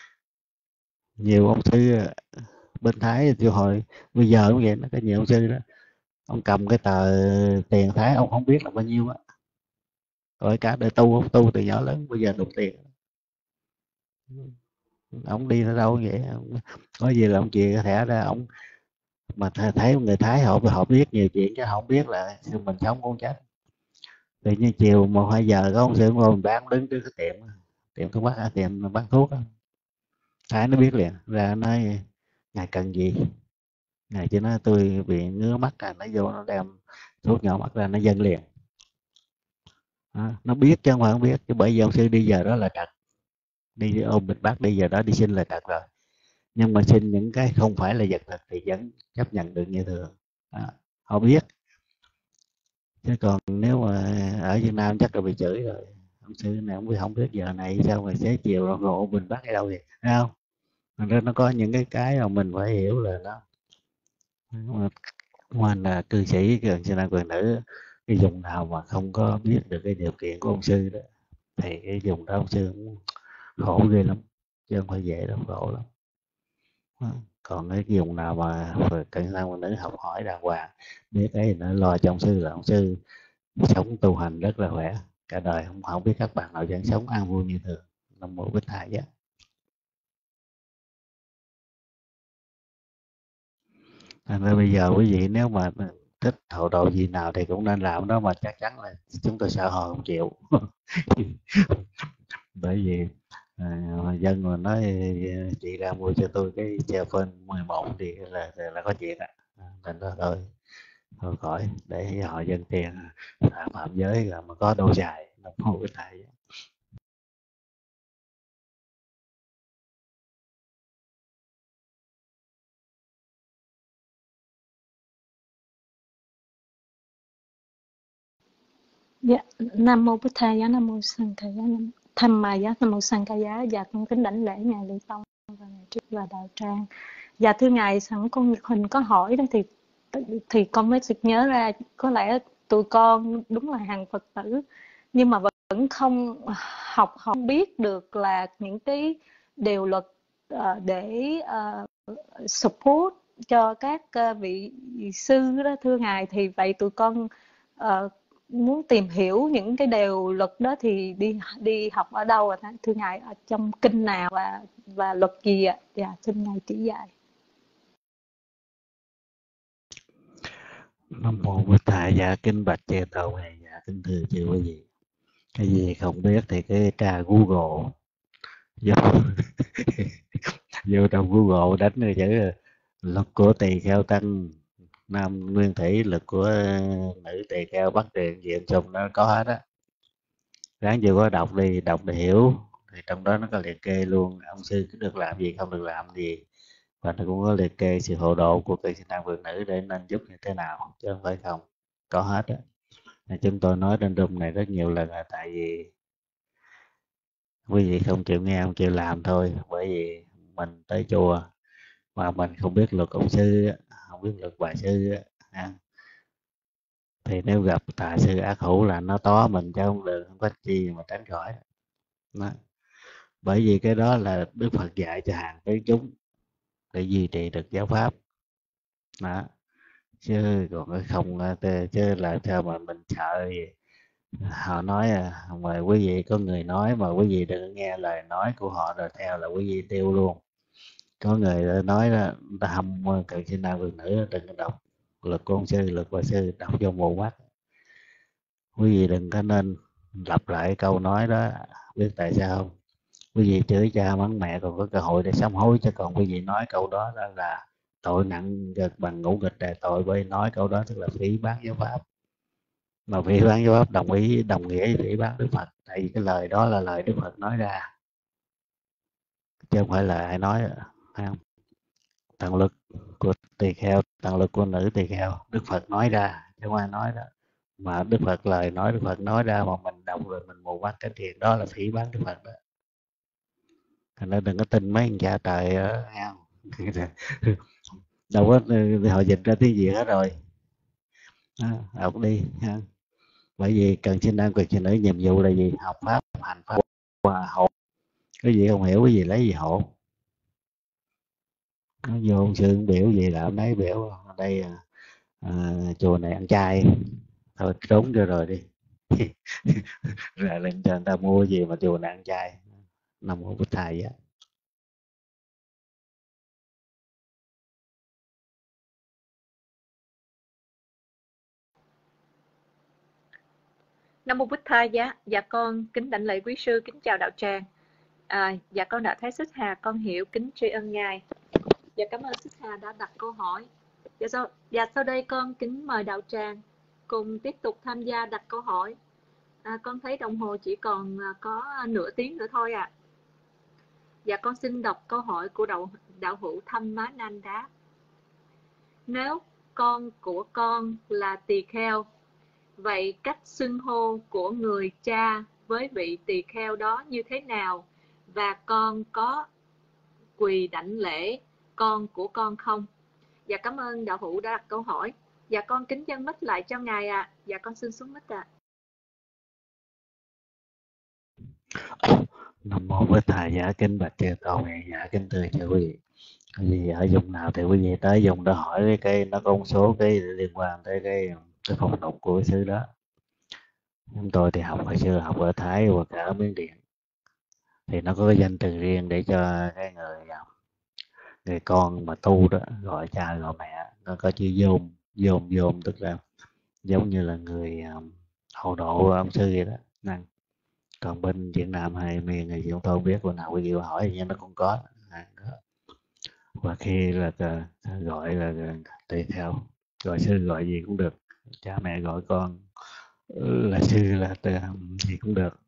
Nhiều ông sư bên Thái chưa hồi bây giờ cũng vậy, nó có nhiều ông sư đó, ông cầm cái tờ tiền Thái ông không biết là bao nhiêu á, rồi cả đời tu, ông tu từ nhỏ lớn bây giờ đụng tiền. Ông đi tới đâu vậy, có gì là ông chìa cái thẻ ra ông, mà thấy người Thái họ biết nhiều chuyện chứ không biết là mình sống con chết. Tự nhiên chiều 1-2 giờ có ông sư ngồi bán đứng trước cái tiệm thuốc bắc, tiệm bán thuốc đó. Thái nó biết liền ra, nói ngài cần gì, ngài chỉ nói tôi bị ngứa mắt, nó vô nó đem thuốc nhỏ mắt ra nó dâng liền. Đó, nó biết chứ không phải không biết, chứ bởi vì ông sư đi giờ đó là trật, đi ôm bịch bát đi giờ đó đi xin là trật rồi. Nhưng mà xin những cái không phải là vật thực thì vẫn chấp nhận được như thường. Đó, họ biết. Chứ còn nếu mà ở Việt Nam chắc là bị chửi rồi, ông sư này không biết giờ này sao mà xế chiều rồi ngộ bình bắt ở đâu vậy, thấy không? Thành ra nó có những cái mà mình phải hiểu là nó ngoan là cư sĩ gần sinh nam quyền nữ, cái vùng nào mà không có biết được cái điều kiện của ông sư đó thì cái vùng đó ông sư cũng khổ ghê lắm, chứ không phải dễ đâu, khổ lắm. Còn cái vùng nào mà cận sinh nam quyền nữ học hỏi đàng hoàng, biết cái nó lo cho ông sư là ông sư sống tu hành rất là khỏe cả đời, không biết các bạn nào vẫn sống an vui như thường. Nam mô Bích Thầy Giá. Nên bây giờ quý vị nếu mà thích hộ độ gì nào thì cũng nên làm đó, mà chắc chắn là chúng tôi sợ họ không chịu. Bởi vì dân mà nói chị ra mua cho tôi cái iPhone 11 thì là có chuyện ạ. Nên đó thôi khỏi để họ dân tiền phạm giới rồi mà có đâu dài nó không có tại. Dạ, Nam mô Bụt Thầy, Nam mô Sanh Khai, Nam Tham Ma Giá, Nam mô Sanh Khai Giá. Dạ con kính đảnh lễ ngài Lê Tông và ngài Trúc và Đạo Tràng. Dạ thưa ngài, sẵn con Nhật Huỳnh có hỏi đó thì con mới sực nhớ ra, có lẽ tụi con đúng là hàng Phật tử nhưng mà vẫn không không biết được là những cái điều luật để support cho các vị sư đó thưa ngài. Thì vậy tụi con muốn tìm hiểu những cái điều luật đó thì đi học ở đâu ạ thưa ngài, ở trong kinh nào và luật gì ạ? Dạ xin ngài chỉ dạy. Nam mô Bụt Thầy. Dạ kính bạch chư tổ huệ. Dạ kính thưa chư quý vị, cái gì không biết thì cái tra Google vô, vô trong Google đánh cái chữ luật của tỳ kheo tăng nam nguyên thủy, luật của nữ tỳ kheo bắt truyền diện chung, nó có hết á. Ráng vô có đọc đi, đọc để hiểu, thì trong đó nó có liệt kê luôn ông sư được làm gì, không được làm gì, và nó cũng có liệt kê sự hộ độ của cây nam vườn nữ để nên giúp như thế nào, chứ không phải không, có hết á. Chúng tôi nói trên room này rất nhiều lần là tại vì quý vị không chịu nghe, không chịu làm thôi. Bởi vì mình tới chùa mà mình không biết luật ông sư, không biết luật bà sư thì nếu gặp tà sư ác hữu là nó tó mình, chứ không được, không có chi mà tránh khỏi đó. Bởi vì cái đó là Đức Phật dạy cho hàng tới chúng để duy trì được giáo pháp đó. Chứ còn cái không chứ là sao mà mình sợ gì. Họ nói mà quý vị có người nói mà quý vị đừng nghe lời nói của họ rồi theo là quý vị tiêu luôn. Có người nói là ta hâm cận sinh nam vườn nữ, đừng có đọc luật của ông sư, luật bà sư, đọc vô mù mắt. Quý vị đừng có nên lặp lại câu nói đó. Biết tại sao không? Quý vị chửi cha mắng mẹ còn có cơ hội để sám hối, chứ còn quý vị nói câu đó là tội nặng bằng ngũ nghịch đại tội. Bởi nói câu đó tức là phỉ báng giáo pháp, mà phỉ báng giáo pháp đồng nghĩa với phỉ báng Đức Phật. Tại vì cái lời đó là lời Đức Phật nói ra, chứ không phải là ai nói. Thấy không? Tận lực của tỳ kheo, tận lực của nữ tỳ kheo, Đức Phật nói ra chứ không ai nói đó. Mà Đức Phật lời nói Đức Phật nói ra mà mình đọc rồi mình mù mắt cái chuyện đó là phỉ báng Đức Phật đó. Thành ra đừng có tin mấy cha trời đó, nghe không? Đâu có họ dịch ra tiếng Việt hết rồi. Học đi ha. Bởi vì cần sinh nam cực sinh nữ nhiệm vụ là gì? Học pháp, hành pháp, hòa hộ. Cái gì không hiểu, cái gì lấy gì hộ. Nó vô sư biểu gì là ông ấy biểu ở đây chùa này ăn chay, thôi trốn cho rồi đi. Rồi lên cho người ta mua gì mà chùa này ăn chay. Nam mô Bụt Thầy á. Nam mô Bụt Thầy. Dạ con kính đảnh lễ quý sư, kính chào đạo tràng. Dạ con đã thấy Xích Hà, con hiểu, kính tri ân ngài. Dạ cảm ơn Xích Hà đã đặt câu hỏi. Sau đây con kính mời đạo tràng cùng tiếp tục tham gia đặt câu hỏi. Con thấy đồng hồ chỉ còn có nửa tiếng nữa thôi ạ. Dạ con xin đọc câu hỏi của đạo hữu Thăm Má Nan Đá. Nếu con của con là tỳ kheo, vậy cách xưng hô của người cha với vị tỳ kheo đó như thế nào? Và con có quỳ đảnh lễ con của con không? Dạ cảm ơn đạo hữu đã đặt câu hỏi. Dạ con kính dâng mic lại cho ngài ạ. Dạ con xin xuống mic ạ. Nam mô Bụt Thầy. Dạ kính bạch chư tôn nguyện. Dạ kính thưa chư quý vị, cái gì ở vùng nào thì quý vị tới vùng đó hỏi cái nó có một số cái liên quan tới cái phong tục của cái xứ đó. Chúng tôi thì học hồi xưa học ở Thái và cả ở Miến Điện thì nó có cái danh từ riêng để cho cái người con mà tu đó gọi cha gọi mẹ. có chữ dồn tức là giống như là người hộ độ ông sư vậy đó. Nên, còn bên Việt Nam hay miền thì chúng tôi không biết, lần nào quý vị hỏi nhưng nó cũng có. Và khi là gọi là tùy theo, gọi sư gọi gì cũng được, cha mẹ gọi con là sư là gì cũng được.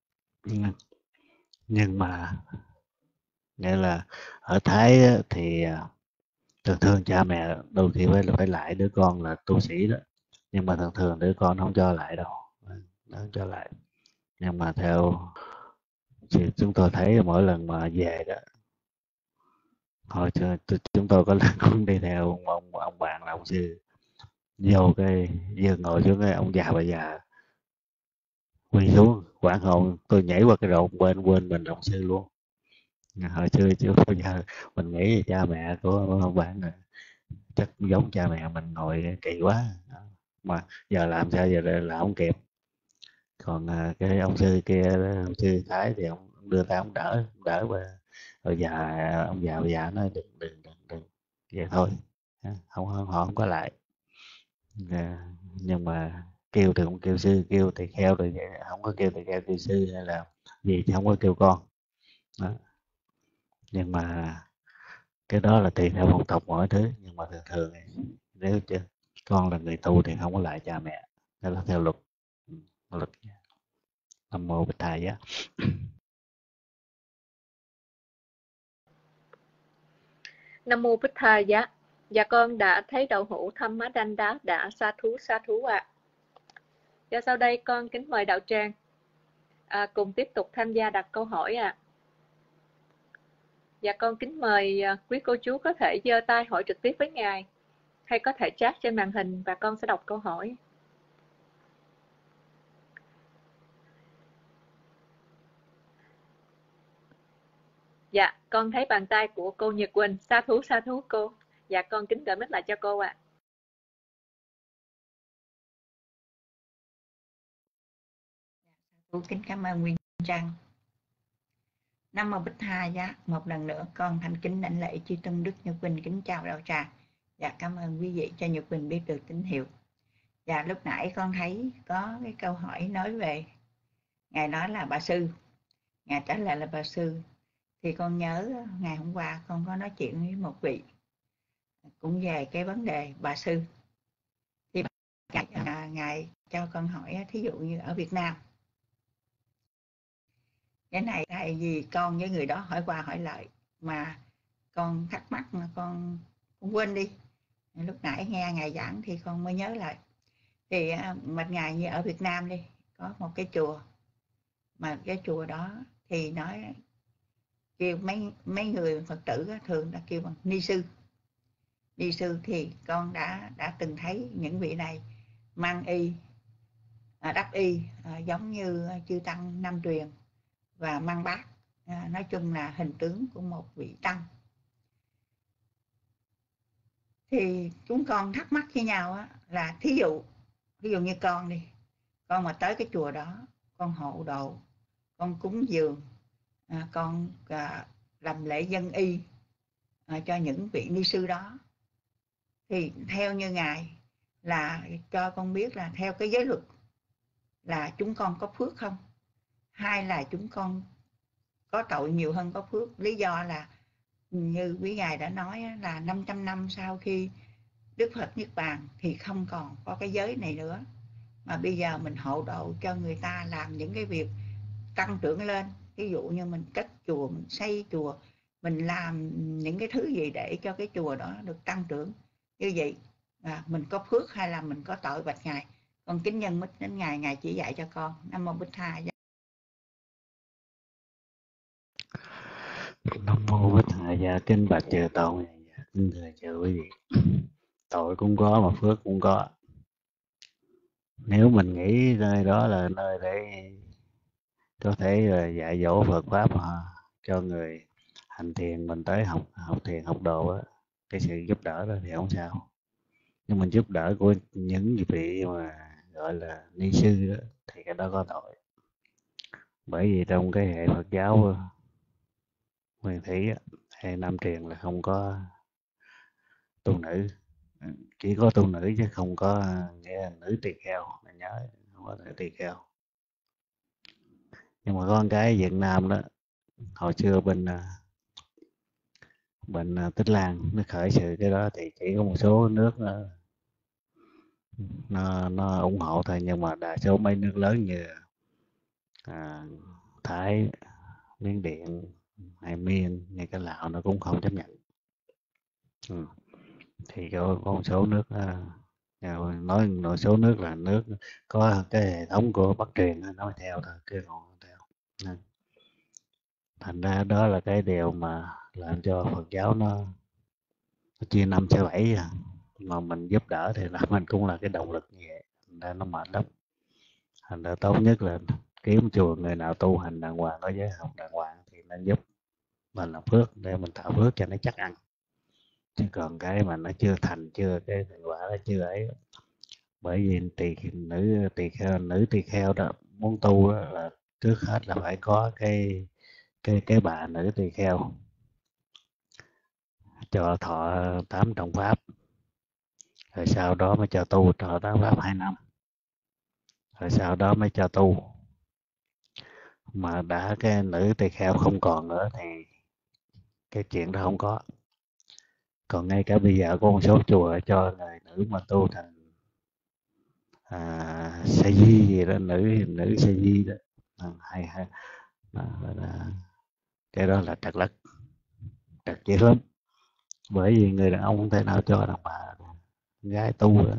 Nhưng mà nghĩa là ở Thái thì thường thường cha mẹ đôi khi phải lại đứa con là tu sĩ đó, nhưng mà thường thường đứa con không cho lại đâu, nó không cho lại. Nhưng mà theo thì chúng tôi thấy mỗi lần mà về đó, hồi chúng tôi có lần cũng đi theo ông bạn là ông sư, vô cái vừa ngồi xuống cái ông già bà già quỳ xuống quảng hồn, tôi nhảy qua cái rột quên mình ông sư luôn. Hồi xưa chưa bao giờ mình nghĩ cha mẹ của ông bạn này chắc giống cha mẹ mình ngồi kỳ quá, mà giờ làm sao giờ là không kịp. Còn cái ông sư kia, ông sư Thái thì ông đưa tay ông đỡ và rồi ông già bà già nói đừng vậy thôi, không họ không có lại. Nhưng mà kêu thì cũng kêu sư, kêu tỳ kheo rồi vậy, không có kêu tỳ kheo kêu sư hay là gì thì không có kêu con đó. Nhưng mà cái đó là tùy theo phong tục mỗi thứ, nhưng mà thường thường nếu chứ con là người tu thì không có lại cha mẹ, đó là theo luật. Luật. Nam mô Bích Thầy á. Nam mô Bích Thầy giá. Dạ con đã thấy đậu hũ thăm má đanh đá đã sa thú ạ. Và sau đây con kính mời đạo tràng cùng tiếp tục tham gia đặt câu hỏi ạ. Dạ con kính mời quý cô chú có thể giơ tay hỏi trực tiếp với ngài, hay có thể chat trên màn hình và con sẽ đọc câu hỏi. Dạ con thấy bàn tay của cô Nhật Quỳnh. Sa thú cô. Dạ con kính gửi mic lại cho cô ạ. Tôi kính cảm ơn Nguyên Trang. Nam mô Bích Tha giá. Một lần nữa con thành kính đảnh lễ chư Tôn Đức Nhật Quỳnh kính chào đạo tràng. Dạ cảm ơn quý vị cho Nhật Quỳnh biết được tín hiệu. Dạ lúc nãy con thấy có cái câu hỏi nói về, ngài nói là bà sư, ngài trả lời là bà sư. Thì con nhớ ngày hôm qua con có nói chuyện với một vị cũng về cái vấn đề bà sư. Thì ngài cho con hỏi, thí dụ như ở Việt Nam, cái này tại vì con với người đó hỏi qua hỏi lại mà con thắc mắc mà con quên đi, lúc nãy nghe ngài giảng thì con mới nhớ lại. Thì một ngày như ở Việt Nam đi, có một cái chùa, mà cái chùa đó thì nói kêu mấy người Phật tử thường là kêu bằng ni sư. Ni sư thì con đã từng thấy những vị này mang y, đắp y giống như chư tăng Nam truyền và mang bát, nói chung là hình tướng của một vị tăng. Thì chúng con thắc mắc với nhau á, là thí dụ như con đi, con mà tới cái chùa đó, con hộ độ, con cúng dường, con làm lễ dân y cho những vị ni sư đó, thì theo như ngài là cho con biết là theo cái giới luật là chúng con có phước không, hay là chúng con có tội nhiều hơn có phước. Lý do là như quý ngài đã nói là 500 năm sau khi Đức Phật Niết Bàn thì không còn có cái giới này nữa, mà bây giờ mình hộ độ cho người ta làm những cái việc tăng trưởng lên. Ví dụ như mình cất chùa, mình xây chùa, mình làm những cái thứ gì để cho cái chùa đó được tăng trưởng như vậy, mình có phước hay là mình có tội bạch ngài? Con kính nhân mít đến ngài, ngài chỉ dạy cho con. Nam mô Bích Tha. Nam mô Bích Thầy gia. Kính bạch chư tôn, kính thưa chư quý vị, tội cũng có mà phước cũng có. Nếu mình nghĩ nơi đó là nơi để có thể dạy dỗ Phật pháp cho người hành thiền, mình tới học thiền học đồ á, cái sự giúp đỡ đó thì không sao. Nhưng mình giúp đỡ của những vị mà gọi là ni sư đó thì cái đó có tội. Bởi vì trong cái hệ Phật giáo Nguyên Thủy hay Nam truyền là không có tu nữ, chỉ có tu nữ chứ không có nghĩa là nữ tỳ kheo, mình nhớ không có nữ tỳ kheo. Nhưng mà có một cái Việt Nam đó, hồi xưa bên Tích Lan nó khởi sự cái đó thì chỉ có một số nước nó ủng hộ thôi, nhưng mà đa số mấy nước lớn như Thái, Miến Điện hay Miên hay cái Lào nó cũng không chấp nhận. Thì có một số nước nói một số nước là nước có cái hệ thống của Bắc truyền nó theo thôi, chứ còn không theo. Thành ra đó là cái điều mà làm cho Phật giáo nó chia 5 chia 7 mà mình giúp đỡ thì là mình cũng là cái động lực như vậy. Thành ra nó mệt lắm. Thành ra tốt nhất là kiếm chùa người nào tu hành đàng hoàng, có giới học đàng hoàng thì nên giúp mình làm phước để mình tạo phước cho nó chắc ăn. Chứ còn cái mà nó chưa thành, chưa cái thành quả nó chưa ấy. Bởi vì nữ tỳ kheo đó muốn tu đó là trước hết là phải có cái bà nữ tỳ kheo cho thọ 8 trọng pháp, rồi sau đó mới cho tu thọ 8 pháp 2 năm, rồi sau đó mới cho tu. Mà đã cái nữ tỳ kheo không còn nữa thì cái chuyện đó không có. Còn ngay cả bây giờ có một số chùa cho người nữ mà tu thành sa di gì đó, nữ sa di đó, hay cái đó là trật lất, trật dữ lắm. Bởi vì người đàn ông không thể nào cho đàn bà gái tu nữa.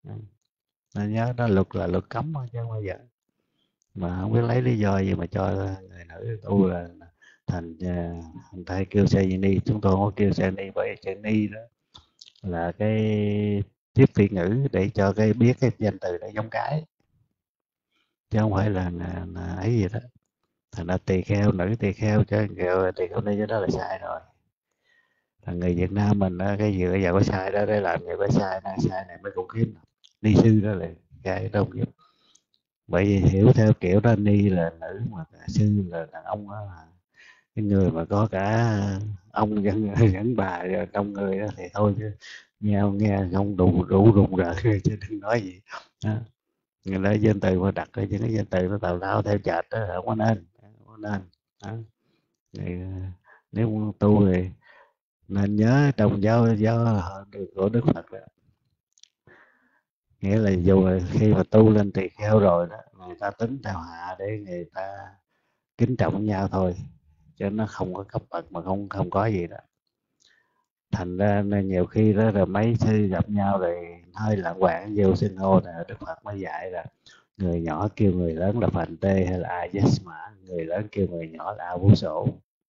Nên nhớ đó, luật là luật cấm thôi chứ không bao giờ. Mà không biết lấy lý do gì mà cho người nữ tu là thành thầy kêu sa ni. Chúng tôi không có kêu sa ni, bởi sa ni đó là cái tiếp vị ngữ để cho cái biết cái danh từ nó giống cái, chứ không phải là ấy gì đó. Thành ra tỳ kheo, nữ tỳ kheo chứ kêu tỳ kheo ni cái đó là sai rồi. Là người Việt Nam mình cái gì bây giờ có sai đó để làm gì có sai này mới khủng khiếp. Ni sư đó là cái đông nhất. Bởi vì hiểu theo kiểu đó, ni là nữ mà sư là đàn ông đó, là cái người mà có cả ông dẫn bà trong người đó thì thôi, chứ nghe không đủ rùng rợn chứ đừng nói gì đó. Người nói danh từ mà đặt cái những cái danh từ nó tào lao theo chạch đó không có nên, đó. Thì, nếu muốn tu thì nên nhớ trong giáo của Đức Phật đó, nghĩa là dù là khi mà tu lên tỳ kheo rồi đó, người ta tính theo hạ để người ta kính trọng nhau thôi, chứ nó không có cấp bậc mà không có gì đó. Thành ra nên nhiều khi đó là mấy sư gặp nhau rồi hơi lạng quạng vô xưng hô là Đức Phật mới dạy là người nhỏ kêu người lớn là Phành Tê hay là Ayasma, người lớn kêu người nhỏ là A Vô Sổ.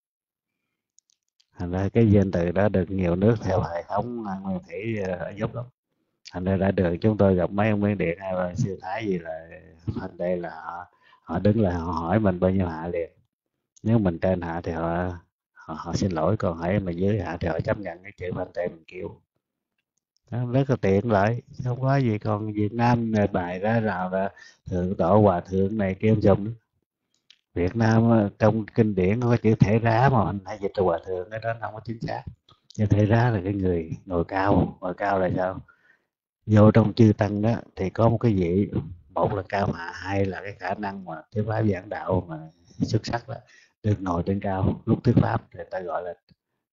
Thành ra cái danh từ đó được nhiều nước theo hệ thống nguyên thủy giúp lắm. Thành ra đã được chúng tôi gặp mấy ông Miến Điện hay là sư Thái gì là Phành Tê là họ đứng lại họ hỏi mình bao nhiêu hạ liền. Nếu mình trên hạ thì họ xin lỗi, còn hỏi mình dưới hạ thì họ chấp nhận cái chữ Phành Tê mình kêu. Đó, rất là tiện lợi, không có gì. Còn Việt Nam này bài ra nào là thượng tọa hòa thượng này kêu dùng. Việt Nam trong kinh điển có chữ thể rá mà mình hay dịch là hòa thượng, cái đó không có chính xác. Chứ thể rá là cái người ngồi cao là sao? Vô trong chư tăng đó thì có một cái vị, một là cao hạ, hai là cái khả năng mà thuyết pháp giảng đạo mà xuất sắc đó, được ngồi trên cao lúc thuyết pháp thì ta gọi là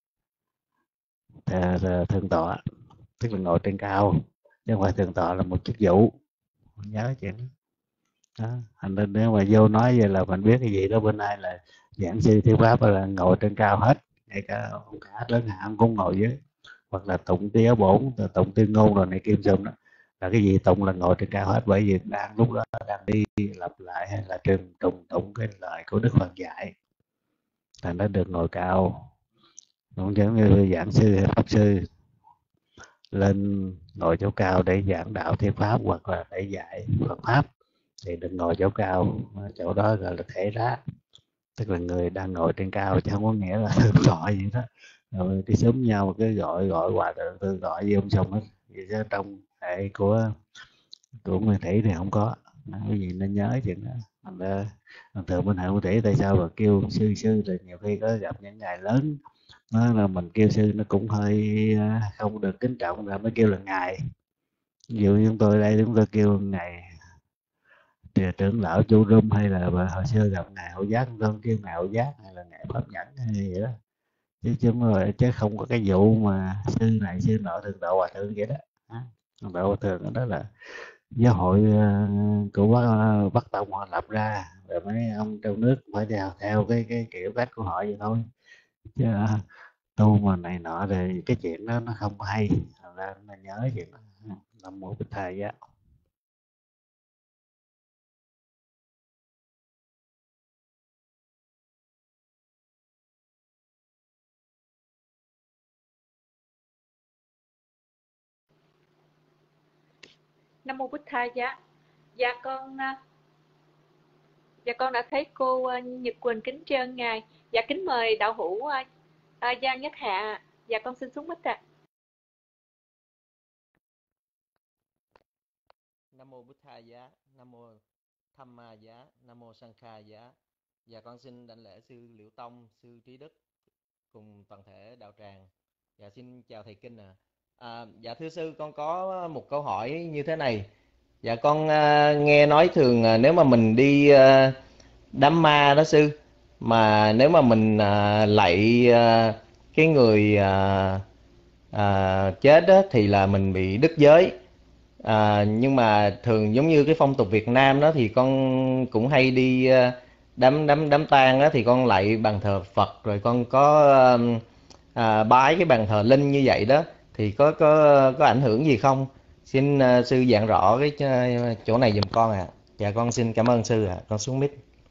thượng tọa, tức là ngồi trên cao, chứ không phải thượng tọa là một chức vụ. Mình nhớ chuyện đó. Thành nên nếu mà vô nói vậy là mình biết cái gì đó, bên này là giảng sư thuyết pháp là ngồi trên cao hết, ngay cả ông cả lớn hạ cũng ngồi dưới, hoặc là tụng tí áo bổn, tụng tuyên ngôn rồi này kim sum đó, là cái gì tụng là ngồi trên cao hết. Bởi vì đang lúc đó đang đi lặp lại hay là tụng cái lời của Đức Phật dạy, thành nó được ngồi cao. Cũng giống như giảng sư hay pháp sư lên ngồi chỗ cao để giảng đạo thuyết pháp hoặc là để dạy Phật pháp thì đừng ngồi chỗ cao, chỗ đó gọi là thể rá, tức là người đang ngồi trên cao, chứ không có nghĩa là gọi gì đó rồi đi xúm nhau cái gọi hòa thượng, tôi gọi với ông xong hết. Vậy chứ trong hệ của Nguyên Thủy thì không có. Cái gì nên nhớ chuyện đó. Thường bên hệ Nguyên Thủy tại sao mà kêu sư là nhiều khi có gặp những ngày lớn nó là mình kêu sư nó cũng hơi không được kính trọng, rồi mới kêu là ngài. Ví dụ như chúng tôi đây, chúng tôi kêu ngài trưởng lão Chu Rung, hay là hồi xưa gặp ngài Hậu Giác, không kêu ngài Hậu Giác hay là ngài Pháp Nhẫn hay vậy đó, chứ không có cái vụ mà sư này sư nọ thường độ hòa thượng vậy đó. Thường độ hòa thượng đó là giáo hội của Bắc Tông họ lập ra, rồi mấy ông trong nước phải theo cái kiểu cách của họ vậy thôi, chứ tu mà này nọ rồi cái chuyện đó nó không có hay. Thành ra nó nhớ chuyện đó. Nam mô Bích Thầy Giá. Nam mô Bích Thầy Giá. Dạ con đã thấy cô Nhật Quỳnh, kính trân ngài. Dạ kính mời đạo hữu Giang Nhất Hạ. Dạ con xin xuống mic ạ. Nam mô Bích Tha Giá, Nam mô Tham Ma Giá, Nam mô Sankha Giá. Dạ con xin đảnh lễ sư Liễu Tông, sư Trí Đức cùng toàn thể đạo tràng. Dạ xin chào thầy Kinh ạ. Dạ thưa sư, con có một câu hỏi như thế này. Dạ con nghe nói thường nếu mà mình đi đám ma đó sư, mà nếu mà mình lạy cái người chết đó, thì là mình bị đứt giới. Nhưng mà thường giống như cái phong tục Việt Nam đó, thì con cũng hay đi đám tang đó, thì con lạy bàn thờ Phật, rồi con có bái cái bàn thờ linh như vậy đó, thì có ảnh hưởng gì không? Xin sư giảng rõ cái chỗ này giùm con ạ. Dạ con xin cảm ơn sư ạ. Con xuống mic.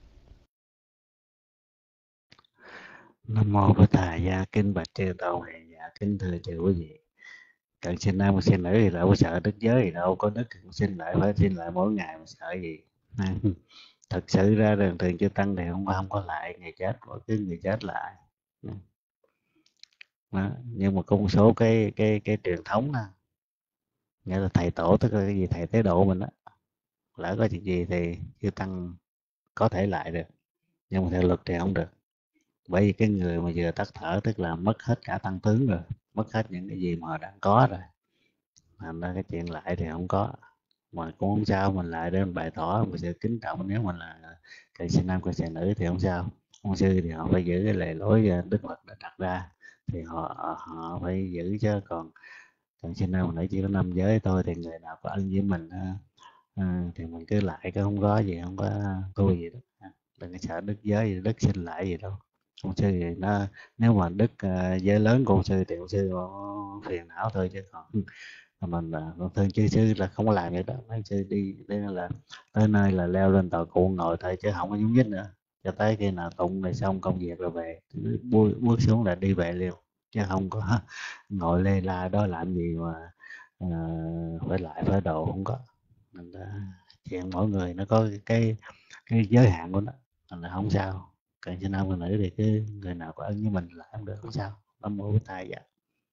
Nam mô Bích Thầy Giá. Kính bạch chư tôn hệ giả, kính thưa chư quý vị. Cận sinh nam sinh nữ thì đâu có sợ đứt giới gì đâu, có đứt sinh lại phải sinh lại mỗi ngày mà sợ gì. Thật sự ra đường thường chư tăng thì không có lại ngày chết của cái người chết lại. Đó. Nhưng mà có một số cái truyền thống đó, nghĩa là thầy tổ, tức là cái gì thầy tế độ mình đó, lỡ có chuyện gì thì chư tăng có thể lại được, nhưng mà theo luật thì không được. Bởi vì cái người mà vừa tắt thở tức là mất hết cả tăng tướng rồi, mất hết những cái gì mà họ đang có rồi, thành ra cái chuyện lại thì không có. Mà cũng không sao, mình lại để mình bày tỏ một sự kính trọng. Nếu mình là cận sinh nam cận sinh nữ thì không sao. Ông sư thì họ phải giữ cái lề lối Đức Phật đã đặt ra, thì họ phải giữ, chứ còn cận sinh nam nữ chỉ có 5 giới thôi, thì người nào có ân với mình thì mình cứ lại, cái không có gì, không có tu gì đó. Đừng có sợ đức giới gì, đức sinh lại gì đâu. Ông sư thì nó, nếu mà đức giới lớn của ông sư thì ông sư có phiền não thôi, chứ còn mình con thương chư sư là không có làm vậy đó. Mấy sư đi nên là tới nơi là leo lên tàu cuộn ngồi thôi, chứ không có nhúng nhích nữa, cho tới khi nào tụng này xong công việc rồi về, bước xuống là đi về liền, chứ không có ngồi lê la đó làm gì mà phải lại phải độ, không có. Mình chuyện mỗi người nó có cái giới hạn của nó, mình là không sao. Còn cho nam người nữ thì cứ người nào có ân với mình là không được, không sao. Nam mô Bích Thầy Giá.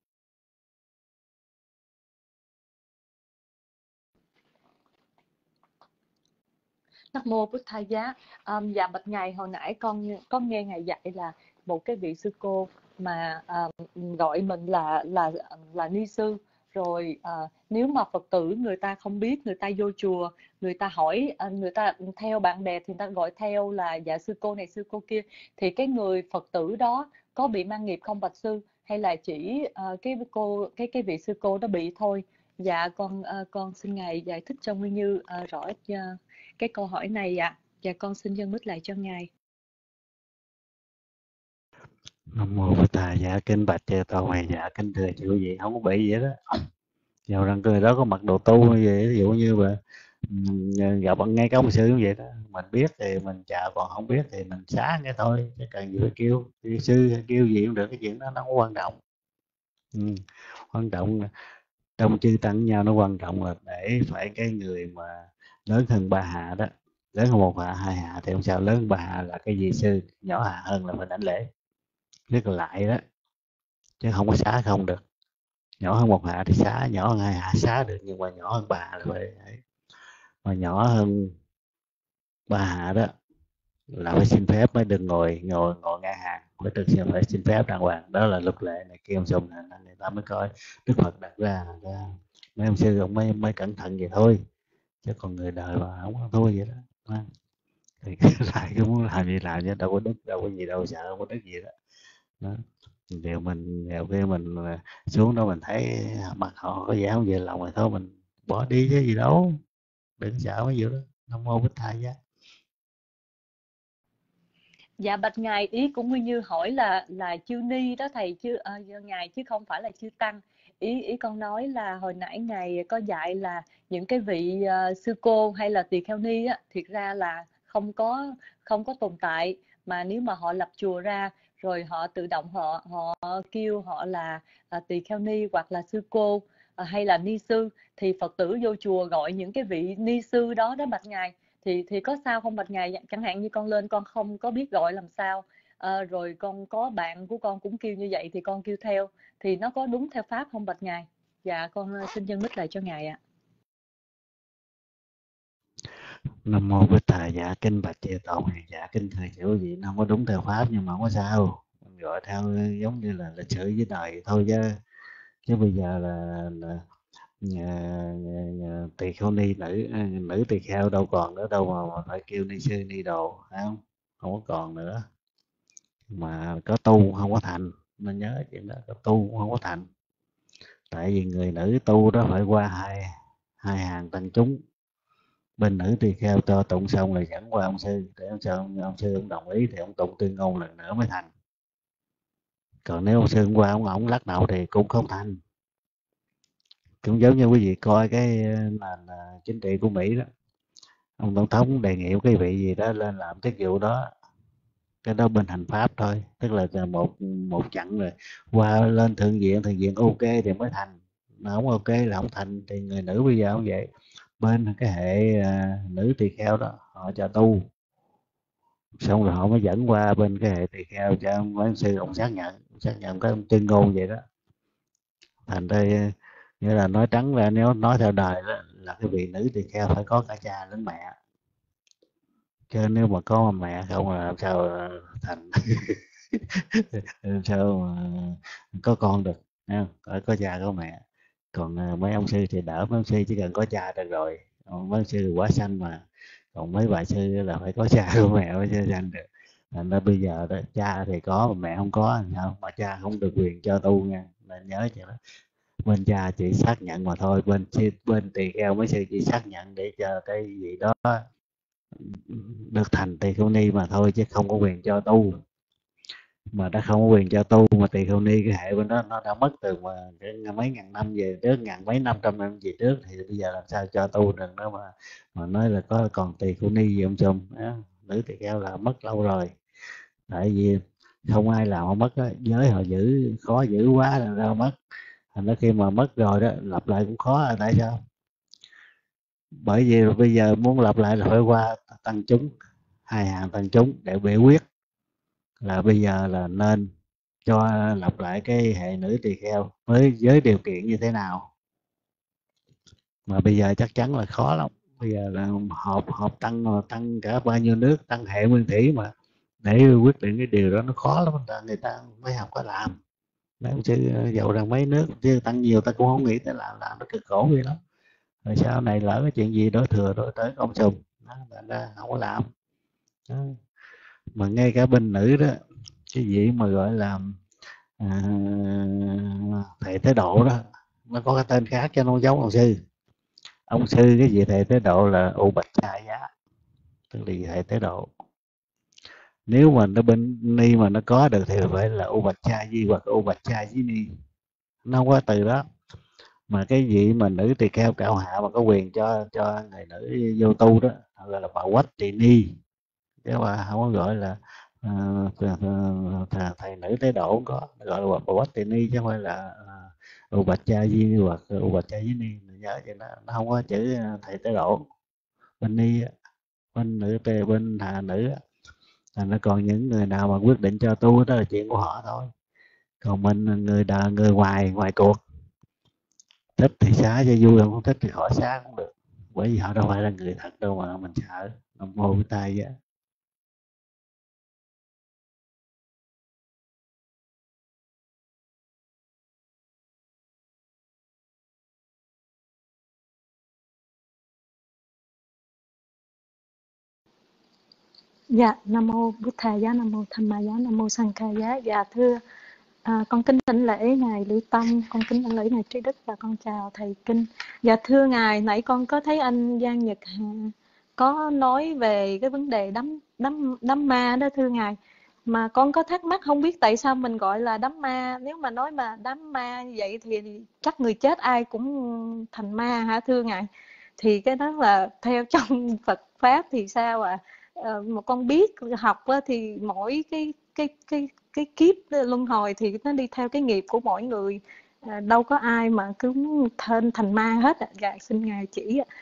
Nam mô Bích Thầy Giá. Dạ bạch ngài, hồi nãy con có nghe ngài dạy là một cái vị sư cô mà gọi mình là ni sư, rồi nếu mà Phật tử người ta không biết, người ta vô chùa, người ta hỏi, người ta theo bạn bè thì người ta gọi theo là dạ sư cô này sư cô kia, thì cái người Phật tử đó có bị mang nghiệp không bạch sư, hay là chỉ cái vị sư cô đó bị thôi? Dạ con xin ngài giải thích cho Nguyên Như rõ cái câu hỏi này ạ. Dạ con xin dâng mic lại cho ngài. Nam mô Bích Thầy Giá. Kính bạch chư tôn huệ giả, kính thưa chư vị, không có bị gì đó. Dầu rằng người đó có mặc đồ tu như vậy, ví dụ như mà gặp ngay cái ông sư như vậy đó, mình biết thì mình chào, còn không biết thì mình xá nghe thôi, chứ cần gì phải kêu sư hay kêu gì cũng được. Cái chuyện đó nó không quan trọng. Quan trọng là trong chư tăng nhau, nó quan trọng là để phải cái người mà lớn hơn ba hạ đó, lớn hơn một hạ, hai hạ thì không sao. Lớn hơn ba hạ là cái gì sư, nhỏ hạ hơn là phải đảnh lễ, rất là lại đó, chứ không có xá không được. Nhỏ hơn một hạ thì xá, nhỏ hơn hai hạ xá được, nhưng mà nhỏ hơn ba hạ là phải. Mà nhỏ hơn ba hạ đó là phải xin phép mới được ngồi ngang hàng, phải xin phép đàng hoàng, đó là luật lệ này kia ông Sùng, nên người ta mới coi Đức Phật đặt ra, mấy ông sư ông mới cẩn thận vậy thôi, chứ còn người đời mà không có thua vậy đó. Thì lại cứ muốn làm gì làm chứ đâu có đức, đâu có gì đâu, sợ không có đức gì đó. Điều mình nhiều khi mình xuống đó mình thấy mặt họ có vẻ không về lòng, rồi thôi mình bỏ đi chứ gì đâu, đừng sợ mấy vụ đó. Nam mô Bích Thầy Giá. Dạ bạch ngài, ý của Nguyên Như hỏi là chư ni đó thầy, chứ ngài chứ không phải là chư tăng. Ý con nói là hồi nãy ngài có dạy là những cái vị sư cô hay là tỳ kheo ni á, thiệt ra là không có tồn tại, mà nếu mà họ lập chùa ra rồi họ tự động họ kêu họ là tỳ kheo ni hoặc là sư cô hay là ni sư, thì Phật tử vô chùa gọi những cái vị ni sư đó đó bạch ngài, thì có sao không bạch ngài? Chẳng hạn như con lên con không có biết gọi làm sao, rồi con có bạn của con cũng kêu như vậy thì con kêu theo, thì nó có đúng theo pháp không bạch ngài? Dạ con xin dâng mic lại cho ngài ạ. Nam mô Bích Thầy. Dạ kinh bạch Chư Tôn. Dạ kinh thầy chịu gì nó không có đúng theo pháp, nhưng mà không có sao, mình gọi theo giống như là lịch sử với đời thôi, chứ bây giờ là tỳ kheo ni nữ tỳ kheo đâu còn nữa đâu mà phải kêu ni sư ni đồ, phải không? Không có còn nữa, mà có tu không có thành, nên nhớ chuyện đó, có tu không có thành, tại vì người nữ tu đó phải qua hai hàng tăng chúng, bên nữ tỳ kheo cho tụng xong rồi dẫn qua ông sư, để ông sư ông đồng ý thì ông tụng tuyên ngôn lần nữa mới thành, còn nếu ông sư hôm qua ông lắc đầu thì cũng không thành. Cũng giống như quý vị coi cái nền chính trị của Mỹ đó, ông tổng thống đề nghị cái vị gì đó lên làm chức vụ đó, cái đó bên hành pháp thôi, tức là một chặng rồi qua lên thượng viện ok thì mới thành, mà không ok là không thành. Thì người nữ bây giờ cũng vậy, bên cái hệ nữ tỳ kheo đó họ cho tu, xong rồi họ mới dẫn qua bên cái hệ tỳ kheo cho ông sư ông xác nhận cái ông tuyên ngôn vậy đó. Thành ra nghĩa là nói trắng ra, nếu nói theo đời đó là cái vị nữ tỳ kheo phải có cả cha lẫn mẹ, chứ nếu mà có mẹ không là làm sao thành làm sao mà có con được, không? Phải có cha có mẹ. Còn mấy ông sư thì đỡ, mấy ông sư chỉ cần có cha được rồi, mấy ông sư quá xanh mà, còn mấy bà sư là phải có cha có mẹ mới chơi xanh được. Thành ra bây giờ đó, cha thì có mà mẹ không có thì sao, mà cha không được quyền cho tu nha, nên nhớ chuyện đó. Bên cha chỉ xác nhận mà thôi, bên tỳ kheo mấy sư chỉ xác nhận để cho cái gì đó được thành tỳ kheo ni mà thôi, chứ không có quyền cho tu. Mà đã không có quyền cho tu mà tỳ kheo ni, cái hệ bên đó nó đã mất từ mấy ngàn năm về trước, mấy năm trăm năm về trước, thì bây giờ làm sao cho tu được đó mà nói là có còn tỳ kheo ni gì ông chùm đó. Nữ tỳ kheo là mất lâu rồi, tại vì không ai làm họ mất á, giới họ giữ khó giữ quá là đâu mất. Thành ra khi mà mất rồi đó, lập lại cũng khó. Là tại sao? Bởi vì bây giờ muốn lập lại là phải qua tăng chúng, hai hàng tăng chúng để biểu quyết là bây giờ là nên cho lập lại cái hệ nữ tỳ kheo với điều kiện như thế nào. Mà bây giờ chắc chắn là khó lắm, bây giờ là họp tăng cả bao nhiêu nước, tăng hệ nguyên thủy mà để quyết định cái điều đó nó khó lắm, người ta mới học có làm. Nếu chứ dầu rằng mấy nước chứ tăng nhiều ta cũng không nghĩ tới làm nó cực khổ vậy lắm. Rồi sau này lỡ cái chuyện gì đó thừa đối tới công sùng đó, thành ra không có làm đó. Mà ngay cả bên nữ đó, cái gì mà gọi là thầy Thế Độ đó, nó có cái tên khác cho nó giống ông sư cái gì thầy Thế Độ là U Bạch Sa Giá, tức là thầy Thế Độ. Nếu mà nó bên ni mà nó có được thì phải là U Bạch Sa Di hoặc U Bạch Sa Di Ni, nó không có từ đó. Mà cái gì mà nữ tỳ kheo cạo hạ mà có quyền cho người nữ vô tu đó gọi là bà Quách Tỳ Ni, chứ mà không có gọi là thầy nữ Tế Độ, không có gọi là bà Quách Tỳ Ni, chứ không phải là U Bạch Cha Di hoặc U Bạch Cha Di Ni. Nhớ vậy đó, nó không có chữ thầy Tế Độ bên ni, bên nữ tề, bên hà nữ. Thành nó còn những người nào mà quyết định cho tu đó là chuyện của họ thôi, còn mình người ngoài cuộc thích thì xá cho vui, không thích thì khỏi xá cũng được, bởi vì họ đâu phải là người thật đâu mà mình sợ. Nam mô Bổn Thầy. Dạ, Nam Mô Bụt Thầy Giá, Nam Mô Tham Ma Giá, Nam Mô Sang Khai Giá. Dạ thưa con kính đảnh lễ Ngài Liễu Tông, con kính đảnh lễ Ngài Trí Đức và con chào Thầy Kinh. Dạ thưa Ngài, nãy con có thấy anh Giang Nhật Hà có nói về cái vấn đề đám ma đó thưa Ngài. Mà con có thắc mắc không biết tại sao mình gọi là đám ma. Nếu mà nói mà đám ma như vậy thì chắc người chết ai cũng thành ma hả thưa Ngài? Thì cái đó là theo trong Phật Pháp thì sao ạ? Một con biết học thì mỗi cái kiếp luân hồi thì nó đi theo cái nghiệp của mỗi người, đâu có ai mà cứ thành ma hết ạ. Dạ xin Ngài chỉ ạ.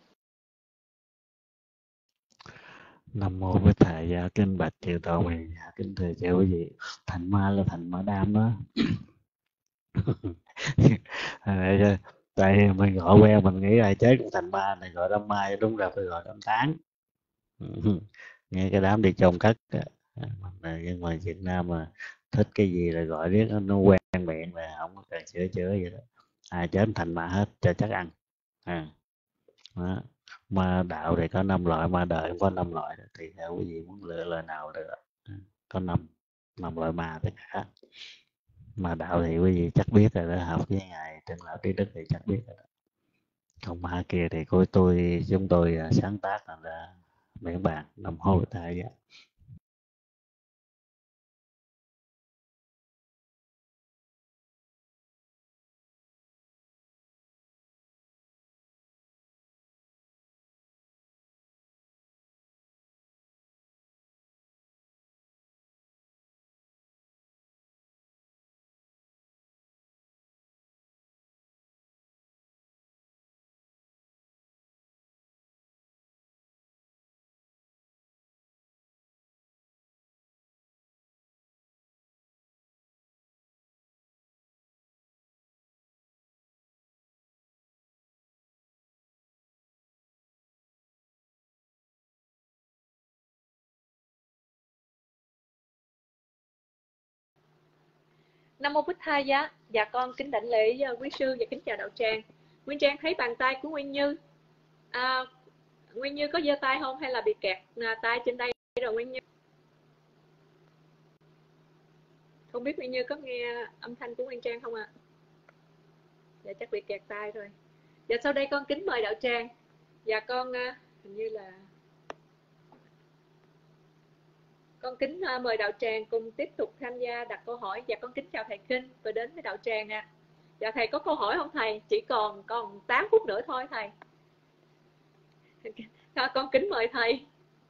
Nam mô Bích Thầy Giá, kính bạch chư tổ quyền, kính thưa chư quý vị. Thành ma là thành ma đam đó. Tại mình gọi quen, mình nghĩ ai chết cũng thành ma, này gọi đám ma, đúng ra phải gọi đám tán. Nghe cái đám đi chôn cất á. Nhưng mà Việt Nam mà thích cái gì là gọi riết nó quen miệng là không có cần chữa vậy đó. Ai chết thành ma hết cho chắc ăn. Đó. Ma đạo thì có 5 loại, ma đời cũng có 5 loại đó. Thì theo quý vị muốn lựa loại nào được? Có 5 loại ma tất cả. Ma đạo thì quý vị chắc biết rồi đó, học với Ngài Trần Lão Trí Đức thì chắc biết rồi đó. Còn ma kia thì của chúng tôi sáng tác là miễn bàn đồng hồ tại vậy. Nam Mô Bích Thầy Giá. Dạ con kính đảnh lễ quý sư và kính chào đạo tràng. Nguyên Trang thấy bàn tay của Nguyên Như. Nguyên Như có giơ tay không hay là bị kẹt tay trên đây rồi Nguyên Như? Không biết Nguyên Như có nghe âm thanh của Nguyên Trang không ạ? Dạ chắc bị kẹt tay rồi. Dạ sau đây con kính mời đạo tràng. Dạ con hình như là con kính mời đạo tràng cùng tiếp tục tham gia đặt câu hỏi. Dạ con kính chào thầy Kinh và đến với đạo tràng ạ. Dạ thầy có câu hỏi không thầy? Chỉ còn 8 phút nữa thôi thầy. Con kính mời thầy.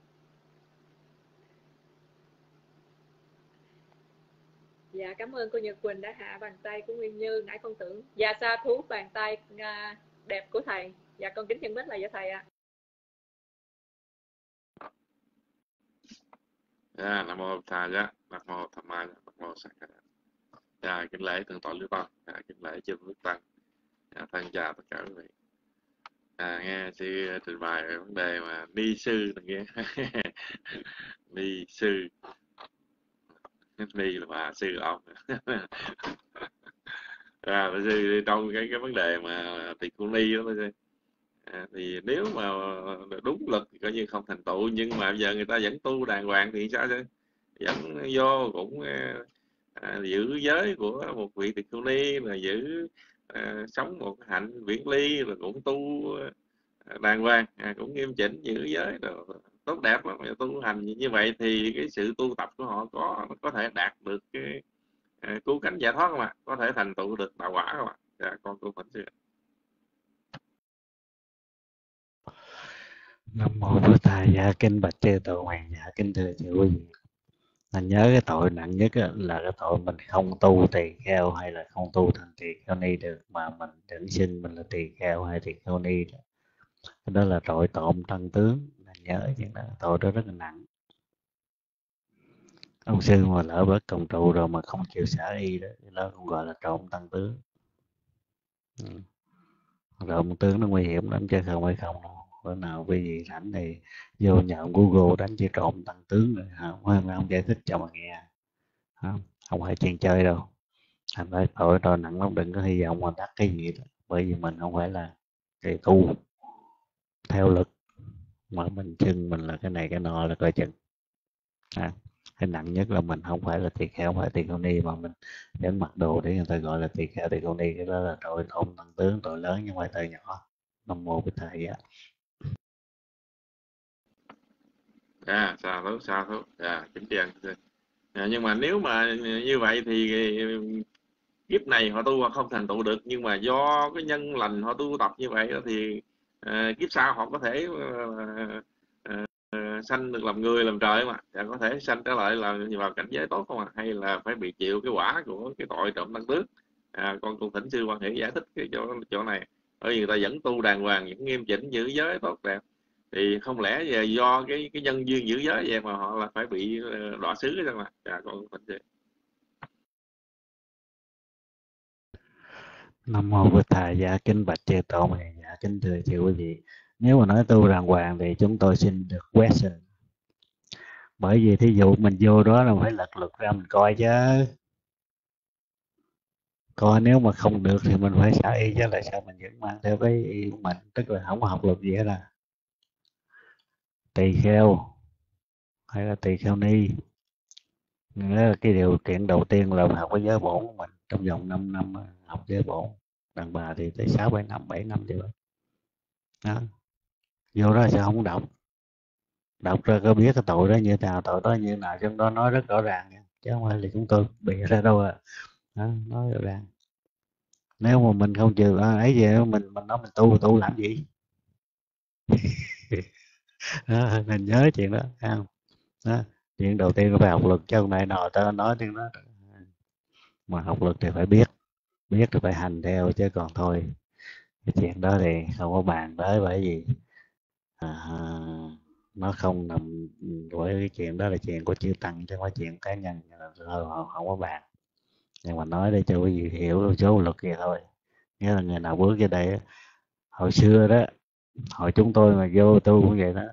Dạ cảm ơn cô Nhật Quỳnh đã hạ bàn tay của Nguyên Như. Nãy con tưởng dạ sa thú bàn tay đẹp của thầy. Dạ con kính nhận mít là cho thầy ạ. Nam mô Thầy Giá, Nam mô Tham Ma, Nam mô Sang Khai. Kính lễ thượng tọa Liễu Tông, kính lễ chư Phước Tăng, thân chào tất cả quý vị. Nghe sư trình bày về vấn đề mà ni sư này kia. Ni sư, ni là bà sư ông. Sư trong cái vấn đề mà tỳ khưu ni đó thôi. Thì nếu mà đúng luật thì coi như không thành tựu, nhưng mà bây giờ người ta vẫn tu đàng hoàng thì sao chứ? Vẫn vô cũng giữ giới của một vị tỳ khưu ni, là giữ sống một hạnh viễn ly, là cũng tu đàng hoàng, cũng nghiêm chỉnh giữ giới rồi, tốt đẹp lắm. Tu hành như vậy thì cái sự tu tập của họ có thể đạt được cái cứu cánh giải thoát không ạ? Có thể thành tựu được đạo quả không ạ? Con tu phật sư. Nam mô Bích Thầy Giá, kính bạch chư tổ hoàng, kính thưa chư quý vị. Anh nhớ cái tội nặng nhất là cái tội mình không tu tỳ kheo hay là không tu thành tỳ kheo ni được, mà mình tưởng xưng mình là tỳ kheo hay tỳ kheo ni. Đó là tội trộm tăng tướng. Anh nhớ chuyện đó, tội đó rất là nặng. Ông sư mà lỡ bớt cộng trụ rồi mà không chịu xả y đó, nó cũng gọi là trộm tăng tướng. Trộm tướng nó nguy hiểm lắm chứ không phải không đâu. Bữa nào quý vị rảnh thì vô nhận Google đánh chữ trộm tăng tướng rồi không giải thích cho mà nghe. Không phải chuyện chơi đâu. Thành ra tội nặng lắm, đừng có hy vọng mà đắc cái gì đó. Bởi vì mình không phải là thầy tu theo lực, mà mình chưng mình là cái này cái nọ là coi chừng. Cái nặng nhất là mình không phải là tỳ kheo, không phải tỳ kheo ni, mà mình vẫn mặc đồ để người ta gọi là tỳ kheo tỳ kheo ni. Cái đó là tội thôn tăng tướng, tội lớn nhưng mà tội nhỏ. Nam mô Bích Thầy á. Xa thú kính tri ân. Nhưng mà nếu mà như vậy thì kiếp này họ tu không thành tựu được, nhưng mà do cái nhân lành họ tu tập như vậy đó, thì kiếp sau họ có thể sanh được làm người làm trời mà, có thể sanh trở lại là vào cảnh giới tốt không ạ? Hay là phải bị chịu cái quả của cái tội trộm tăng tước? Con thỉnh sư quan hệ giải thích cái chỗ này. Bởi vì người ta vẫn tu đàng hoàng, vẫn nghiêm chỉnh giữ giới tốt đẹp, thì không lẽ do cái nhân duyên giữ giới vậy mà họ là phải bị đọa xứ cái mà? Con thỉnh sư. Nam mô Bích Thầy. Dạ kính bạch chư tôn. Dạ kính thưa chư quý vị, nếu mà nói tu đàng hoàng thì chúng tôi xin được question. Bởi vì thí dụ mình vô đó là phải lật lượt ra mình coi chứ, coi nếu mà không được thì mình phải xả y chứ, lại sao mình vẫn mang theo cái y của mình, tức là không có học luật gì hết. Là tỳ kheo hay là tỳ kheo ni, nghĩa là cái điều kiện đầu tiên là học cái giới bổn của mình trong vòng 5 năm học giới bổn. Đàn bà thì tới 6-7 năm, 7 năm thì đó. Vô đó sao không đọc ra có biết cái tội đó như nào, tội đó như nào, trong đó nói rất rõ ràng nha. Chứ không phải là chúng tôi bịa ra đâu đó, nói rõ ràng. Nếu mà mình không chịu ấy gì mình nói mình tu làm gì? Đó, mình nhớ chuyện đó không? Đó, chuyện đầu tiên là phải học luật, chứ hôm nay nọ tao nói tiếng đó. Mà học luật thì phải biết thì phải hành theo, chứ còn thôi cái chuyện đó thì không có bàn tới. Bởi vì nó không nằm, với cái chuyện đó là chuyện của chư tăng chứ không phải chuyện cá nhân, không có bàn. Nhưng mà nói để cho quý vị hiểu số luật kia thôi. Nghĩa là người nào bước vô đây, hồi xưa đó, hồi chúng tôi mà vô tu cũng vậy đó.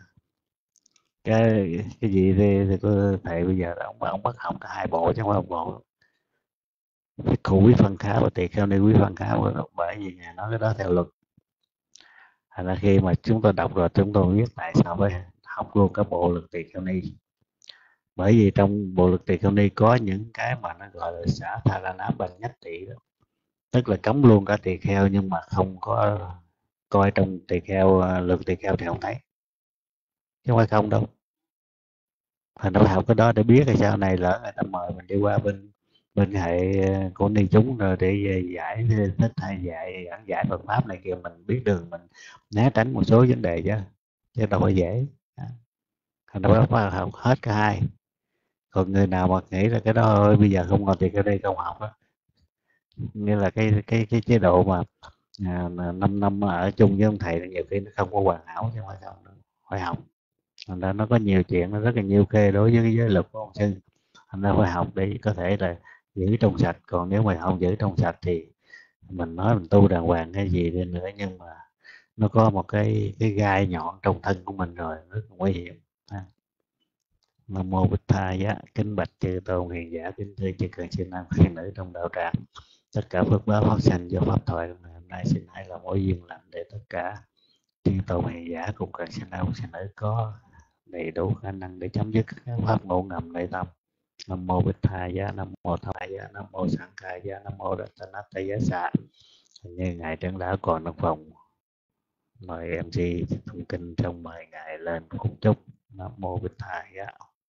Cái gì thì thầy bây giờ ông bắt học cả 2 bộ chứ không phải 1 bộ. Cụ Quý Phân Khá và tỳ kheo ni Quý Phân Khá, bởi vì ngài nói cái đó theo luật. Thành ra khi mà chúng tôi đọc rồi chúng tôi biết tại sao phải học luôn cái bộ luật tỳ kheo ni. Bởi vì trong bộ luật tỳ kheo ni có những cái mà nó gọi là xả tha la ná bằng nhất tỷ đó, tức là cấm luôn cả tỳ kheo, nhưng mà không có coi trong tỳ kheo, luật tỳ kheo thì không thấy, chứ không phải không đâu. Thành ra phải học cái đó để biết là sau này lỡ người ta mời mình đi qua bên hệ của ni chúng rồi để giải thích hay giảng giải Phật pháp này kia, mình biết đường mình né tránh một số vấn đề chứ đâu có dễ. Thành ra phải học hết cả hai. Còn người nào mà nghĩ là cái đó ơi bây giờ không còn tiền ở đây không học đó, nghĩa là cái chế độ mà 5 năm ở chung với ông thầy nhiều khi nó không có hoàn hảo, chứ không phải không, phải học. Thành ra nó có nhiều chuyện, nó rất là nhiều kê đối với cái giới luật của ông sư. Thành ra phải học để có thể là giữ trong sạch. Còn nếu mà không giữ trong sạch thì mình nói mình tu đàng hoàng cái gì đi nữa, nhưng mà nó có một cái gai nhọn trong thân của mình rồi, rất nguy hiểm. Nam mô Bích Thầy á. Kính bạch chư tôn hiền giả, kính thưa chư cường chư nam khiên nữ trong đạo tràng. Tất cả phước báo phát sanh do pháp thoại ngày hôm nay xin hãy là mối duyên lành để tất cả chư tôn hiền giả cùng cường chư nam khiên nữ có đầy đủ khả năng để chấm dứt các pháp ngộ ngầm nội tâm. Nam mô Bích Thầy giá, Nam mô Thầy giá, Nam mô Sẵn Khai giá, Nam mô Rattanata giá xạ. Như ngài trưởng lão còn trong phòng, mời MC thông kinh trong mời ngài lên cùng chúc. Nam mô Bích Thầy giá.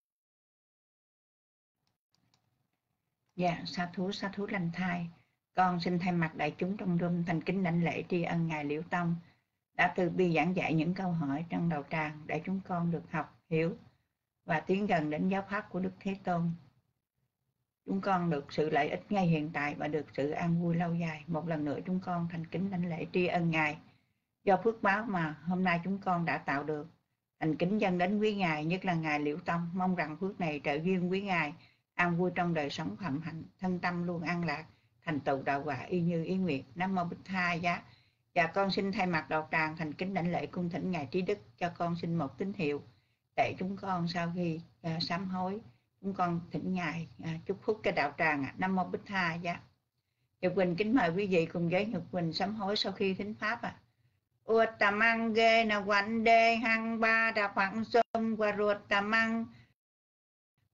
Dạ, sa thú lành thai. Con xin thay mặt đại chúng trong room thành kính đảnh lễ tri ân ngài Liễu Tông đã từ bi giảng dạy những câu hỏi trong đạo tràng để chúng con được học, hiểu và tiến gần đến giáo pháp của Đức Thế Tôn. Chúng con được sự lợi ích ngay hiện tại và được sự an vui lâu dài. Một lần nữa chúng con thành kính đảnh lễ tri ân ngài do phước báo mà hôm nay chúng con đã tạo được. Thành kính dâng đến quý ngài, nhất là ngài Liễu Tông, mong rằng phước này trợ duyên quý ngài an vui trong đời sống phạm hạnh, thân tâm luôn an lạc, thành tựu đạo quả y như ý nguyện. Nam mô Bích Thầy giá. Và con xin thay mặt đạo tràng thành kính đảnh lễ cung thỉnh ngài Trí Đức cho con xin một tín hiệu để chúng con sau khi sám hối, chúng con thỉnh ngài chúc phúc cái đạo tràng. Nam mô Bích Thầy giá. Nhật Quỳnh kính mời quý vị cùng với Nhật Quỳnh sám hối sau khi thính pháp. Uttamang ge na vande hang ba đa phẳng sông và ruột tamang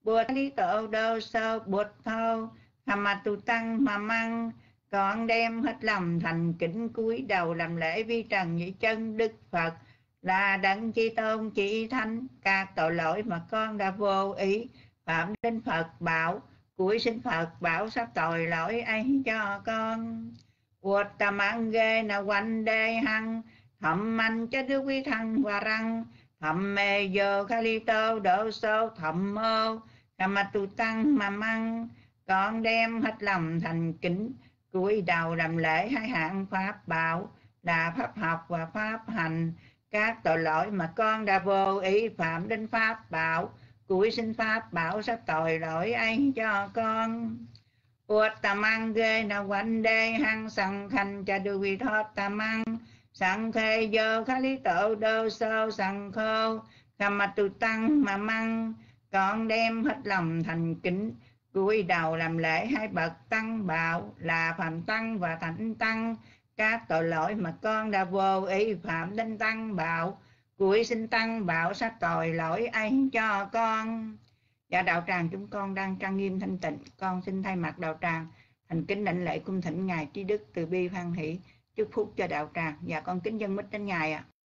Bụt lý tổ đô sơ bụt thâu tham ma tu tăng mà măng. Con đem hết lòng thành kính cúi đầu làm lễ vi trần như chân Đức Phật là đấng chi tôn chỉ thánh. Các tội lỗi mà con đã vô ý phạm đến Phật bảo, cúi xin Phật bảo sắp tội lỗi ấy cho con. Uột tà mang ghê na quanh đê hăng thầm mạnh cho đức quý thăng và răng thầm mê dơ khá ly tô đổ sâu thầm mô thầm mà tu tăng mà măng. Con đem hết lòng thành kính cúi đầu làm lễ hai hạng pháp bảo là pháp học và pháp hành. Các tội lỗi mà con đã vô ý phạm đến pháp bảo, cúi xin pháp bảo sắp tội lỗi ấy cho con. Uột tà mang ghê na quanh đê hăng sẵn khanh cha đưa vi thoát tà mang sẵn khê dơ khá lý tổ đô sâu sẵn khô kham ma tu tăng mà măng. Con đem hết lòng thành kính cúi đầu làm lễ hai bậc tăng bảo là phạm tăng và thánh tăng. Các tội lỗi mà con đã vô ý phạm đến tăng bảo, cúi xin tăng bảo sát tội lỗi ấy cho con. Dạ đạo tràng chúng con đang trang nghiêm thanh tịnh, con xin thay mặt đạo tràng thành kính đảnh lễ cung thỉnh ngài trí đức từ bi hoan hỷ chúc phúc cho đạo tràng. Dạ con kính dâng mít đến ngài ạ.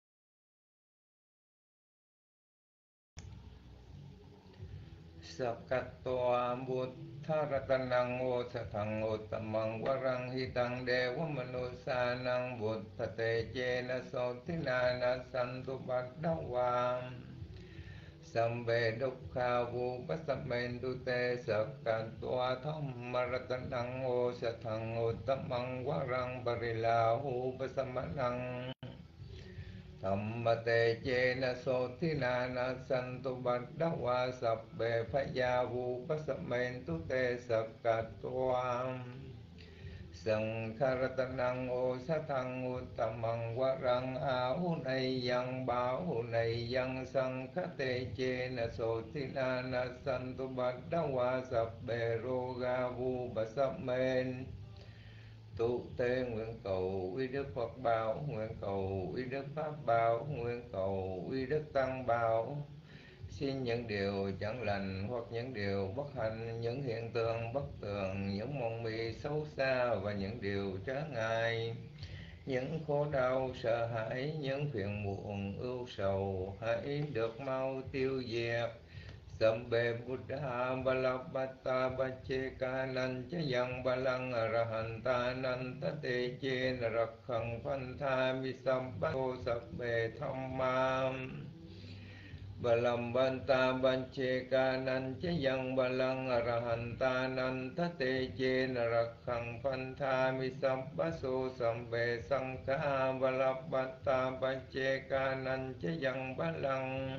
Sakatwa buddharattanang osathang uttamang warang hitang dewa manusanang buddhate jena sotinana santu bhaddhavam sambe dukkha vupasammentu te sakatwa thammarattanang osathang uttamang warang parilahu pasamanang Dhammate chena sotinana santu bhaddhawa sabbe phaya vupasammentu te sakkatvam Sankaratanang osathang uttamang warang ahunayang bahunayang sankhate chena sotinana santu bhaddhawa sabbe roga vupasammen Tu tế nguyện cầu uy đức Phật bảo, nguyện cầu uy đức Pháp bảo, nguyện cầu uy đức Tăng bảo. Xin những điều chẳng lành hoặc những điều bất hạnh, những hiện tượng bất tường, những mộng mị xấu xa và những điều chướng ngại, những khổ đau sợ hãi, những phiền muộn ưu sầu hãy được mau tiêu diệt. Sambe Buddha Balabhata Bacheka Nancha Yang Balang Arahanta Nanta Te Chen Rakhang Phantha Misambato Sabbe Thamma Balambanta Bacheka Nancha Yang Balang Arahanta Nanta Te Chen Rakhang Phantha Misambato Sabbe Sankha Balabhata Bacheka Nancha Yang Balang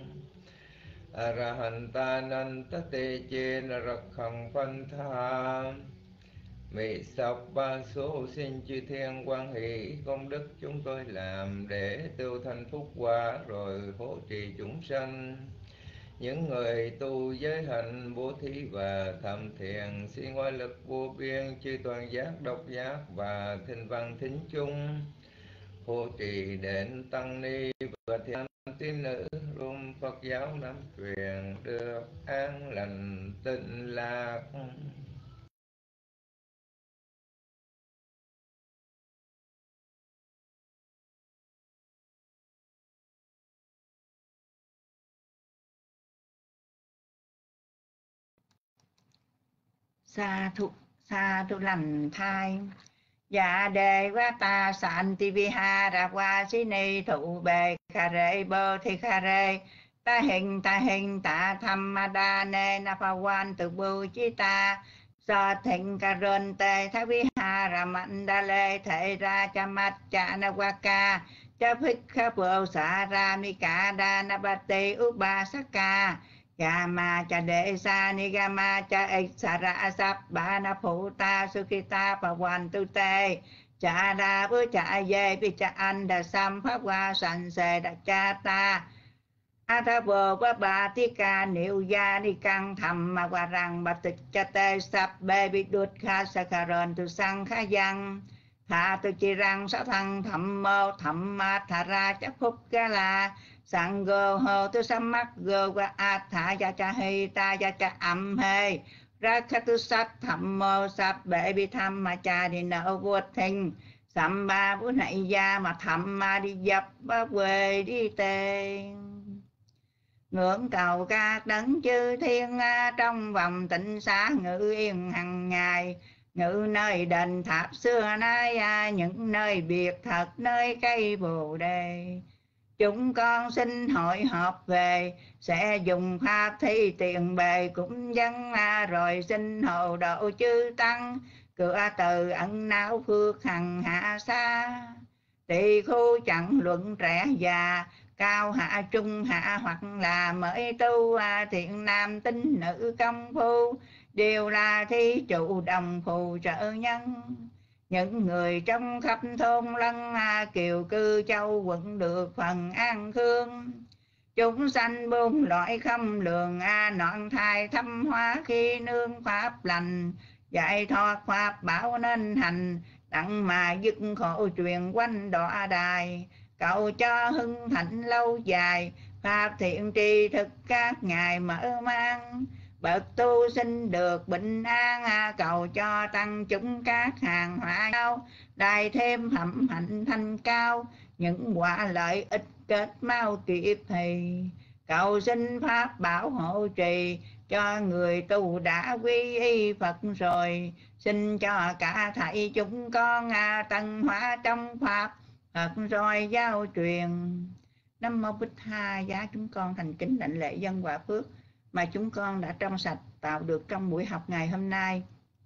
Arahanta nanta te chena rakhang phantha. Mị sập ba số xin chư thiên quan hỷ công đức chúng tôi làm để tiêu thành phúc quả rồi hỗ trì chúng sanh. Những người tu giới hạnh bố thí và thầm thiền xin ngoại lực vô biên chư toàn giác độc giác và thinh văn thính chung hộ trì đền tăng ni và thiền tín nữ luôn Phật giáo Nam truyền được an lành tịnh lạc. Sa thu lành thai. Dạ đề quá ta sanh ti vi ha ra qua xí ni thụ bề kha rê bơ thi kha rê ta hình ta tham ma đa nê na pha quan từ bưu chi ta do thịnh ca rơn tê thái vi ha ra mạnh đa lê thể ra cha mát cha na qua ca cha phích khá bưu xả ra mi cả đa na ba tê ú ba sắc ca Gama cha đệ sa ni gama cha ek sara sap ba na phụ ta sukita pa wan tu te cha đa với cha ye pi cha an đa sam pháp qua sanh se đa cha ta a tha bồ ba ba ti ca niu ya ni căng thầm ma qua rằng ba tịch cha te sap be bi đút kha sa kha ron tu sang kha yang tha tu chi rằng sa thăng thầm mô thầm ma tha ra cha phúc ca la sang go ho tu samak go wa atha ya cha he ta ya cha am he ra khatu sát thầm mô sát bệ bi tham ma cha đi nợ vô thình sắm ba bữa nãy gia mà thầm ma đi dập ba quê đi tề ngưỡng cầu các đấng chư thiên trong vòng tịnh xá ngự yên hằng ngày ngự nơi đền tháp xưa nay những nơi biệt thật nơi cây bồ đề. Chúng con xin hội họp về sẽ dùng pháp thi tiền bề cũng dân rồi xin hộ độ chư tăng cửa từ ẩn não phước hằng hạ xa tỳ khu chẳng luận trẻ già cao hạ trung hạ hoặc là mới tu thiện nam tín nữ công phu đều là thí chủ đồng phù trợ nhân. Những người trong khắp thôn lân kiều cư châu quận được phần an khương. Chúng sanh buông loại không lường nọn thai thâm hóa khi nương pháp lành giải thoát pháp bảo nên hành đặng mà dứt khổ truyền quanh đọa đài cầu cho hưng thịnh lâu dài pháp thiện tri thực các ngài mở mang bậc tu sinh được bình an cầu cho tăng chúng các hàng hóa nhau đài thêm hẩm hạnh thanh cao những quả lợi ích kết mau kịp thì cầu xin pháp bảo hộ trì cho người tu đã quy y Phật rồi xin cho cả thảy chúng con tân hóa trong pháp Phật rồi giao truyền. Nam mô Bích Tha. Giá chúng con thành kính đảnh lễ dân quả phước mà chúng con đã trong sạch tạo được trong buổi học ngày hôm nay.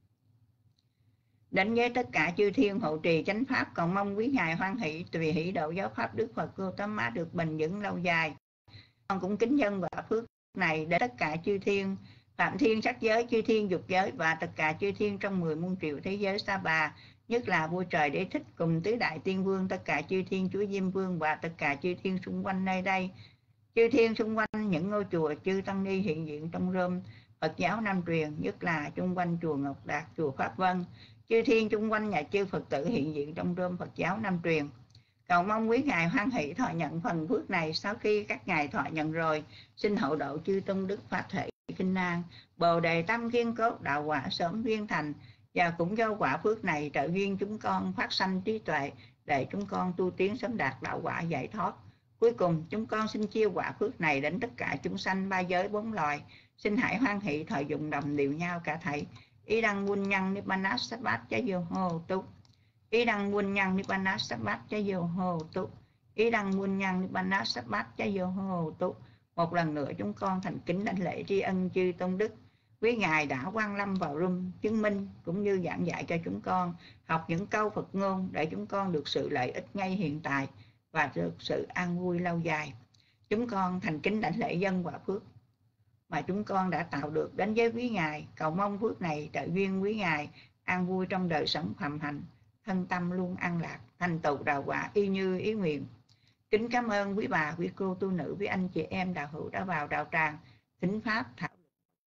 Đến với tất cả chư thiên hộ trì chánh pháp, còn mong quý ngài hoan hỷ tùy hỷ độ giáo pháp Đức Phật Gautama được bền vững lâu dài. Con cũng kính dân quả phước này để tất cả chư thiên phạm thiên sắc giới, chư thiên dục giới và tất cả chư thiên trong 10 muôn triệu thế giới Sa Bà, nhất là vua trời Đế Thích cùng tứ đại tiên vương, tất cả chư thiên chúa Diêm Vương và tất cả chư thiên xung quanh nơi đây. Chư thiên xung quanh những ngôi chùa chư tăng ni hiện diện trong rơm Phật giáo Nam truyền, nhất là chung quanh chùa Ngọc Đạt, chùa Pháp Vân. Chư thiên chung quanh nhà chư Phật tử hiện diện trong rơm Phật giáo Nam truyền. Cầu mong quý ngài hoan hỷ thọ nhận phần phước này. Sau khi các ngài thọ nhận rồi, xin hậu độ chư tôn đức pháp thể kinh an, bồ đề tâm kiên cốt, đạo quả sớm viên thành. Và cũng do quả phước này trợ duyên chúng con phát sanh trí tuệ để chúng con tu tiến sớm đạt đạo quả giải thoát. Cuối cùng chúng con xin chia quả phước này đến tất cả chúng sanh ba giới bốn loài. Xin hãy hoan hỷ thọ dụng đồng đều nhau cả thảy. Ý đăng buôn nhân nibbana sabbat cha vô hồ túc. Ý đăng buôn nhân nibbana sabbat cha vô hồ túc. Ý đăng buôn nhân nibbana sabbat cha vô hồ túc. Một lần nữa chúng con thành kính đảnh lễ tri ân chư tôn đức. Quý ngài đã quang lâm vào room chứng minh cũng như giảng dạy cho chúng con học những câu Phật ngôn để chúng con được sự lợi ích ngay hiện tại và được sự an vui lâu dài. Chúng con thành kính đảnh lễ dân quả phước mà chúng con đã tạo được đến với quý ngài. Cầu mong phước này trợ duyên quý ngài an vui trong đời sống phàm hành, thân tâm luôn an lạc, thành tựu đạo quả y như ý nguyện. Kính cảm ơn quý bà, quý cô tu nữ, quý anh chị em đạo hữu đã vào đạo tràng thính pháp thảo luận,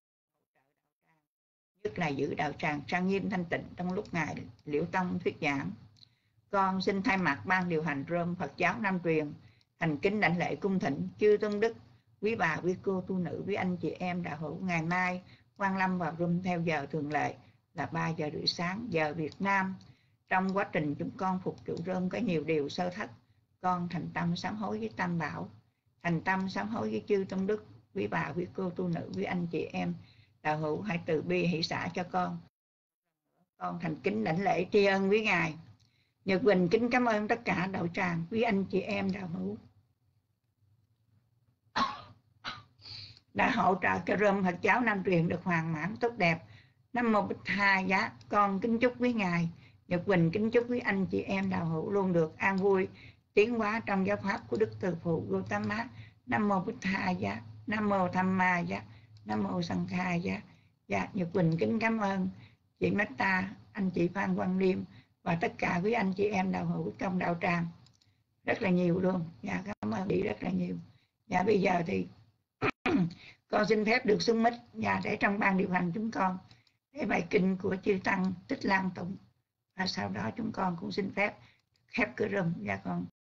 nhất là giữ đạo tràng trang nghiêm thanh tịnh trong lúc ngài Liễu Tông thuyết giảng. Con xin thay mặt ban điều hành rơm Phật giáo Nam truyền thành kính đảnh lễ cung thỉnh chư tôn đức, quý bà, quý cô tu nữ, quý anh chị em đạo hữu ngày mai quang lâm vào room theo giờ thường lệ là 3 giờ rưỡi sáng giờ Việt Nam. Trong quá trình chúng con phục vụ rơm có nhiều điều sơ thất, con thành tâm sám hối với Tam Bảo, thành tâm sám hối với chư tôn đức, quý bà, quý cô tu nữ, quý anh chị em đạo hữu hãy từ bi hỷ xả cho con. Con thành kính đảnh lễ tri ân quý ngài. Nhật Quỳnh kính cảm ơn tất cả đạo tràng, quý anh chị em đạo hữu đã hỗ trợ cho rơm Phật giáo Nam truyền được hoàn mãn tốt đẹp. Nam mô Bích Tha. Giá con kính chúc quý ngài. Nhật Quỳnh kính chúc quý anh chị em đạo hữu luôn được an vui tiến hóa trong giáo pháp của Đức Từ Phụ Gautama. Nam mô Bích Tha. Giá Nam mô Tham Ma. Giá Nam mô Sang Kha. Giá. Dạ, Nhật Quỳnh kính cảm ơn chị Metta, anh chị Phan Quang Liêm và tất cả quý anh chị em đạo hữu trong đạo tràng rất là nhiều luôn. Dạ, cảm ơn chị rất là nhiều. Dạ, bây giờ thì con xin phép được xuống mic để trong ban điều hành chúng con để bài kinh của chư tăng Tích Lan tụng, và sau đó chúng con cũng xin phép khép cửa room. Dạ, con